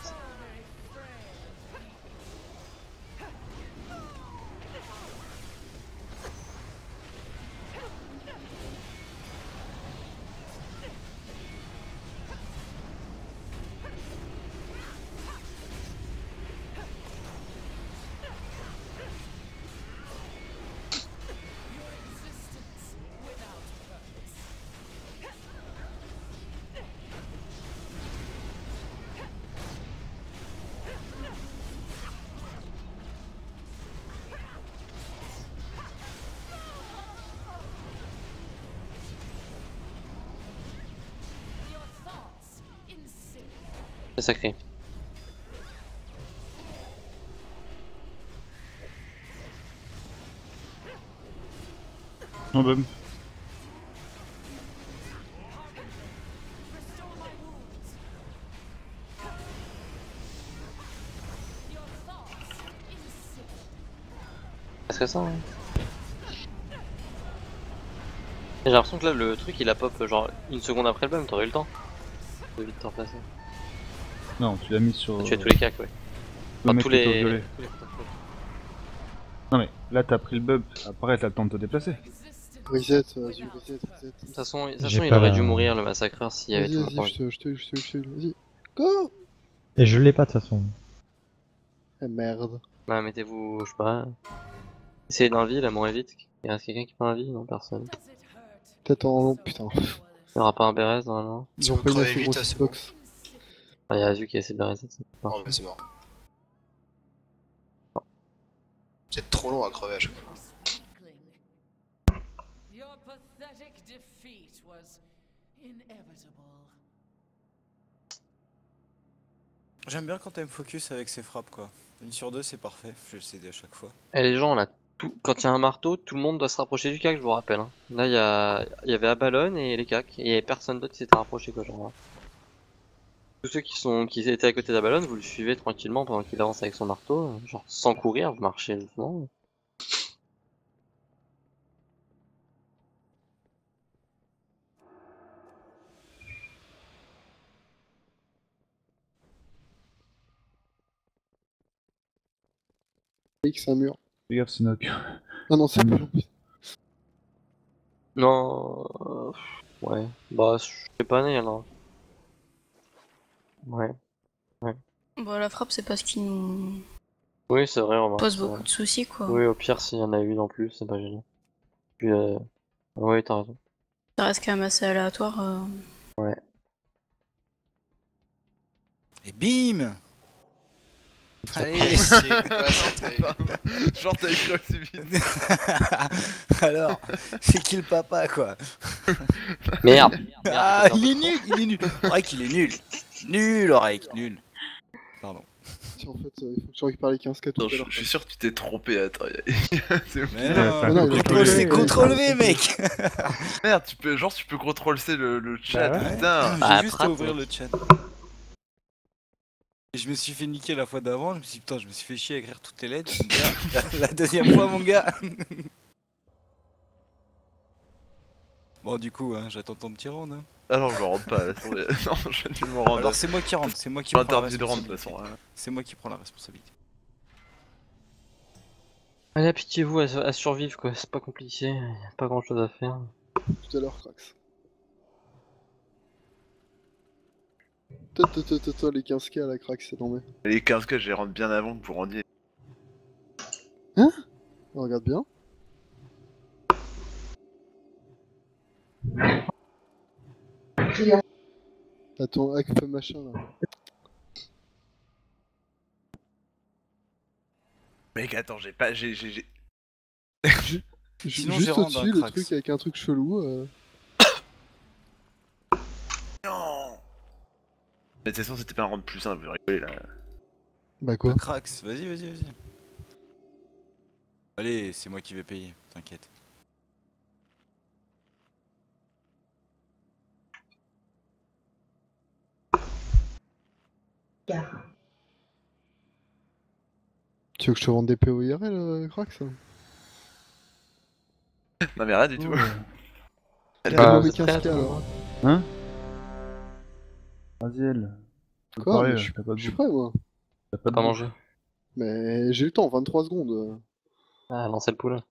[SPEAKER 10] C'est sacré.
[SPEAKER 2] Oh bah.
[SPEAKER 10] Presque ça, hein. J'ai l'impression que là le truc il a pop genre une seconde après le bum, t'aurais eu le temps de vite te replacer.
[SPEAKER 2] Non, tu l'as mis sur.
[SPEAKER 10] Tu as tous les cacs, ouais.
[SPEAKER 2] Le
[SPEAKER 10] Enfin,
[SPEAKER 2] mec
[SPEAKER 10] tous
[SPEAKER 2] qui est au
[SPEAKER 10] les.
[SPEAKER 2] violet. Non mais là t'as pris le bub, après t'as le temps de te déplacer.
[SPEAKER 11] Reset, reset.
[SPEAKER 10] De toute façon,
[SPEAKER 4] J'ai
[SPEAKER 10] il
[SPEAKER 4] pas
[SPEAKER 10] aurait
[SPEAKER 4] la-
[SPEAKER 10] dû mourir le massacreur s'il y avait tout le temps.
[SPEAKER 11] Vas-y, je te vas-y. Go.
[SPEAKER 4] Et je l'ai pas de toute façon.
[SPEAKER 11] Ah merde.
[SPEAKER 10] Bah mettez-vous, je sais pas. Essayez d'invie là, moins vite. Il reste quelqu'un qui peut invie? Non, personne.
[SPEAKER 11] Peut-être en... Putain.
[SPEAKER 10] Il y aura pas un Bérez normalement.
[SPEAKER 11] Ils ont pas une assez grosse box.
[SPEAKER 10] Ah, il y a Azu qui essaie de Bérez.
[SPEAKER 19] Oh, mais c'est mort. C'est trop long à crever à chaque fois.
[SPEAKER 1] Your pathetic defeat was inevitable.
[SPEAKER 7] J'aime bien quand elle me focus avec ses frappes quoi. 1 sur 2 c'est parfait, je le sais à chaque fois.
[SPEAKER 10] Et les gens là, quand il y a un marteau, tout le monde doit se rapprocher du cac, je vous rappelle. Hein. Là il y avait Abalone et les cacs, et il y avait personne d'autre qui s'était rapproché quoi, genre. Tous ceux qui étaient à côté d'Abalone, vous le suivez tranquillement pendant qu'il avance avec son marteau, genre sans courir, vous marchez doucement.
[SPEAKER 11] C'est un mur.
[SPEAKER 2] Fais gaffe, Sinok.
[SPEAKER 11] Ah non, c'est un mur.
[SPEAKER 10] Non, ouais, bah je sais pas né alors. Ouais.
[SPEAKER 20] Bon, la frappe, c'est pas ce qui nous
[SPEAKER 10] Oui, c'est vrai, remarque.
[SPEAKER 20] pose beaucoup de soucis, quoi.
[SPEAKER 10] Oui, au pire, s'il y en a une en plus, c'est pas gênant. Puis, ouais, t'as raison.
[SPEAKER 20] Ça reste quand même assez aléatoire.
[SPEAKER 10] Ouais.
[SPEAKER 7] Et bim.
[SPEAKER 19] Allez, c'est quoi ça,
[SPEAKER 18] Genre t'as écrit aussi vite.
[SPEAKER 7] Alors, c'est qui le papa quoi?
[SPEAKER 10] Merde.
[SPEAKER 7] Ah, il est nul. Aurek, il est nul. Nul, Aurek, nul. Pardon.
[SPEAKER 11] En fait, il faut que tu récupères les 15K tout à l'heure.
[SPEAKER 18] Je suis sûr que tu t'es trompé, attends.
[SPEAKER 7] Mais non, contrôle V, mec.
[SPEAKER 18] Merde, tu peux contrôler le chat,
[SPEAKER 7] Bah ouais.
[SPEAKER 18] putain.
[SPEAKER 7] J'ai juste à ouvrir le chat. Et je me suis fait niquer la fois d'avant, je me suis dit putain, je me suis fait chier à écrire toutes les lettres. La deuxième fois, mon gars. Bon, du coup, hein, j'attends ton petit round. Hein.
[SPEAKER 18] Ah non, je me rentre pas, laisse tomber. Non, je vais me rendre.
[SPEAKER 7] Alors c'est moi qui rentre, c'est moi qui
[SPEAKER 18] Je suis
[SPEAKER 7] prends la
[SPEAKER 18] interdit de rendre, de
[SPEAKER 7] responsabilité.
[SPEAKER 18] toute façon.
[SPEAKER 7] C'est moi qui prends la responsabilité.
[SPEAKER 10] Allez, pitié-vous à survivre quoi, c'est pas compliqué, y a pas grand chose à faire.
[SPEAKER 11] Tout à l'heure, Crax. Toi, les 15K à la Crax, c'est tombé.
[SPEAKER 18] Les 15K, je les rentre bien avant que vous rendiez.
[SPEAKER 11] Hein? On regarde bien. Attends, hack machin là.
[SPEAKER 18] Mec, attends, j'ai pas.
[SPEAKER 11] Sinon,
[SPEAKER 7] j'ai
[SPEAKER 11] juste
[SPEAKER 7] rendu
[SPEAKER 11] au-dessus,
[SPEAKER 7] un
[SPEAKER 11] le
[SPEAKER 7] Crax.
[SPEAKER 11] truc avec un truc chelou.
[SPEAKER 18] Non. Mais de toute façon, c'était pas un round plus simple, vous rigolez là.
[SPEAKER 11] Bah quoi?
[SPEAKER 7] Crax, vas-y. Allez, c'est moi qui vais payer, t'inquiète.
[SPEAKER 11] Tu veux que je te vende des PO IRL, Crax?
[SPEAKER 18] Non, mais rien du tout.
[SPEAKER 11] Allez,
[SPEAKER 2] Bah,
[SPEAKER 11] les 15K alors.
[SPEAKER 2] Hein? Vas-y, elle. Faut
[SPEAKER 11] Quoi?
[SPEAKER 2] parler,
[SPEAKER 11] Mais
[SPEAKER 2] là,
[SPEAKER 11] je
[SPEAKER 2] t'as pas de
[SPEAKER 11] suis
[SPEAKER 2] bouffe.
[SPEAKER 11] prêt moi.
[SPEAKER 2] T'as pas de
[SPEAKER 10] Pas
[SPEAKER 2] bouffe.
[SPEAKER 10] manger.
[SPEAKER 11] Mais j'ai le temps, 23 secondes.
[SPEAKER 10] Ah, lancer le pool.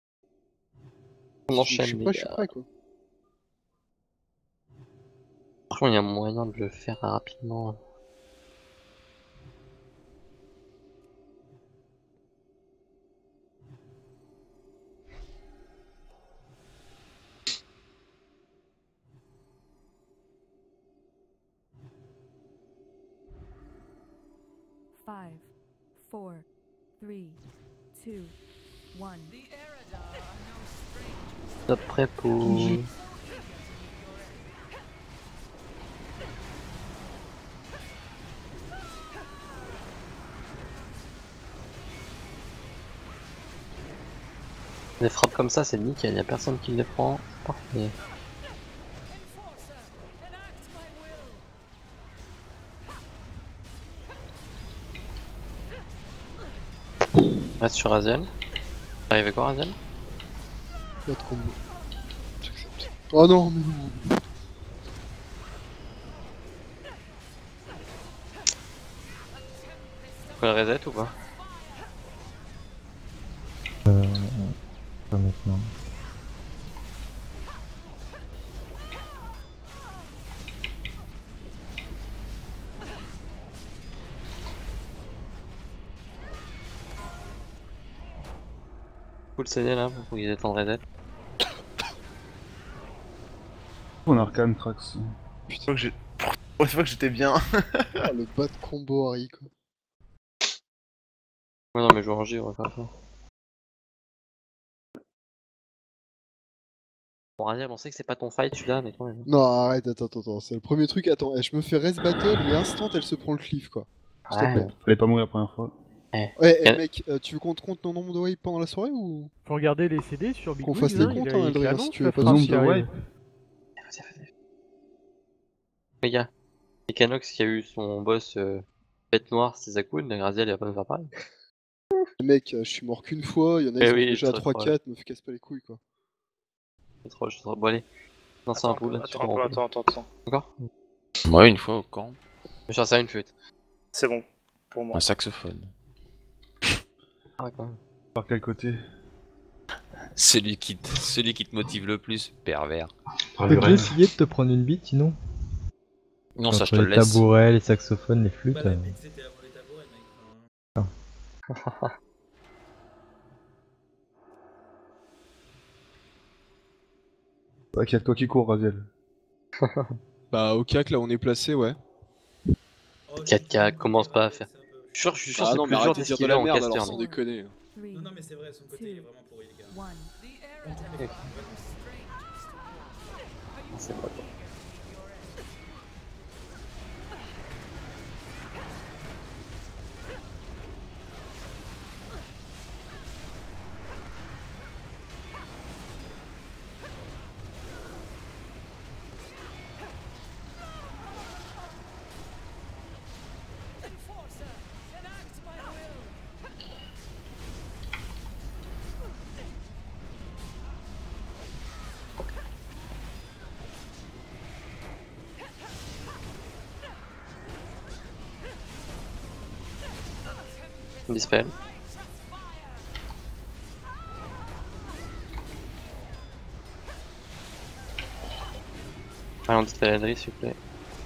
[SPEAKER 10] On
[SPEAKER 11] Je
[SPEAKER 10] enchaîne,
[SPEAKER 11] suis
[SPEAKER 10] les
[SPEAKER 11] prêt, je suis
[SPEAKER 10] gars.
[SPEAKER 11] prêt quoi.
[SPEAKER 10] Franchement, il y a moyen de le faire rapidement.
[SPEAKER 1] Five, four, three, two, one.
[SPEAKER 10] Top prêt pour... Des frappes comme ça, c'est nickel, y a personne qui les prend. Parfait. Reste sur Aziel. T'arrives à quoi, Raziel?
[SPEAKER 11] Pas de combo. J'accepte. Oh non, mais non.
[SPEAKER 10] Faut le reset ou pas?
[SPEAKER 4] Pas maintenant.
[SPEAKER 10] Full CD là, faut qu'ils aient le temps de reset.
[SPEAKER 2] On arcane Trax.
[SPEAKER 18] Putain, pour une fois que j'étais bien.
[SPEAKER 11] Ah, le bas de combo Harry quoi.
[SPEAKER 10] Ouais, non, mais je vais ranger, on va faire ça. Bon, Raziel, on sait que c'est pas ton fight celui-là, mais quand même.
[SPEAKER 11] Non, arrête, attends, c'est le premier truc. Attends, je me fais res battle et instant elle se prend le cliff quoi. S'il te plaît.
[SPEAKER 2] Fallait pas mourir la première fois.
[SPEAKER 11] Ouais, mec, tu veux qu'on te compte nos nombres de wave pendant la soirée ou.
[SPEAKER 9] Faut regarder les CD sur Big
[SPEAKER 11] Qu'on
[SPEAKER 9] Wings,
[SPEAKER 11] fasse des
[SPEAKER 9] hein,
[SPEAKER 11] comptes,
[SPEAKER 9] il a- il
[SPEAKER 11] Adrien,
[SPEAKER 9] annonce
[SPEAKER 11] si tu
[SPEAKER 9] la
[SPEAKER 11] veux pas
[SPEAKER 9] frappe
[SPEAKER 11] de
[SPEAKER 9] qui arrive.
[SPEAKER 11] wave.
[SPEAKER 10] Les gars, et Canox qui a eu son boss bête noire, c'est Zakun, Raziel il va pas nous faire pareil.
[SPEAKER 11] Mec, je suis mort qu'une fois, il y en a
[SPEAKER 10] Eh
[SPEAKER 11] qui sont
[SPEAKER 10] oui,
[SPEAKER 11] déjà à
[SPEAKER 10] trop
[SPEAKER 11] 3-4, me casse pas les couilles quoi.
[SPEAKER 10] Je suis trop. Bon, allez. Non, c'est un pool là.
[SPEAKER 13] Attends.
[SPEAKER 10] Encore?
[SPEAKER 16] Ouais, une fois au camp.
[SPEAKER 10] Je cherche ça une flûte.
[SPEAKER 13] C'est bon, pour moi.
[SPEAKER 16] Un saxophone.
[SPEAKER 10] Ah, quand même.
[SPEAKER 2] Par quel côté?
[SPEAKER 16] Celui qui te motive le plus, pervers.
[SPEAKER 4] Tu peux essayer de te prendre une bite sinon?
[SPEAKER 16] Non, ça je te
[SPEAKER 4] Entre
[SPEAKER 16] le
[SPEAKER 4] les
[SPEAKER 16] laisse.
[SPEAKER 4] tabourets, les saxophones, les flûtes.
[SPEAKER 6] Bah, la bite c'était avant les tabourets, mec. Enfin,
[SPEAKER 2] C'est vrai qu'il y a que toi qui cours, Raziel.
[SPEAKER 21] Bah, au CAC, là, on est placé, ouais.
[SPEAKER 10] 4K, commence pas à faire. Je suis sûr
[SPEAKER 21] Ah
[SPEAKER 10] c'est
[SPEAKER 21] non, mais
[SPEAKER 10] plus dur
[SPEAKER 21] arrêtez de dire de
[SPEAKER 10] d'esquiver
[SPEAKER 21] la
[SPEAKER 10] en
[SPEAKER 21] merde,
[SPEAKER 10] caster.
[SPEAKER 21] alors, sans déconner.
[SPEAKER 6] Non, non, mais c'est vrai, son côté il est vraiment pourri, les gars.
[SPEAKER 10] C'est pas bon. Dispel. Allez, on dispel Adri s'il vous plaît.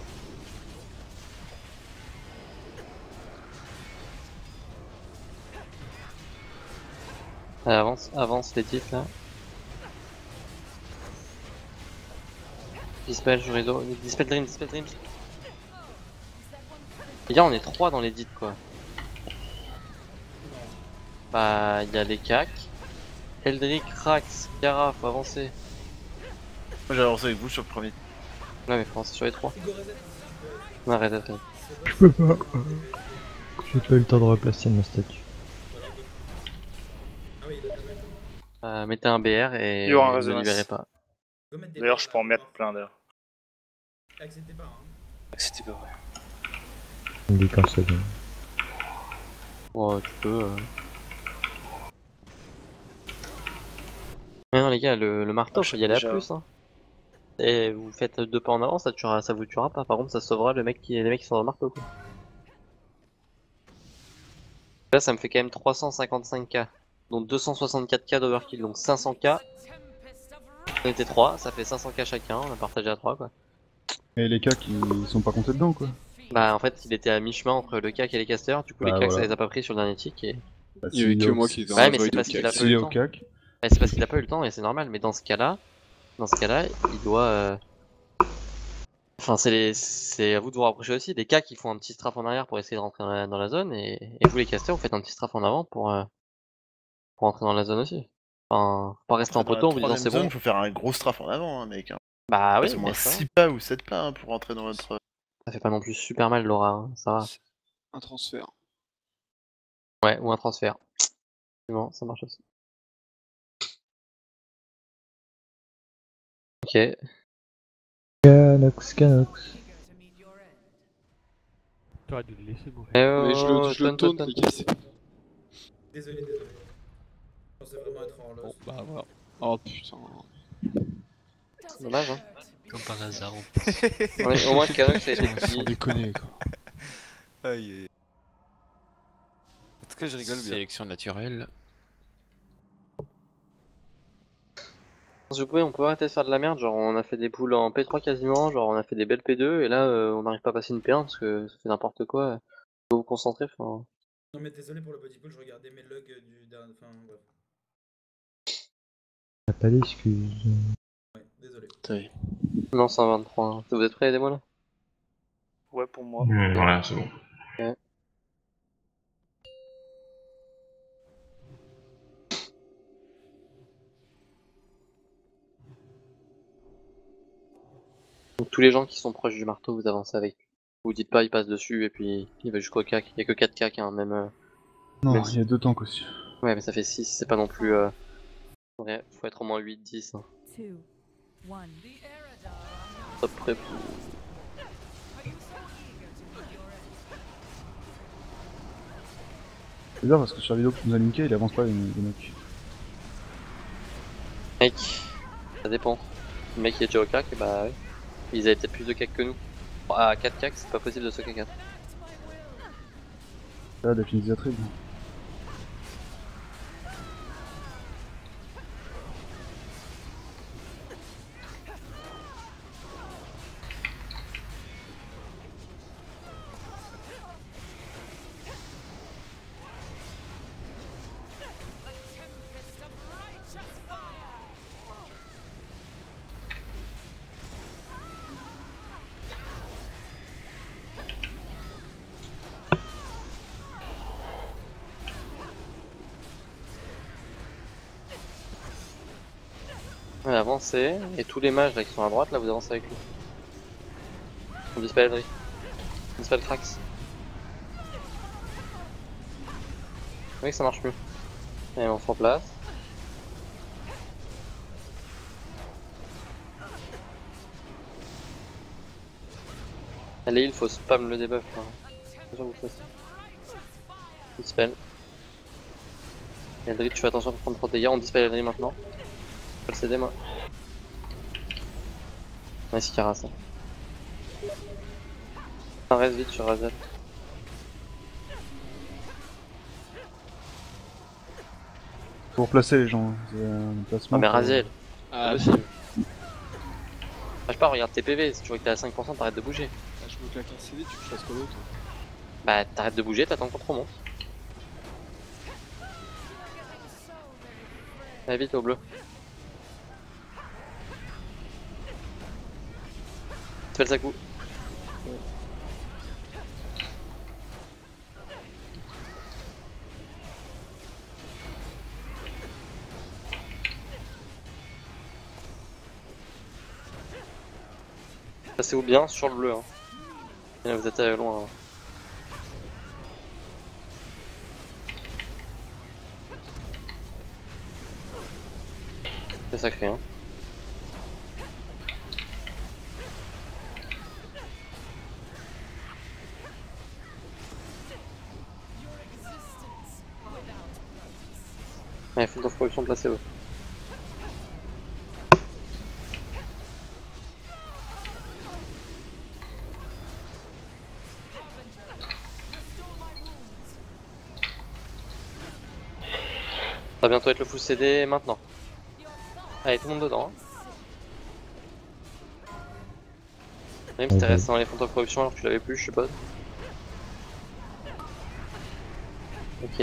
[SPEAKER 10] Allez, avance les titres là. Dispel Jurido, Dispel Dreams. Les gars, on est 3 dans l'édit quoi. Bah, il y a les CAC. Eldrick, Rax, Yara, faut avancer.
[SPEAKER 18] Moi j'ai avancé avec vous sur le premier.
[SPEAKER 10] Ouais, mais faut avancer sur les 3. Non, arrête.
[SPEAKER 4] Je peux pas. J'ai pas eu le temps de replacer ma statue.
[SPEAKER 10] Mettez un BR et
[SPEAKER 13] Il y aura un
[SPEAKER 10] ne
[SPEAKER 13] résonance.
[SPEAKER 10] libérez pas.
[SPEAKER 13] D'ailleurs, je peux en mettre plein d'ailleurs.
[SPEAKER 6] Acceptez pas, hein.
[SPEAKER 13] Acceptez pas, ouais.
[SPEAKER 4] On dit quand c'est bon.
[SPEAKER 10] Oh, tu peux. Mais non, les gars, le marteau, faut y aller à plus. Hein. Et vous faites 2 pas en avant, ça vous tuera pas. Par contre, ça sauvera les mecs qui sont dans le marteau. Quoi. Là, ça me fait quand même 355k. Donc 264k d'overkill, donc 500k. On était 3, ça fait 500k chacun, on a partagé à 3 quoi.
[SPEAKER 2] Et les CAC ils sont pas comptés dedans quoi.
[SPEAKER 10] Bah en fait il était à mi-chemin entre le CAC et les casters, du coup les CAC ça les a pas pris sur le dernier tick et...
[SPEAKER 21] Bah, il y avait que moi qui étais
[SPEAKER 10] ouais, mais c'est parce qu'il a pas eu le temps.
[SPEAKER 2] CAC.
[SPEAKER 10] Ouais, c'est parce qu'il a pas eu le temps et c'est normal, mais dans ce cas-là, il doit... Enfin c'est à vous de vous rapprocher aussi, les CAC ils font un petit strafe en arrière pour essayer de rentrer dans la zone et vous les casters vous faites un petit strafe en avant pour rentrer dans la zone aussi. Enfin, faut pas rester en poteau en vous disant c'est bon.
[SPEAKER 18] Il faut faire un gros strafe en avant, hein, mec.
[SPEAKER 10] Bah oui,
[SPEAKER 18] c'est
[SPEAKER 10] mais
[SPEAKER 18] moins
[SPEAKER 10] ça
[SPEAKER 18] 6 pas ou 7 pas hein, pour rentrer dans notre...
[SPEAKER 10] Ça fait pas non plus super mal Laura, hein, ça va.
[SPEAKER 21] Un transfert.
[SPEAKER 10] Ouais, ou un transfert. C'est bon, ça marche aussi. Ok.
[SPEAKER 4] Canox.
[SPEAKER 9] T'aurais dû le laisser mourir.
[SPEAKER 21] Mais je le taunte, les gars, c'est...
[SPEAKER 6] Désolé. Je pensais vraiment être en
[SPEAKER 21] Bon,
[SPEAKER 6] lost.
[SPEAKER 21] bah voilà. Oh putain.
[SPEAKER 10] C'est dommage, hein.
[SPEAKER 14] Comme par hasard.
[SPEAKER 10] Ouais, au moins le Canucks ça a été
[SPEAKER 21] Sans déconner quoi.
[SPEAKER 7] Aïe aïe. En tout cas, je rigole bien.
[SPEAKER 16] Sélection naturelle.
[SPEAKER 10] Si vous pouvez, on peut arrêter de faire de la merde, genre on a fait des poules en P3 quasiment, genre on a fait des belles P2 et là on n'arrive pas à passer une P1 parce que ça fait n'importe quoi. Faut vous concentrer, enfin.
[SPEAKER 6] Non mais désolé pour le body pull, je regardais mes logs du dernier. Enfin bref.
[SPEAKER 4] T'as pas d'excuses.
[SPEAKER 6] Ouais, désolé.
[SPEAKER 10] Non, c'est un 23. Hein. Vous êtes prêts, aidez-moi là?
[SPEAKER 13] Ouais, pour moi.
[SPEAKER 12] Voilà, c'est bon.
[SPEAKER 10] Ok. Donc, tous les gens qui sont proches du marteau, vous avancez avec. Vous dites pas, il passe dessus et puis il va jusqu'au cac. Il y a que 4 cacs, hein, même.
[SPEAKER 2] Non,
[SPEAKER 10] même
[SPEAKER 2] il y a 2 tanks aussi.
[SPEAKER 10] Ouais, mais ça fait 6, c'est pas non plus. Ouais, faut être au moins 8-10. Hein. Top prêt pour.
[SPEAKER 2] C'est bizarre parce que sur la vidéo que tu nous as linké, il avance pas les mecs.
[SPEAKER 10] Mec, ça dépend. Le mec qui est déjà au cac, bah ouais. Ils avaient peut-être plus de cac que nous. À 4 cac, c'est pas possible de stocker 4.
[SPEAKER 2] Là, définisatrice.
[SPEAKER 10] Ouais, avancez, et tous les mages là qui sont à droite, là vous avancez avec lui. On dispelle Eldri. On dispelle Krax. Oui, ça marche mieux. Allez, on se replace. Allez, il faut spam le debuff. Hein. Dispel. Eldri, tu fais attention pour prendre trop de dégâts. On dispelle Eldri maintenant. Je peux le céder moi. Nice Karas. Ça reste vite sur Razel.
[SPEAKER 2] Faut replacer les gens.
[SPEAKER 10] Ah mais Raziel.
[SPEAKER 21] Ah,
[SPEAKER 10] je sais pas, regarde tes PV, si tu vois que t'es à 5%, t'arrêtes de bouger.
[SPEAKER 21] je me claque un CD, tu me fasses quoi d'autre?
[SPEAKER 10] Bah t'arrêtes de bouger, t'attends qu'on te remonte. Allez vite au bleu. Fais le Zaku. Passez-vous bien sur le bleu. Hein. Et là, vous êtes loin. Hein. C'est sacré. Hein. Allez, faut de production placée. Ouais. Ça va bientôt être le full CD maintenant. Allez, tout le monde dedans. Même si t'es resté dans les fonds de corruption alors que tu l'avais plus, je suppose. Ok.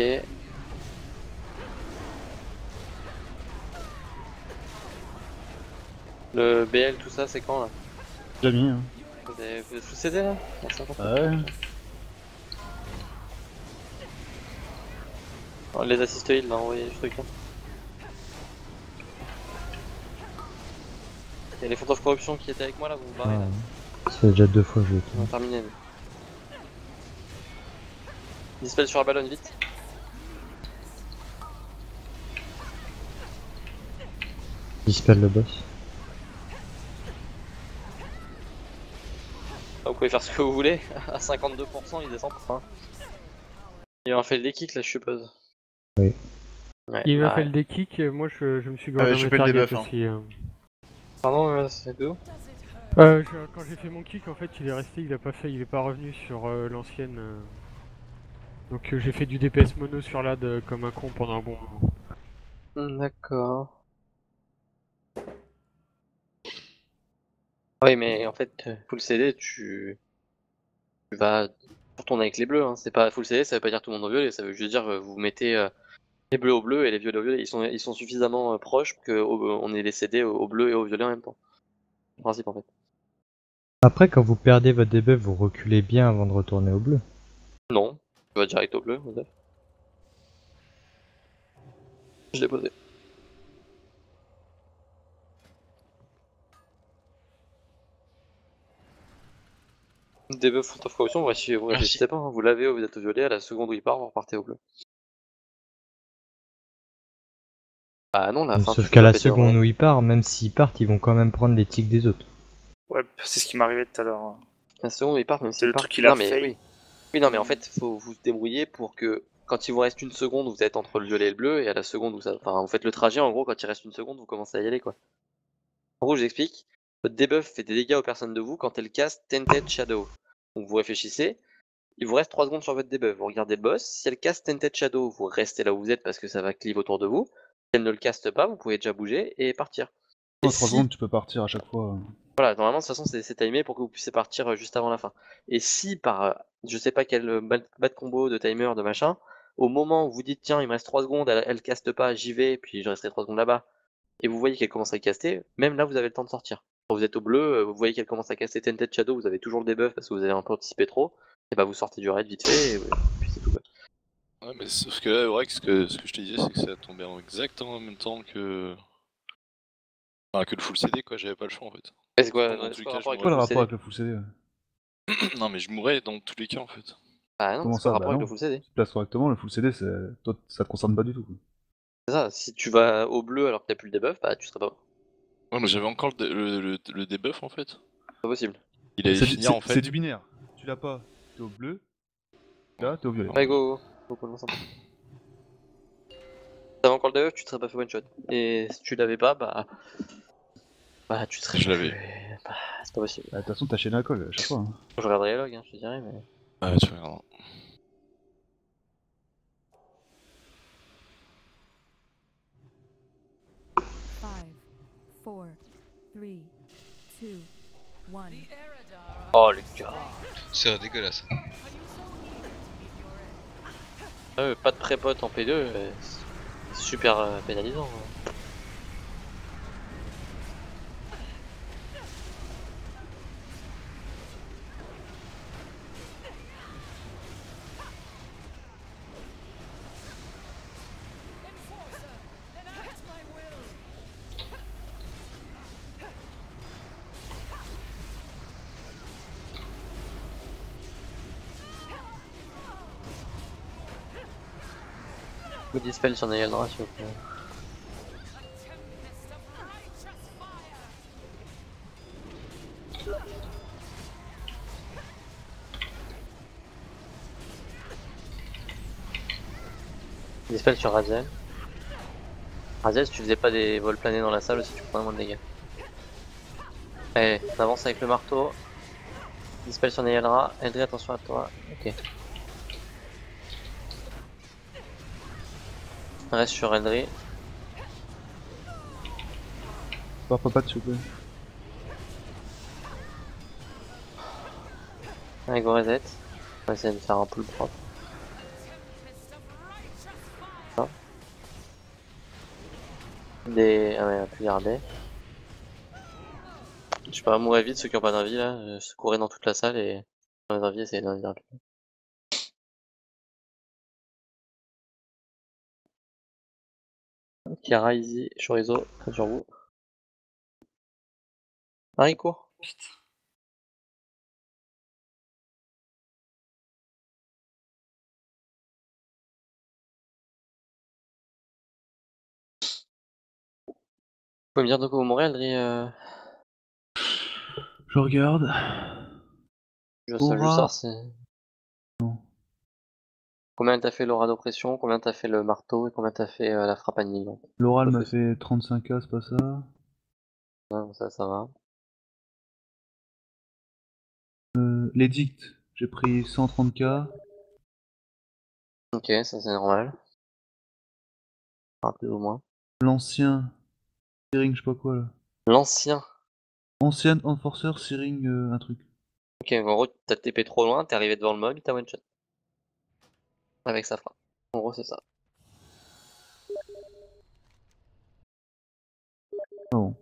[SPEAKER 10] Le BL, tout ça, c'est quand là?
[SPEAKER 2] Déjà mis. Hein.
[SPEAKER 10] Vous êtes full CD là?
[SPEAKER 2] Ouais.
[SPEAKER 10] Oh, les assistes heal là, envoyez le truc là. Il y a les fonds de corruption qui étaient avec moi là, vous vous barrez là.
[SPEAKER 4] Ça fait déjà 2 fois que je l'ai
[SPEAKER 10] On va terminer. Dispel sur la ballonne vite.
[SPEAKER 4] Dispel le boss.
[SPEAKER 10] Ah, vous pouvez faire ce que vous voulez, à 52% il descend pour ça. Il a fait les kicks là je suppose.
[SPEAKER 4] Oui.
[SPEAKER 10] Ouais,
[SPEAKER 9] Il
[SPEAKER 10] bah,
[SPEAKER 9] m'appelle des kicks, moi je me suis gorgé
[SPEAKER 18] je
[SPEAKER 9] mes
[SPEAKER 18] fais le
[SPEAKER 9] targets
[SPEAKER 18] debuff, hein.
[SPEAKER 9] aussi.
[SPEAKER 10] Pardon, c'est d'où?
[SPEAKER 9] Quand j'ai fait mon kick, en fait, il est resté, il est pas revenu sur l'ancienne. Donc j'ai fait du DPS mono sur l'AD comme un con pendant un bon moment.
[SPEAKER 10] D'accord. Oui, mais en fait, full CD, tu vas retourner avec les bleus. Hein. C'est pas full CD, ça veut pas dire tout le monde au violet. Ça veut juste dire vous mettez les bleus au bleu et les violets au violet. Ils sont suffisamment proches pour qu'on ait les CD au bleu et au violet en même temps. Le principe en fait.
[SPEAKER 4] Après, quand vous perdez votre debuff, vous reculez bien avant de retourner au bleu.
[SPEAKER 10] Non, tu vas direct au bleu. Je l'ai posé. Debuff faute of corruption, vous réfléchissez pas, hein. Vous l'avez, vous êtes au violet, à la seconde où il part, vous repartez au bleu. Ah non, la fin.
[SPEAKER 4] Sauf qu'à la seconde où ils partent, même s'ils partent, ils vont quand même prendre les tics des autres.
[SPEAKER 13] Ouais, c'est ce qui m'arrivait tout à l'heure.
[SPEAKER 10] La seconde où ils partent, même
[SPEAKER 13] C'est
[SPEAKER 10] s'ils
[SPEAKER 13] le
[SPEAKER 10] partent.
[SPEAKER 13] truc qu'il a
[SPEAKER 10] Non, mais
[SPEAKER 13] fait.
[SPEAKER 10] oui. Oui, non, mais en fait, faut vous débrouiller pour que quand il vous reste une seconde, vous êtes entre le violet et le bleu, et à la seconde où ça. Enfin, vous faites le trajet, en gros, quand il reste une seconde, vous commencez à y aller, quoi. En gros, je vous explique. Votre debuff fait des dégâts aux personnes de vous quand elle casse Tainted Shadow. Donc vous réfléchissez. Il vous reste 3 secondes sur votre debuff. Vous regardez le boss. Si elle casse Tainted Shadow, vous restez là où vous êtes parce que ça va cleave autour de vous. Si elle ne le caste pas, vous pouvez déjà bouger et partir.
[SPEAKER 2] En 3 secondes, tu peux partir à chaque fois.
[SPEAKER 10] Voilà, normalement, de toute façon, c'est timé pour que vous puissiez partir juste avant la fin. Et si par, je sais pas quel bas de combo, de timer, de machin, au moment où vous dites, tiens, il me reste 3 secondes, elle caste pas, j'y vais, puis je resterai 3 secondes là-bas, et vous voyez qu'elle commence à caster, même là, vous avez le temps de sortir. Quand vous êtes au bleu, vous voyez qu'elle commence à caster Tainted Shadow, vous avez toujours le debuff parce que vous avez un peu anticipé trop, et bah vous sortez du raid vite fait, et puis c'est tout.
[SPEAKER 3] Ouais, mais sauf que là, Aurex, ce que je te disais, c'est que ça a tombé exactement en même temps que. Enfin, que le full CD, quoi, j'avais pas le choix en fait.
[SPEAKER 10] C'est quoi,
[SPEAKER 3] Dans tous les cas,
[SPEAKER 2] Quoi le rapport avec le full CD?
[SPEAKER 3] Non, mais je mourrais dans tous les cas en fait.
[SPEAKER 10] Ah non,
[SPEAKER 2] Comment
[SPEAKER 10] c'est pas
[SPEAKER 2] ça?
[SPEAKER 10] rapport
[SPEAKER 2] Bah
[SPEAKER 10] avec
[SPEAKER 2] non.
[SPEAKER 10] le full CD.
[SPEAKER 2] Si tu places correctement, le full CD, toi, ça te concerne pas du tout. Quoi.
[SPEAKER 10] C'est ça, si tu vas au bleu alors que t'as plus le debuff, bah tu seras pas.
[SPEAKER 3] Ouais, mais j'avais encore le debuff en fait.
[SPEAKER 10] Pas possible.
[SPEAKER 3] Il allait finir en fait.
[SPEAKER 2] C'est du binaire. Tu l'as pas, t'es au bleu. Là, t'es au violet.
[SPEAKER 10] Ouais, go. T'avais encore le debuff, tu te serais pas fait one shot. Et si tu l'avais pas, bah tu serais.
[SPEAKER 3] Je l'avais.
[SPEAKER 10] Bah, c'est pas possible.
[SPEAKER 2] De toute façon, t'as chaîné à colle à chaque fois. Hein.
[SPEAKER 10] Je regarderai les logs, hein, je te dirais, mais.
[SPEAKER 3] Ouais, tu regardes.
[SPEAKER 10] Oh le gars.
[SPEAKER 14] C'est dégueulasse.
[SPEAKER 10] Pas de pré-pot en P2, c'est super pénalisant. Hein. Coup de dispel sur Nayaldra s'il vous plaît. Dispel sur Raziel. Raziel, si tu faisais pas des vols planés dans la salle aussi, tu prends moins de dégâts. Allez, on avance avec le marteau. Dispel sur Nayaldra. Eldri, attention à toi. Ok. Reste sur Eldri.
[SPEAKER 2] Pas s'il vous plaît.
[SPEAKER 10] Allez, go reset. On va essayer de faire un pull propre. Ah. Ah ouais, on va plus garder. Je sais pas, mourir vite ceux qui ont pas d'invie là. Je courais dans toute la salle et dans les invies, essayer d'invie rapidement. Kiara, Easy, Chorizo, sur vous. Il court. Putain. Vous pouvez me dire de quoi vous mourrez, Eldri
[SPEAKER 2] Je regarde.
[SPEAKER 10] Je sors, c'est. Combien t'as fait l'aura d'oppression, combien t'as fait le marteau et combien t'as fait la frappe annihilante?
[SPEAKER 2] L'oral m'a fait 35k, c'est pas ça?
[SPEAKER 10] Ouais, ça va.
[SPEAKER 2] L'édicte, j'ai pris 130k.
[SPEAKER 10] Ok, ça c'est normal. Enfin, plus ou moins.
[SPEAKER 2] L'ancien, Searing, je sais pas quoi là.
[SPEAKER 10] L'ancien.
[SPEAKER 2] Ancien Enforcer, Searing, un truc.
[SPEAKER 10] Ok, en gros, t'as TP trop loin, t'es arrivé devant le mob, il t'a one shot. Avec sa frappe. En gros, c'est ça.
[SPEAKER 2] Ah bon.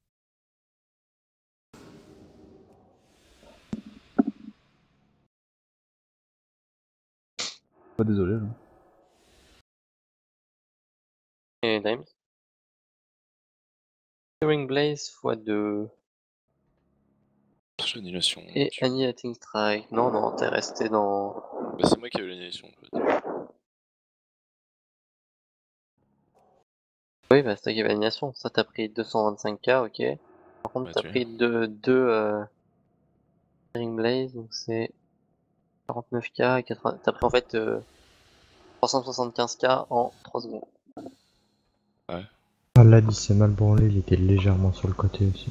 [SPEAKER 2] Pas désolé là.
[SPEAKER 10] Et Dimes. Searing Blaze x2.
[SPEAKER 3] Annihilation.
[SPEAKER 10] Et Annihilating Strike. Non, non, t'es resté dans.
[SPEAKER 3] Bah, c'est moi qui ai eu l'annihilation en fait.
[SPEAKER 10] Oui, bah c'est toi qui avais l'annihilation. Ça t'as pris 225k, ok. Par contre, t'as pris 2 Searing Blaze, donc c'est 49k et 80. T'as pris en fait 375k en 3 secondes.
[SPEAKER 3] Ouais.
[SPEAKER 4] Ah, là, il s'est mal branlé, il était légèrement sur le côté aussi.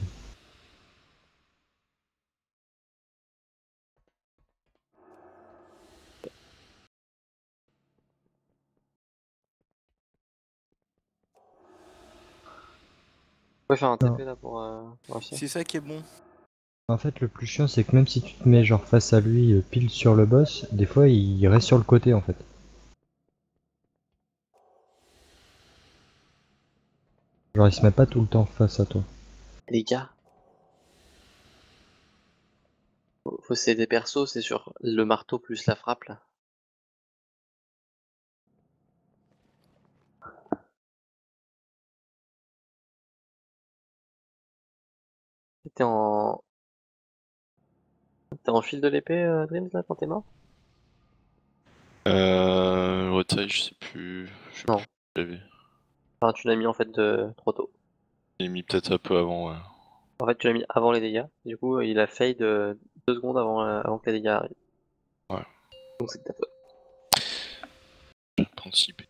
[SPEAKER 10] On peut faire un TP là pour réussir.
[SPEAKER 7] C'est ça qui est bon.
[SPEAKER 4] En fait, le plus chiant, c'est que même si tu te mets genre face à lui, pile sur le boss, des fois il reste sur le côté en fait. Genre il se met pas tout le temps face à toi.
[SPEAKER 10] Les gars, faut c'est des persos, c'est sur le marteau plus la frappe là. T'es en fil de l'épée, Dreams là quand t'es mort?
[SPEAKER 3] Retail, je sais plus.
[SPEAKER 10] Non.
[SPEAKER 3] J'avais.
[SPEAKER 10] Enfin, tu l'as mis en fait trop tôt.
[SPEAKER 3] J'ai mis peut-être un peu avant, ouais.
[SPEAKER 10] En fait, tu l'as mis avant les dégâts. Du coup, il a fade 2 secondes avant que les dégâts arrivent.
[SPEAKER 3] Ouais.
[SPEAKER 10] Donc c'est de ta faute.
[SPEAKER 3] J'ai anticipé.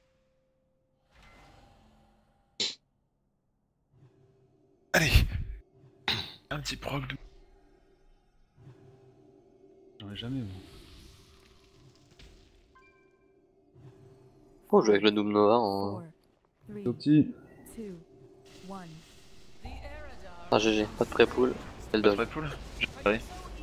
[SPEAKER 18] Allez. Un petit proc de...
[SPEAKER 2] J'en ai jamais vu.
[SPEAKER 10] Oh, je joue avec le Doom Nova en...
[SPEAKER 2] Petit.
[SPEAKER 10] Ah GG, pas de pré-pool. C'est le dog.
[SPEAKER 18] Pas de pré-pool? Allez.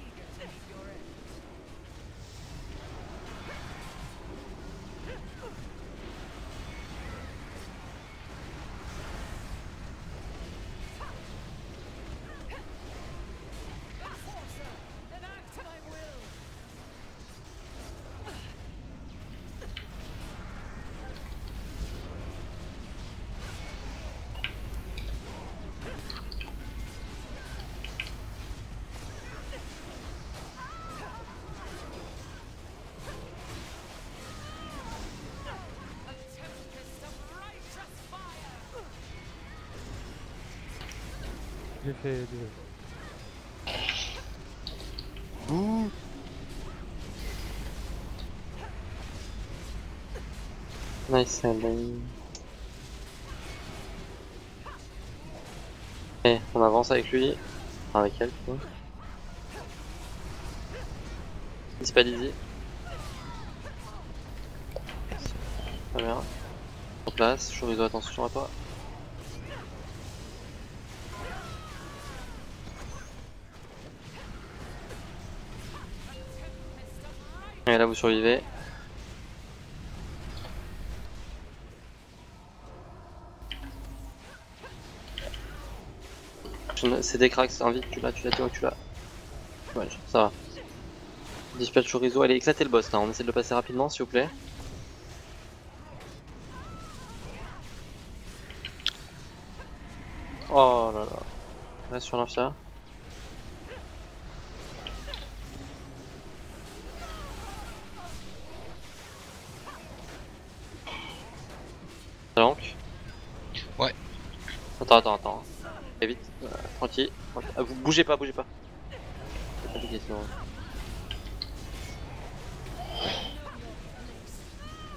[SPEAKER 9] J'ai fait 2.
[SPEAKER 18] Ouh.
[SPEAKER 10] Nice ending. Et on avance avec lui. Enfin, avec elle, plutôt. C'est pas d'easy. Très bien. En place, Chorizo, attention à toi. Et là vous survivez. C'est des cracks, invite, tu l'as, tu l'as. Ouais, ça va. Dispatch Chorizo, allez éclater le boss là, on essaie de le passer rapidement s'il vous plaît. Oh là là. Reste sur l'infia. Donc.
[SPEAKER 14] Ouais.
[SPEAKER 10] Attends. Très vite. Tranquille. Ah, vous bougez pas. C'est compliqué sinon.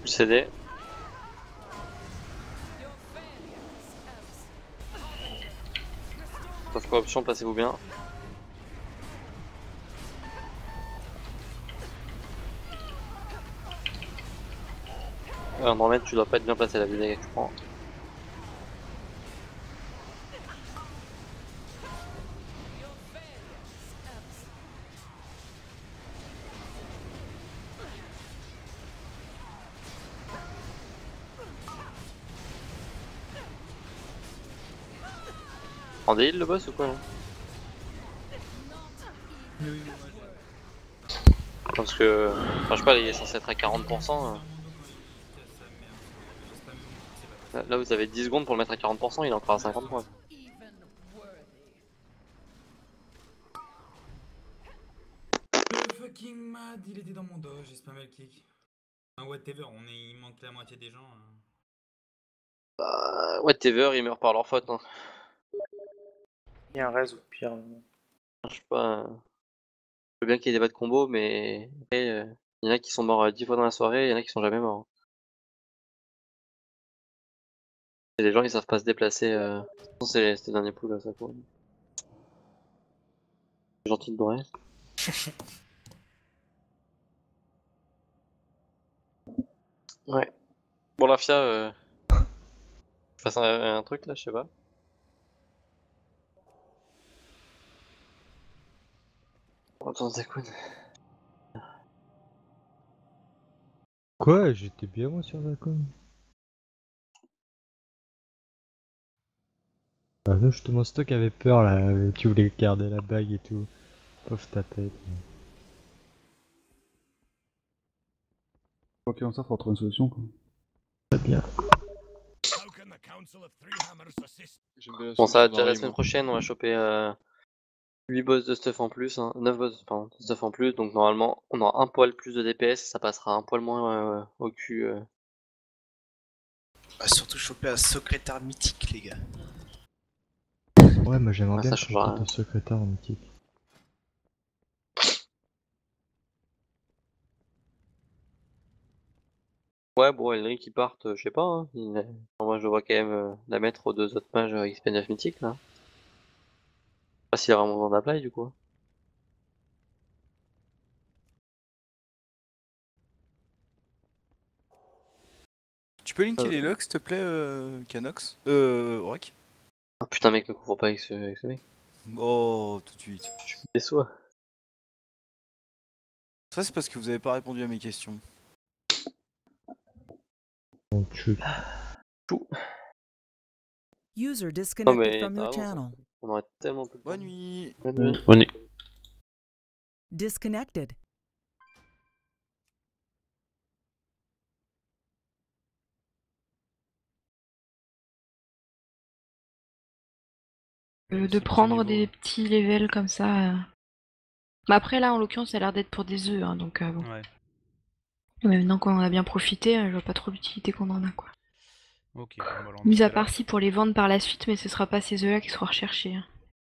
[SPEAKER 10] Full CD. Sauf quoi option, placez-vous bien. Andromède, tu dois pas être bien placé la vidéo que tu prends. Prends des heals le boss ou quoi là? Parce que, enfin, je sais pas, il est censé être à 40%. Là vous avez 10 secondes pour le mettre à 40%, il est encore à 50 points.
[SPEAKER 6] Le fucking mad, il était dans mon dos, j'ai spammé le kick. Enfin, whatever, il manque la moitié des gens.
[SPEAKER 10] Bah, whatever, ils meurent par leur faute. Hein.
[SPEAKER 13] Il y a un raise ou pire.
[SPEAKER 10] Je sais pas. Je veux bien qu'il y ait des bas de combo, mais après, il y en a qui sont morts 10 fois dans la soirée, il y en a qui sont jamais morts. Et les gens ils savent pas se déplacer. C'est les derniers poules là, ça quoi. C'est gentil de bourrer. Ouais. Bon, la FIA, je fasse un truc là, je sais pas. Attends, c'est cool.
[SPEAKER 4] Quoi? J'étais bien moi sur la com. Ah non, justement, c'est toi qui avais peur là, tu voulais garder la bague et tout. Pauvre ta tête.
[SPEAKER 2] Ok, comme ça, faut trouver une solution quoi.
[SPEAKER 4] Très bien.
[SPEAKER 10] Bon, ça va déjà la semaine prochaine, on va choper 8 boss de stuff en plus, hein, 9 boss pardon, de stuff en plus, donc normalement on aura un poil plus de DPS, ça passera un poil moins au cul.
[SPEAKER 19] On va surtout choper un secrétaire mythique, les gars.
[SPEAKER 4] Ouais, moi j'aimerais bien
[SPEAKER 10] ça
[SPEAKER 4] que
[SPEAKER 10] changera.
[SPEAKER 4] un secrétaire en mythique.
[SPEAKER 10] Ouais, bon, Elric qui parte, je sais pas, hein. Moi je vois quand même la mettre aux deux autres mages XP9 mythiques là. Je sais pas s'il a vraiment besoin d'apply du coup.
[SPEAKER 7] Tu peux linker les logs s'il te plaît, Canox Rock.
[SPEAKER 10] Ah putain, mec, ne couvre pas avec ce mec.
[SPEAKER 7] Oh, tout de suite.
[SPEAKER 10] Je me déçois.
[SPEAKER 7] Ça, c'est parce que vous avez pas répondu à mes questions.
[SPEAKER 1] User
[SPEAKER 10] Non,
[SPEAKER 1] disconnected
[SPEAKER 10] mais
[SPEAKER 1] from
[SPEAKER 10] t'as
[SPEAKER 1] your
[SPEAKER 10] raison,
[SPEAKER 1] channel.
[SPEAKER 10] on aurait tellement plus de temps.
[SPEAKER 7] Bonne nuit.
[SPEAKER 10] Bonne nuit.
[SPEAKER 16] On est.
[SPEAKER 1] Disconnected.
[SPEAKER 5] De prendre des petits levels comme ça. Mais après là en l'occurrence ça a l'air d'être pour des œufs, hein, donc bon.
[SPEAKER 22] Ouais.
[SPEAKER 5] Mais maintenant qu'on en a bien profité, je vois pas trop l'utilité qu'on en a quoi.
[SPEAKER 22] Ok, bon, bah, alors,
[SPEAKER 5] Mis à
[SPEAKER 22] dans ce
[SPEAKER 5] part
[SPEAKER 22] cas-là-
[SPEAKER 5] si pour les vendre par la suite, mais ce sera pas ces œufs là qui seront recherchés. Hein.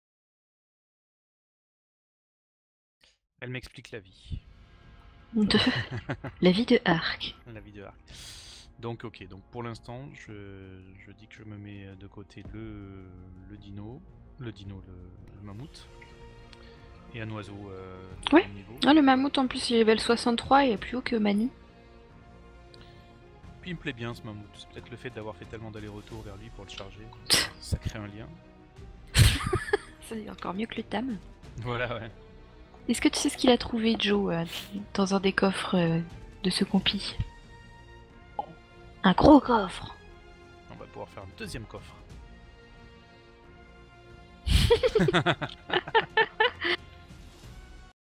[SPEAKER 22] Elle m'explique la vie.
[SPEAKER 5] La vie de Ark.
[SPEAKER 22] La vie de Ark. Donc ok, donc pour l'instant je dis que je me mets de côté le mammouth et un oiseau de
[SPEAKER 5] Ouais.
[SPEAKER 22] bon niveau.
[SPEAKER 5] Ah, le mammouth en plus il est level 63 et plus haut que Mani.
[SPEAKER 22] Puis il me plaît bien ce mammouth, c'est peut-être le fait d'avoir fait tellement d'allers-retours vers lui pour le charger, ça crée un lien.
[SPEAKER 5] C'est encore mieux que le tam.
[SPEAKER 22] Voilà ouais.
[SPEAKER 5] Est-ce que tu sais ce qu'il a trouvé Joe dans un des coffres de ce compi? Un gros coffre.
[SPEAKER 22] On va pouvoir faire un deuxième coffre.